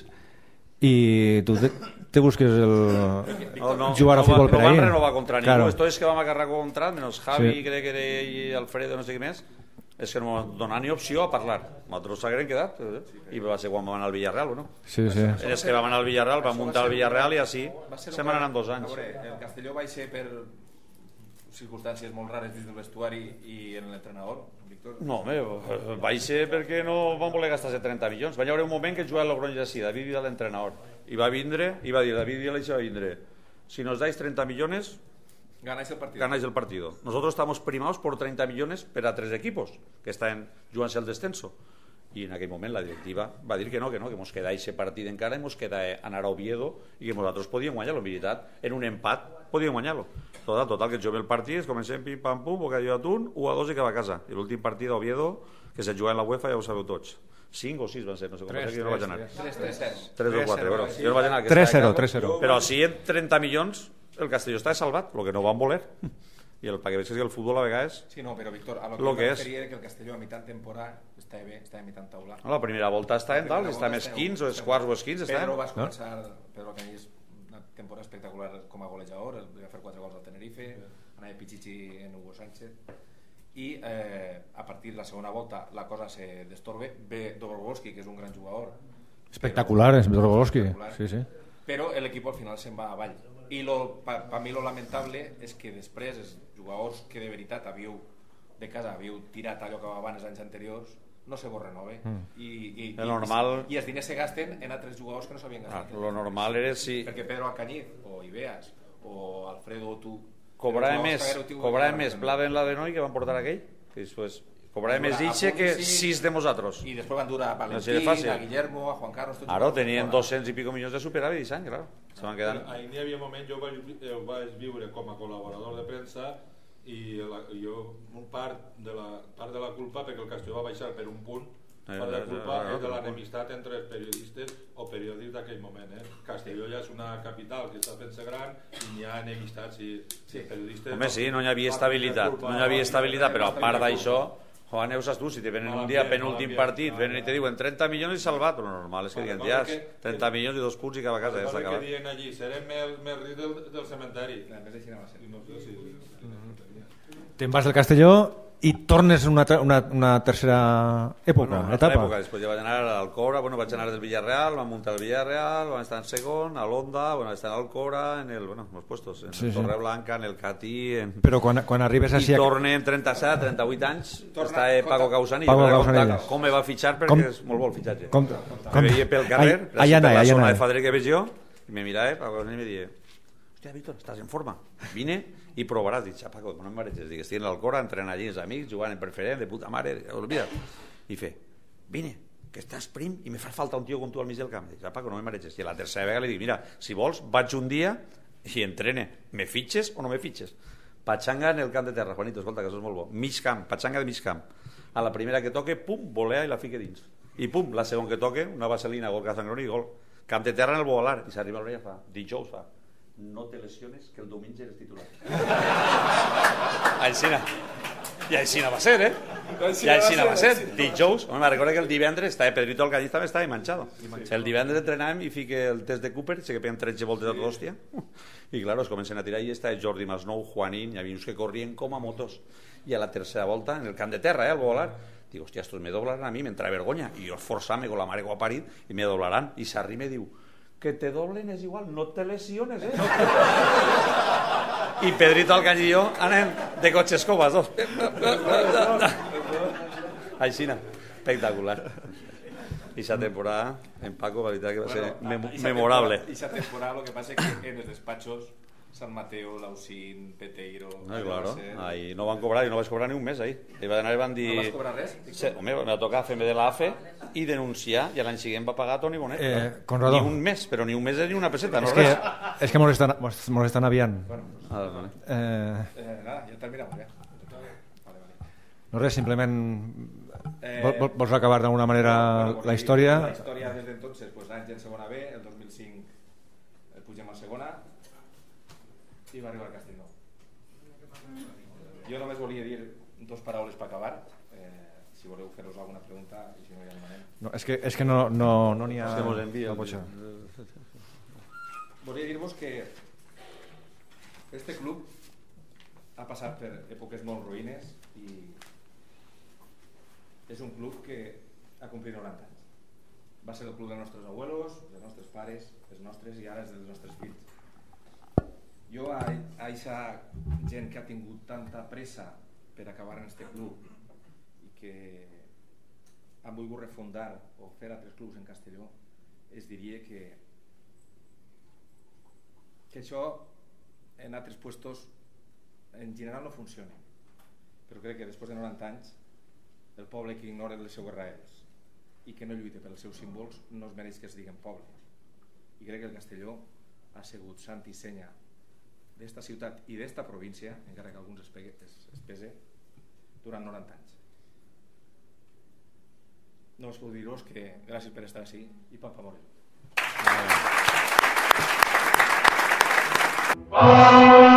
i tu te, te busques el No, no, jugar a no, futbol va, per no ahí. van renovar contra ningú. Claro. Esto es que vam agarrar contra, menos Javi, Sí. crec que era ell i Alfredo, no sé què més, és que no vam donar ni opció a parlar. Nosaltres s'hagueren quedat, eh? I va ser quan vam anar al Villarreal, o no? Sí, sí. És que vam anar al Villarreal, vam muntar el Villarreal i així Va ser se el m'han que- anat dos anys. A veure, el Castelló va ser per circumstàncies molt rares dins del vestuari i en l'entrenador, Víctor. No, home, vaig ser perquè no vam voler gastar-se trenta milions. Va haver un moment que jugava el Logroñés així, David Vidal, l'entrenador. I va vindre, i va dir, David Vidal i va vindre, si nos dais treinta millones, Ganáis el partido. ganáis el partido. Nosotros estamos primados por treinta millones per a tres equipos que estan jugant-se al descenso. I en aquell moment la directiva va dir que no, que no, que mos queda aquest partit encara i mos queda anar a Oviedo i que nosaltres podíem guanyar-lo. En veritat, en un empat podíem guanyar-lo. Total, total, que juguem el partit, comencem pim pam pum, bocadillo d'atún, u a dos i que va a casa. I l'últim partit a Oviedo, que se juga en la UEFA, ja ho sabeu tots. cinc o sis van ser, no sé com, Tres, que jo no vaig anar. tres, tres, tres. tres o quatre, però jo no vaig anar. que tres estava zero, a casa. tres zero. Però si en trenta milions el Castelló està salvat, el que no van voler. I el perquè veig que el futbol a vegades... Sí, no, però Víctor, a lo que, Lo que me és. referia era que el Castelló a mitad temporada estava bé, estava a mitad taula. No, la primera volta està en tal, està més quinze o els quarts o els quinze. Pedro Està va començar, Pedro Cañís, una temporada espectacular com a golejador, va fer quatre gols al Tenerife, anava Pichichi en Hugo Sánchez, i eh, a partir de la segona volta la cosa se destorbe, ve Dobrovolski, que és un gran jugador. Espectacular, és Dobrovolski. Espectacular. Sí, sí. Però l'equip al final se'n va avall. I lo, pa, pa mi lo lamentable és que després els jugadors que de veritat havíeu de casa havíeu tirat allò que abans els anys anteriors no se vos renove. Mm. I, i, El i, normal- i els diners se gasten en altres jugadors que no s'havien Ah, gastat. lo normal era si Perquè Pedro Alcañiz o Ibeas o Alfredo o tu cobrava els més, jugadors que haguéreu tingut cobrava que més ganar. Blaven Ladenoi que van portar aquell, que després cobrava més Van durar Iche a que Pulisic, sis de nosaltres. I després van durar a No seria Valentín, fàcil. a Guillermo, a Juan Carlos... tots Ara jugadors tenien fora. doscents i pico milions de superàvit i any, clar. Se van quedant... Ahir n'hi havia un moment, jo vaig, eh, ho vaig viure com a col·laborador de premsa i la, jo un part de, la, part de la culpa, perquè el Castelló va baixar per un punt, Eh, part de la eh, culpa eh, és de eh, l'enemistat entre els periodistes o periodistes d'aquell moment. Eh? Castelló ja és una capital que està fent-se gran i n'hi ha enemistats i sí. periodistes... Home, sí, no hi havia estabilitat, no hi havia estabilitat, però a part d'això, Joan, ho saps tu, si te venen un dia penúltim partit, venen i te diuen trenta milions i salvat, però normal és que diguen, ja, trenta milions i dos punts i cap a casa, ja està que acabat. diuen allí, serem més, més rics del, del cementeri. A més així no va ser. No sé si... Te'n vas del Castelló i tornes una, ter- una, una tercera època, Bueno, una altra etapa. època, després ja vaig anar a l'Alcora, bueno, vaig anar del Villarreal, vam muntar el Villarreal, vam estar en segon, a l'Onda, bueno, vaig estar en l'Alcora, en el, bueno, en els puestos, en Sí, el sí. Torreblanca, en el Catí, en... Però quan, quan arribes I així... torne en trenta-set, trenta-vuit anys, Torna- està eh, Paco Causanillo. Paco Paco Causanillo. Com me va fitxar perquè Com- és molt bo el fitxatge. Com, Me veia pel carrer, Ai, per allà per anava, la allà zona anava. de Fadrí que veig jo, i me mirava, Paco Causanillo, i me deia, hòstia, Víctor, estàs en forma? Vine i provaràs. Dic, Paco, no em mareges. Dic, estic en l'Alcora, entrenant allí els amics, jugant en preferent, de puta mare, olvida't. I fe, vine, que estàs prim i me fa falta un tio com tu al mig del camp. Dic, Paco, no me mareges. I a la tercera vegada li dic, mira, si vols, vaig un dia i entrene. Me fitxes o no me fitxes? Patxanga en el camp de terra, Juanito, escolta, que això és molt bo. Mig camp, patxanga de mig camp. A la primera que toque, pum, volea i la fique dins. I pum, la segona que toque, una vaselina, gol Cazangroni i gol. Camp de terra en el Bogalar. I s'arriba a l'hora i fa, dijous fa, no te lesiones que el diumenge eres titular. Aixina. I aixina va ser, eh? I aixina va ser. Dijous, home, me recordo que el divendres estava Pedrito Alcañiz també estava manchado. El divendres entrenàvem i fique el test de Cooper, sé que peguen tretze voltes a tot hòstia. I clar, es comencen a tirar i està Jordi Masnou, Juanín, hi havia uns que corrien com a motos. I a la tercera volta, en el camp de terra, eh, el Bogalar, digo, hòstia, estos me doblarán a mi, m'entra vergonya. I jo esforzame con la mare que ho ha parit i me doblarán. I s'arrima i diu, que te doblen és igual, no te lesiones, eh? I Pedrito Alcañiz i jo anem de cotxe escobas, dos. Aixina, espectacular. I esa temporada en Paco, la veritat que va ser mem memorable. I esa temporada lo que pasa es que en els despatxos San Mateo, Lausín, Peteiro... No, i claro, ahí no van cobrar, jo no vaig cobrar ni un mes ahí. I van anar i van dir... No vas cobrar res? Sí, home, me va tocar fer-me de l'A F E i denunciar, i l'any següent va pagar Toni Bonet. Eh, Conrado. Ni un mes, però ni un mes ni una peseta, no és que, res. és que mos estan, mos estan aviant. Ah, vale. Eh, Eh, nada, ja terminamos, ja. Vale, vale. no res, simplement Eh, vol, vol- vols acabar d'alguna manera Bueno, pues la sí, història? La història des d'entonces, pues, anys en segona B, el dos mil cinc eh, pugem a segona i va arribar a Castellnou. Jo només volia dir dos paraules per acabar. Eh, si voleu fer-vos alguna pregunta, i si no ja demanem. No, és que, és que no n'hi no, no n'hi ha... És que mos envia no el- pot ser. Volia dir-vos que este club ha passat per èpoques molt ruïnes i és un club que ha complit noranta anys. Va ser el club dels nostres abuelos, dels nostres pares, dels nostres i ara és dels nostres fills. Jo a aquesta gent que ha tingut tanta pressa per acabar en este club i que han volgut refundar o fer altres clubs en Castelló, es diria que que això en altres puestos en general no funciona, però crec que després de noranta anys el poble que ignora les seues raels i que no lluita pels seus símbols no es mereix que es diguen poble. I crec que el Castelló ha sigut sant i senya d'esta ciutat i d'esta província, encara que alguns es, pegue, es, es pese, durant noranta anys. No us puc dir-vos que gràcies per estar així i papa morir. Bye.